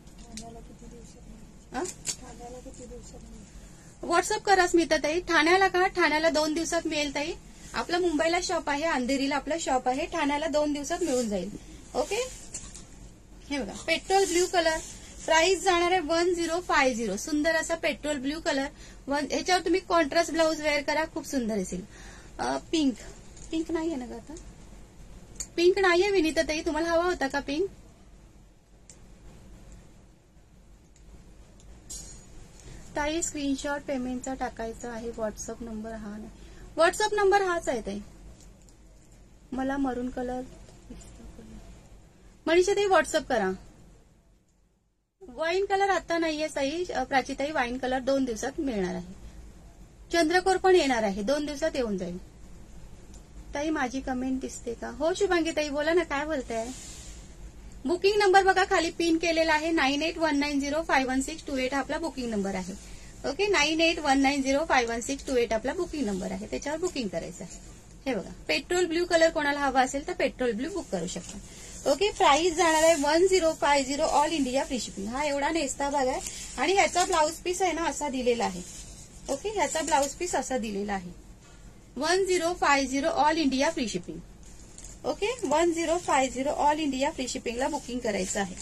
व्हॉट्सअप करा स्मिताताई. ठाण्याला का? ठाण्याला दोन दिवसात मिळेल ताई. आपलं मुंबईला शॉप आहे, अंधेरीला आपलं शॉप आहे. ठाण्याला दोन दिवसात मिळून जाईल. ओके, हे बघा, पेट्रोल ब्ल्यू कलर. प्राइस जाणार आहे वन झिरो फाय झिरो. सुंदर असा पेट्रोल ब्ल्यू कलर. वन ह्याच्यावर तुम्ही कॉन्ट्रास्ट ब्लाऊज वेअर करा, खूप सुंदर दिसेल. पिंक पिंक नाहीये ना ग आता. पिंक नाहीये विनीताताई, तुम्हाला हवा होता का पिंक? ताई स्क्रीनशॉट पेमेंटचा टाकायचा आहे. व्हॉट्सअप नंबर हा नाही. व्हॉट्सअप नंबर हाच आहे ताई. मला मरून कलर. मनीषा ताई व्हॉट्सअप करा. वाईन कलर आता नाहीये ताई. प्राचीताई वाईन कलर दोन दिवसात मिळणार आहे. चंद्रकोर पण येणार आहे, दोन दिवसात येऊन जाईल. ताई माझी कमेंट दिसते का? हो शुभांगी ताई, बोला ना, काय बोलताय? बुकिंग नंबर बघा खाली पिन केलेला आहे. Nine eight one nine zero five one six two eight आपला बुकिंग नंबर आहे. Okay, nine eight one nine zero five one six two eight आपला बुकिंग नंबर आहे. त्याच्यावर बुकिंग करायचं आहे. हे बघा, पेट्रोल ब्ल्यू कलर कोणाला हवा असेल तर पेट्रोल ब्ल्यू बुक करू शकता. ओके, प्राइस जाणार आहे one zero five zero. All India free shipping. हा एवढा नेस्ता भाग आहे आणि ह्याचा ब्लाऊज पीस आहे ना असा दिलेला आहे. ओके, ह्याचा ब्लाऊज पीस असा दिलेला आहे. One zero five zero all India free shipping. Okay, one zero five zero all India free शिपिंगला बुकिंग करायचं आहे.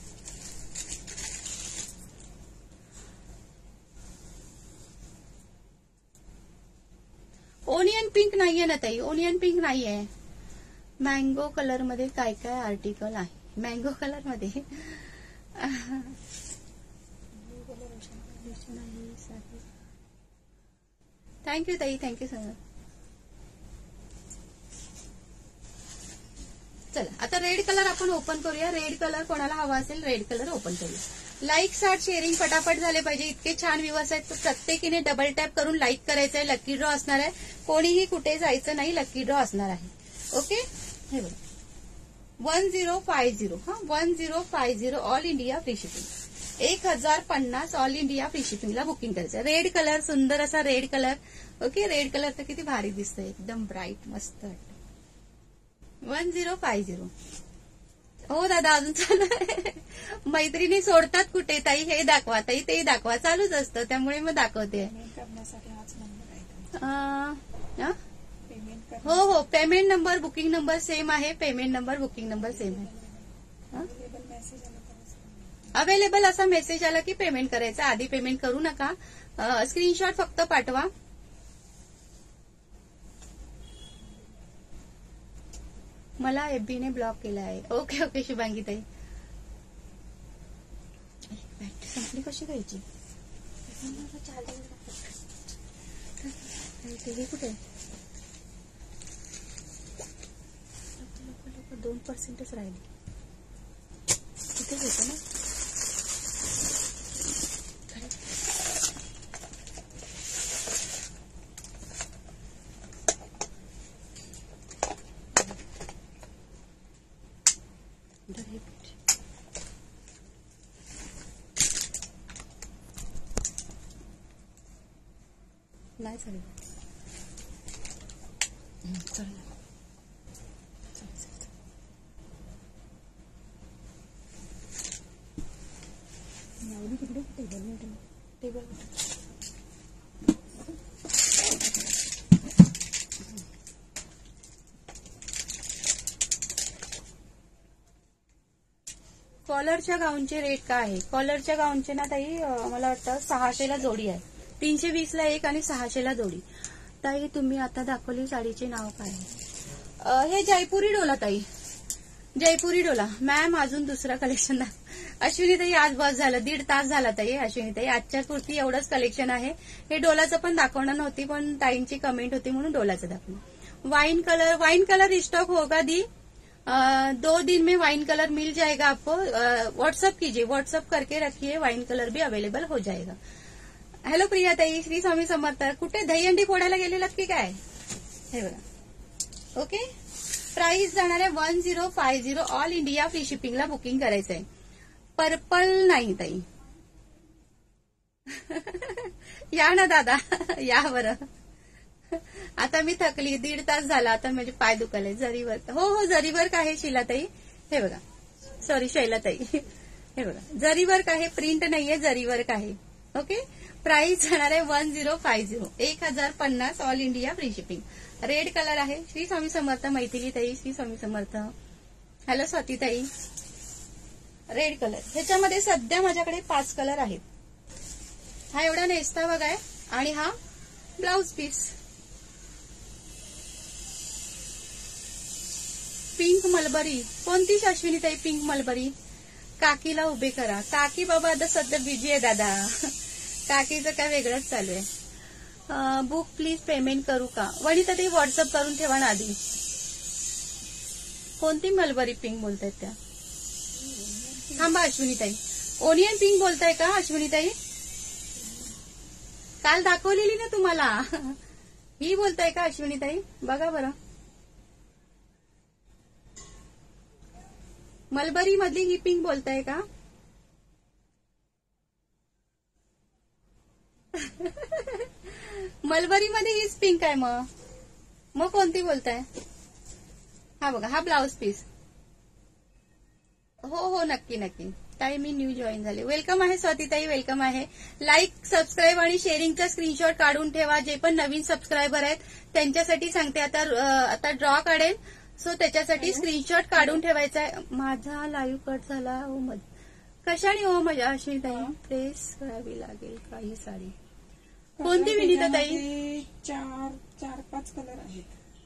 ओनियन पिंक नाहीये ना ताई, ओनियन पिंक नाहीये. मँगो कलर मध्ये काय काय आर्टिकल आहे? मँगो कलर मध्ये थँक्यू ताई, थँक्यू सर. चला आता रेड कलर आपण ओपन करूया. रेड कलर कोणाला हवा असेल रेड कलर ओपन करूया. लाईक साठ शेअरिंग पटापट झाले पाहिजे. इतके छान व्ह्यूअर्स आहेत. तर प्रत्येकीने डबल टॅप करून लाईक करायचं आहे. लकी ड्रॉ असणार आहे. कोणीही कुठे जायचं नाही. लकी ड्रॉ असणार आहे. ओके. हे बघा वन झिरो फाय झिरो हा one zero five zero all India free shipping. एक हजार पन्नास ऑल इंडिया फ्री शिपिंगला बुकिंग करायचं. रेड कलर, सुंदर असा red colour. Okay. Red colour तर किती भारी दिसतोय. एकदम ब्राईट मस्त वाटतं. One zero five zero. हो दादा अजून चालू आहे. मैत्रिणी सोडतात कुठे ताई हे दाखवा, ताई ते दाखवा चालूच असतं. त्यामुळे मग दाखवते. पेमेंट करण्यासाठी हाच नंबर आहे का? अं, हा? पेमेंट हो हो payment number booking number same आहे. Payment number booking number same आहे. अवेलेबल मेसेज आला तरच. अवेलेबल असा मेसेज आला की पेमेंट करायचं. आधी पेमेंट करू नका. स्क्रीनशॉट फक्त पाठवा. मला एफबीने ब्लॉक केला आहे. ओके ओके शुभांगी ताई. बॅटरी संपली कशी घ्यायची. ते कुठे दोन पर्सेंटच राहिले. तिथेच होतं ना. नाही चालेल. चालेल. तिकडे टेबल टेबल कॉलरच्या गाऊनचे रेट काय आहे. कॉलरच्या गाऊनचे ना ताई मला वाटतं सहाशेला जोडी आहे. तीनशे वीसला एक आणि सहाशेला जोडी. ताई तुम्ही आता दाखवली साडीचे नाव काय आहे. हे जयपुरी डोला ताई. जयपुरी डोला. मॅम अजून दुसरा कलेक्शन दाखव. अश्विनी ताई आज बस झालं. दीड तास झाला ताई. अश्विनी ताई आजच्या पुरती एवढंच कलेक्शन आहे. हे डोलाचं पण दाखवणार नव्हती पण ताईंची कमेंट होती म्हणून डोलाचं दाखवलं. Wine colour. Wine colour stock होगा दी. आ, दो दिन में वाइन कलर मिल जाएगा आपको. व्हाट्सअप कीजिए. व्हाट्सअप करके रखिए. वाइन कलर भी अवेलेबल हो जाएगा. हॅलो प्रिया ताई. श्री स्वामी समर्थ. कुठे दहीहंडी फोडायला गेलेलात की काय. हे बघा. ओके. प्राइस जाणार आहे one zero five zero all India free शिपिंगला बुकिंग करायचं आहे. पर्पल नाही ताई. या ना दादा या बरं. आता मी थकली. दीड तास झाला आता म्हणजे पाय दुखाले. जरीवर्क. हो हो जरीवर्क आहे शिलाताई. हे बघा. सॉरी शैलाताई. हे बघा जरीवर्क आहे. प्रिंट नाहीये जरीवर्क आहे. ओके. प्राइस जाणार आहे वन झिरो फाय झिरो. एक हजार पन्नास all India free shipping. Red colour आहे. श्री स्वामी समर्थ. मैथिली ताई. श्री स्वामी समर्थ. हॅलो स्वाती ताई. Red colour. ह्याच्यामध्ये सध्या माझ्याकडे पाच कलर आहेत. हा एवढा नेस्ता बघा आहे आणि हा ब्लाउज पीस. Pink mulberry. कोणती अश्विनी ताई पिंक मलबरी. काकीला उभे करा. काकी बाबा आता सध्या बिझी आहे दादा. काकीचं काय वेगळंच चालू आहे. बुक प्लीज पेमेंट करू का. वनिता ताई व्हॉट्सअप करून ठेवा ना आधी. कोणती मलबरी पिंक बोलतायत त्या. थांबा अश्विनीताई. ओनियन पिंक बोलताय का अश्विनीताई. काल दाखवलेली ना तुम्हाला. ही बोलताय का अश्विनीताई. बघा बरं. मलबरी मधली ही पिंक बोलताय का. मलबरी मध्ये हीच पिंक आहे. मग मग कोणती बोलताय. हा बघा हा ब्लाउज पीस. हो हो नक्की नक्की ताई. मी न्यू जॉईन झाले. वेलकम आहे स्वातीताई. वेलकम आहे. लाईक सबस्क्राईब आणि शेअरिंगचा स्क्रीनशॉट काढून ठेवा. जे पण नवीन सबस्क्रायबर आहेत त्यांच्यासाठी सांगते. आता आता ड्रॉ काढेल सो त्याच्यासाठी स्क्रीनशॉट काढून ठेवायचा आहे. माझा लाईव्ह कट झाला. हो मग कशाने हो माझ्या अश्विनीताई. प्रेस करावी लागेल काही साडी. कोणती विनीता ताई. चार चार पाच कलर आहेत.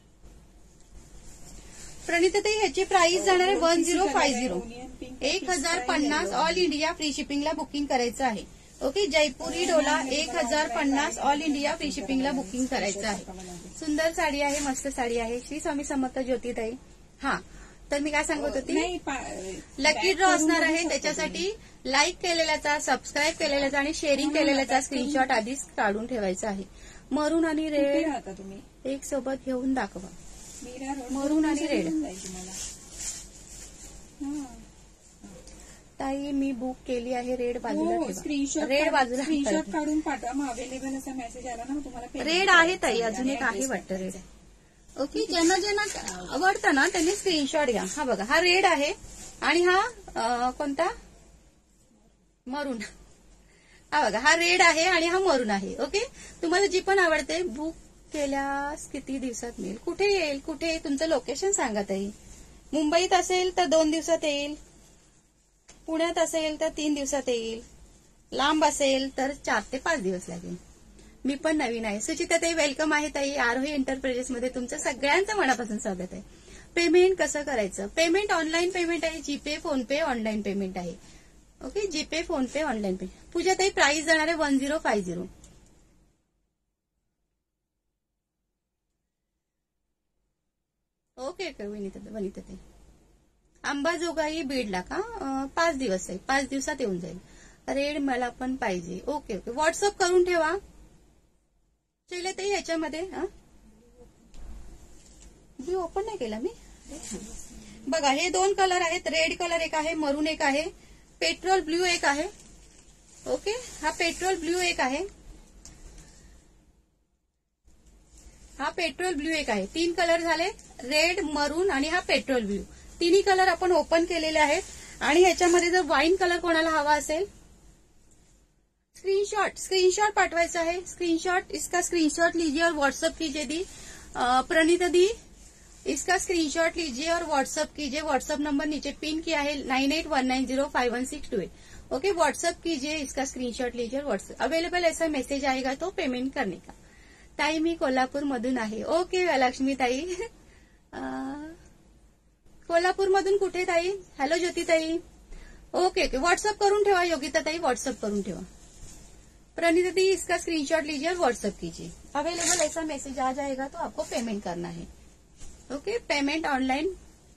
प्रणिताताई ह्याची प्राइस जाणार आहे वन झिरो फाय झिरो. एक हजार पन्नास ऑल इंडिया फ्री शिपिंगला बुकिंग करायचं आहे. ओके. जयपुरी डोला एक हजार पन्नास ऑल इंडिया फ्री शिपिंगला बुकिंग करायचं आहे. सुंदर साडी आहे. मस्त साडी आहे. श्री स्वामी समर्थ ज्योतिताई. हा तर मी काय सांगत होती, नाही लकी ड्रॉ असणार आहे. त्याच्यासाठी लाईक केलेल्याचा, सबस्क्राईब केलेल्याचा आणि शेअरिंग केलेल्याचा स्क्रीनशॉट आधीच काढून ठेवायचा आहे. मरून आणि रेड राहता तुम्ही एक सोबत घेऊन दाखवा. मीरा रोड मरून आणि रेड. जाईल तुम्हाला. हा. ताई मी बुक केली आहे. रेड बाजूला हो ठेवा. स्क्रीनशॉट रेड बाजूला स्क्रीनशॉट ठेवा. काढून पाठवा. मग अवेलेबल असा मेसेज आला ना मग तुम्हाला payment रेड आहे करायचं ताई, आणि अजून एक आहे address वाटतं टाकायचा. रेड. ओके, ज्यांना ज्यांना आवडतं ना त्यांनी स्क्रीनशॉट घ्या. हा बघा, हा रेड आहे आणि हा अं, कोणता मरून. हा बघा, हा रेड आहे आणि हा मरून आहे. ओके, तुम्हाला जी पण आवडते बुक केल्यास किती दिवसात मिळेल, कुठे येईल, कुठे तुमचं लोकेशन सांगा ताई. मुंबईत असेल तर दोन दिवसात येईल, पुण्यात असेल तर तीन दिवसात येईल, लांब असेल तर चार ते पाच दिवस लागेल. मी पण नवीन आहे. सुचिता ताई वेलकम आहे ताई. आरोही एंटरप्राइजेस मध्ये तुमचं सगळ्यांचं मनापासून स्वागत आहे. पेमेंट कसं करायचं? पेमेंट ऑनलाईन पेमेंट आहे. जीपे, फोनपे ऑनलाईन पेमेंट आहे. Okay, GPay, PhonePe online payment. Pooja ताई प्राइस जाणार आहे one zero five zero. Okay okay, Vanita Vanita ताई. अंबाजोगाई बीडला का? अं, पाच दिवस आहे, पाच दिवसात येऊन जाईल. रेड मला पण पाहिजे. ओके ओके, व्हॉट्सअप करून ठेवा. शैलताई ह्याच्यामध्ये मी ओपन नाही केला मी. बघा, हे दोन कलर आहेत. रेड कलर एक आहे, मरून एक आहे, पेट्रोल ब्ल्यू एक आहे. ओके, हा पेट्रोल ब्ल्यू एक आहे, हा पेट्रोल ब्ल्यू एक आहे. तीन कलर झाले, रेड, मरून आणि हा पेट्रोल ब्ल्यू. तिन्ही कलर आपण ओपन केलेले आहेत. आणि ह्याच्यामध्ये जर वाईन कलर कोणाला हवा असेल, स्क्रीनशॉट स्क्रीनशॉट पाठवायचा है. स्क्रीनशॉट, इसका स्क्रीनशॉट लीजिए और व्हाट्सएप कीजिए दी. प्रणीता दी, इसका स्क्रीनशॉट लीजिए और व्हाट्सएप कीजिए. व्हाट्सएप नंबर नीचे पिन किया है nine eight one nine zero five one six two eight. Okay, WhatsApp कीजिए, इसका स्क्रीनशॉट लीजिए और व्हाट्सएप. अवेलेबल ऐसा मेसेज आएगा तो पेमेंट करने का. ताई मी कोल्हापूर मधून आहे. ओके लक्ष्मी ताई. कोल्हापूर मधून कुठे ताई? हॅलो ज्योती ताई. ओके ओके, व्हाट्सएप करून ठेवा. योगिता ताई व्हाट्सएप करून ठेवा. प्रणीता दी, इसका स्क्रीनशॉट लीजिए और व्हाट्सएप कीजिए. अवेलेबल ऐसा मैसेज आ जाएगा तो आपको पेमेंट करना है. Okay, payment online.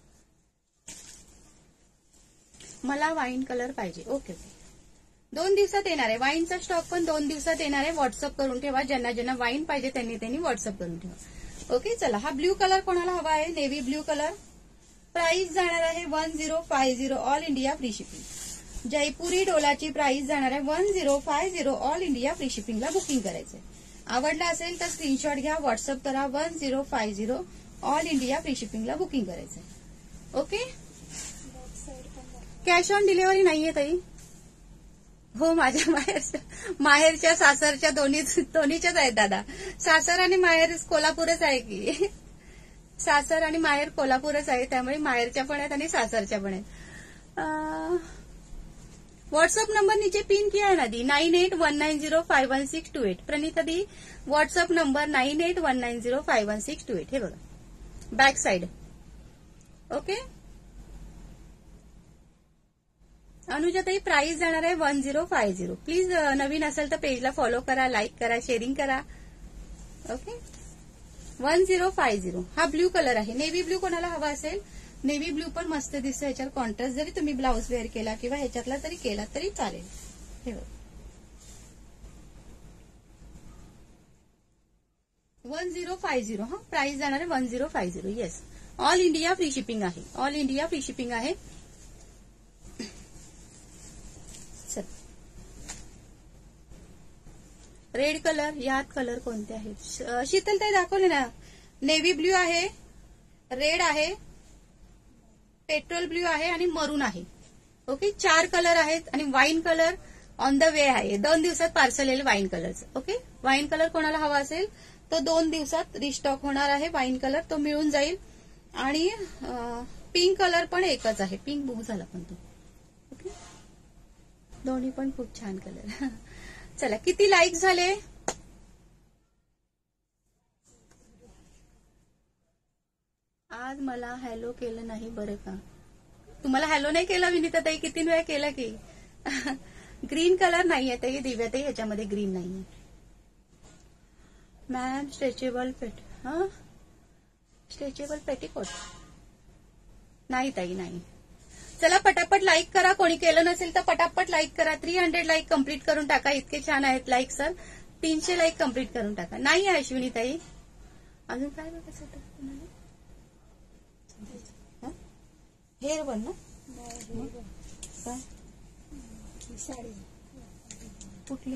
मला वाईन कलर पाहिजे. ओके ओके, दोन दिवसात येणार आहे. वाईनचा स्टॉक पण दोन दिवसात येणार आहे. व्हॉट्सअप करून ठेवा. ज्यांना ज्यांना वाईन पाहिजे त्यांनी त्यांनी व्हॉट्सअप करून ठेवा. ओके, चला, हा ब्ल्यू कलर कोणाला हवा आहे? Navy blue colour. प्राइस जाणार आहे one zero five zero, all India free shipping. Jaipuri डोलाची प्राइस जाणार आहे one zero five zero, all India free शिपिंगला बुकिंग करायचंय. आवडला असेल तर स्क्रीनशॉट घ्या, व्हॉट्सअप करा. One zero five zero, all India free शिपिंगला बुकिंग करायचंय. ओके, कॅश ऑन डिलिव्हरी नाहीये ताई. हो, माझ्या माहेरच्या माहेरच्या सासरच्या दोन्ही दोन्हीच्याच आहेत दादा. सासर आणि माहेर कोल्हापूरच आहे की. सासर आणि माहेर कोल्हापूरच आहे, त्यामुळे माहेरच्या पण आहेत आणि सासरच्या पण आहेत. व्हाट्सअप नंबर नीचे पिन किया है ना दी, nine eight one nine zero five one six two eight. Pranita दी, WhatsApp number nine eight one nine zero five one six two eight. हे बघा, बॅक साइड. ओके, अनुजाताई प्राइस जाणार आहे one zero five zero. Please नवीन असेल तर पेजला फॉलो करा, लाईक करा, शेअरिंग करा. Okay, one zero five zero. हा ब्ल्यू कलर आहे. नेव्ही ब्ल्यू कोणाला हवा असेल, नेव्ही ब्ल्यू पण मस्त दिसतो. ह्याच्यावर कॉन्ट्रास्ट जरी तुम्ही ब्लाऊज वेअर केला किंवा ह्याच्यातला तरी केला तरी चालेल. हे बघ, वन झिरो फाय झिरो. हा प्राइस जाणार आहे one zero five zero. Yes, all India free shipping आहे. ऑल इंडिया फ्री शिपिंग आहे. रेड कलर, यात कलर कोणते आहेत? शीतलताई दाखवले ना. नेव्ही ब्ल्यू आहे, रेड आहे, पेट्रोल ब्ल्यू आहे आणि मरून आहे. ओके, चार कलर आहेत आणि wine colour on the way आहे. दोन दिवसात पार्सल येईल वाईन कलरचं. ओके, वाईन कलर कोणाला हवा असेल तो दोन दिवसात रिस्टॉक होणार आहे. वाईन कलर तो मिळून जाईल. आणि पिंक कलर पण एकच आहे. पिंक बुक झाला पण तो. ओके, दोन्ही पण खूप छान कलर. चला, किती लाईक झाले? आज मला हॅलो केलं नाही बरं का. तुम्हाला हॅलो नाही केलं विनीताताई? किती वेळा केलं की. ग्रीन कलर नाहीये ताई, दिव्याताई ह्याच्यामध्ये ग्रीन नाहीये. मॅम स्ट्रेचेबल पेट, हा स्ट्रेचेबल पेटीकोट नाही ताई नाही. चला पटापट लाईक करा. कोणी केलं नसेल तर पटापट लाईक करा. थ्री हंड्रेड लाईक कम्प्लीट करून टाका. इतके छान आहेत लाईक सर. तीनशे लाईक कम्प्लीट करून टाका. नाही आहे अश्विनी ताई. अजून काय बघायचं होतं तुम्हाला? हेअर बन ना काय साडी कुठली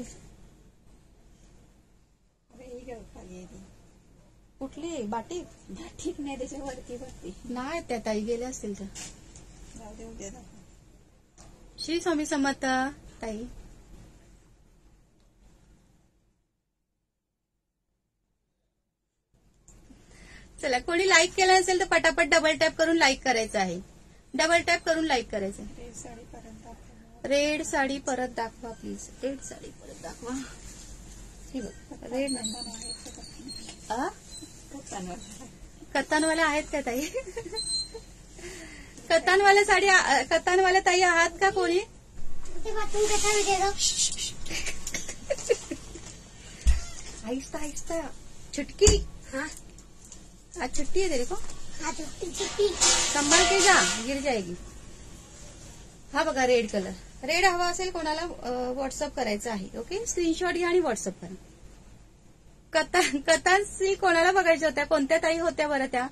अरे ही खाली आहे ती. कुठली बाटिक? ठीक नाही त्याच्यावरती वरती नाही त्या ताई गेल्या असतील त्या. जाऊ दे उद्या दाखव. श्री स्वामी समर्थ ताई. चला कोणी लाईक केलं असेल तर पटापट डबल टॅप करून लाईक करायचं आहे. डबल टॅप करून लाईक करायचं आहे. रेड साडी पर्यंत दाखव. रेड साडी परत दाखवा प्लीज. रेड साडी परत दाखवा. ही बघ रेड नाही. आ? कतानवाल्या आहेत का ताई? कतानवाल्या साडी कतानवाल्या ताई आहात का कोणी? आहिस्ता आहिस्ता. छुटकी हाँ आज छुट्टी है तेरे को? हाँ छुट्टी छुट्टी संभाल के जा गिर जाएगी. हा बघा रेड कलर. रेड हवा असेल कोणाला व्हॉट्सअप करायचं आहे. ओके स्क्रीनशॉट घ्या आणि व्हॉट्सअप करा. कथा कथांशी कोणाला बघायच्या होत्या? कोणत्या ताई होत्या बरं त्या?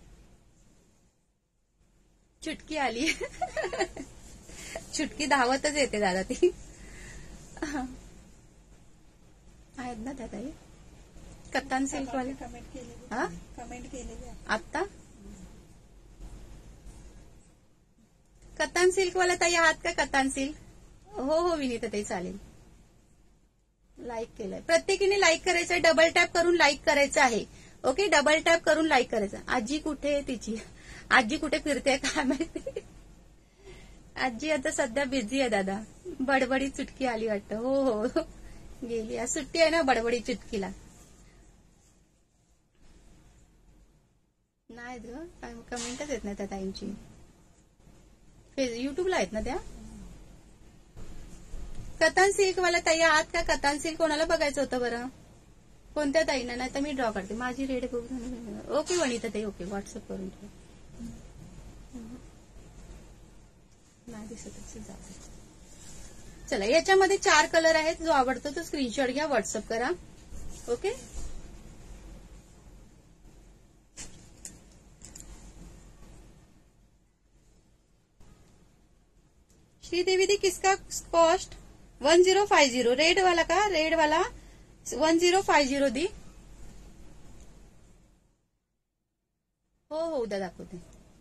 चुटकी आली. चुटकी धावतच येते दादा ती. आहेत ना त्या ताई? कतान सिल्कवाले कमेंट केलेली हा कमेंट केलेली आहे. आत्ता कतान सिल्कवाला ताई आहात का? कतान सिल्क. हो हो विनीता ताई चालेल. लाईक केलंय. प्रत्येकीने लाईक करायचंय. डबल टॅप करून लाईक करायचं आहे. ओके डबल टॅप करून लाईक करायचं. आजी कुठे आहे तिची? आजी कुठे फिरते काय माहिती. आजी आता सध्या बिझी आहे दादा. बडबडी चुटकी आली वाटतं. हो हो गेली. आज सुट्टी आहे ना बडबडी चुटकीला. नाही ग कमेंटच येत नाही त्या ताईंची. युट्यूबला आहेत ना त्या? कतान सिल्क वाला ताई आहात का? कतान सिल्क कोणाला बघायचं होतं बरं? कोणत्या ताईंना? नाही तर मी ड्रॉ करते. माझी रेड बघून. ओके वनिता ताई ओके व्हॉट्सअप करून ठेवा. नाही दिसत असेल जाते. चला याच्यामध्ये चार कलर आहेत. जो आवडतो तो स्क्रीनशॉट घ्या व्हॉट्सअप करा. ओके श्रीदेवी दी किसका cost? One zero five zero. Red वाला का? रेड वाला वन जीरो फाइव जीरो दी. हो हो उद्या दाखवते.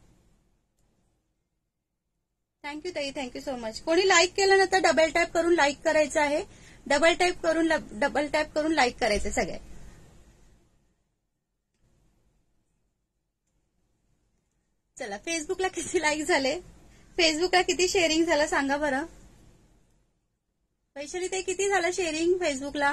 थँक्यू ताई थँक्यू सो मच. कोणी लाईक केलं ना तर डबल टॅप करून लाईक करायचं आहे. डबल टॅप करून डबल टॅप करून लाईक करायचं सगळे. चला फेसबुकला किती लाईक झाले? फेसबुकला किती शेअरिंग झालं सांगा बरं? वैशाली ताई किती झालं शेअरिंग फेसबुकला?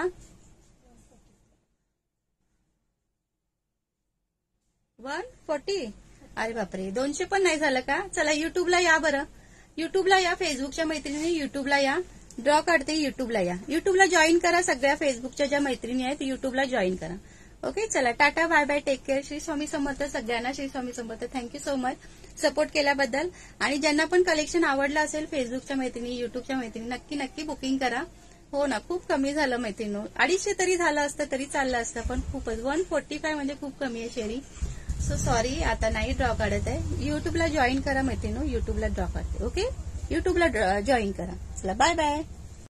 One forty. अरे बापरे दोनशे पण नाही झालं का? चला युट्यूबला या बरं. युट्यूबला या. फेसबुकच्या मैत्रिणी युट्यूबला या. ड्रॉ काढते युट्यूबला या. युट्यूबला जॉईन करा. सगळ्या फेसबुकच्या ज्या मैत्रिणी आहेत युट्यूबला जॉईन करा. ओके चला tata bye bye take care. Shri Swami Samarth सगळ्यांना. Shri Swami Samarth. Thank you so much support केल्याबद्दल. आणि ज्यांना पण कलेक्शन आवडलं असेल फेसबुकच्या मैत्रिणी युट्यूबच्या मैत्रिणी नक्की नक्की बुकिंग करा. हो ना खूप कमी झालं मैत्रिणी. अडीचशे तरी झालं असतं तरी चाललं असतं पण खूपच वन फोर्टी फाय म्हणजे खूप कमी आहे शेअरिंग. सो सॉरी आता नाही ड्रॉ काढत आहे. युट्यूबला जॉईन करा मैत्रिणी. युट्यूबला ड्रॉ काढते. ओके युट्यूबला जॉईन करा. चला बाय बाय.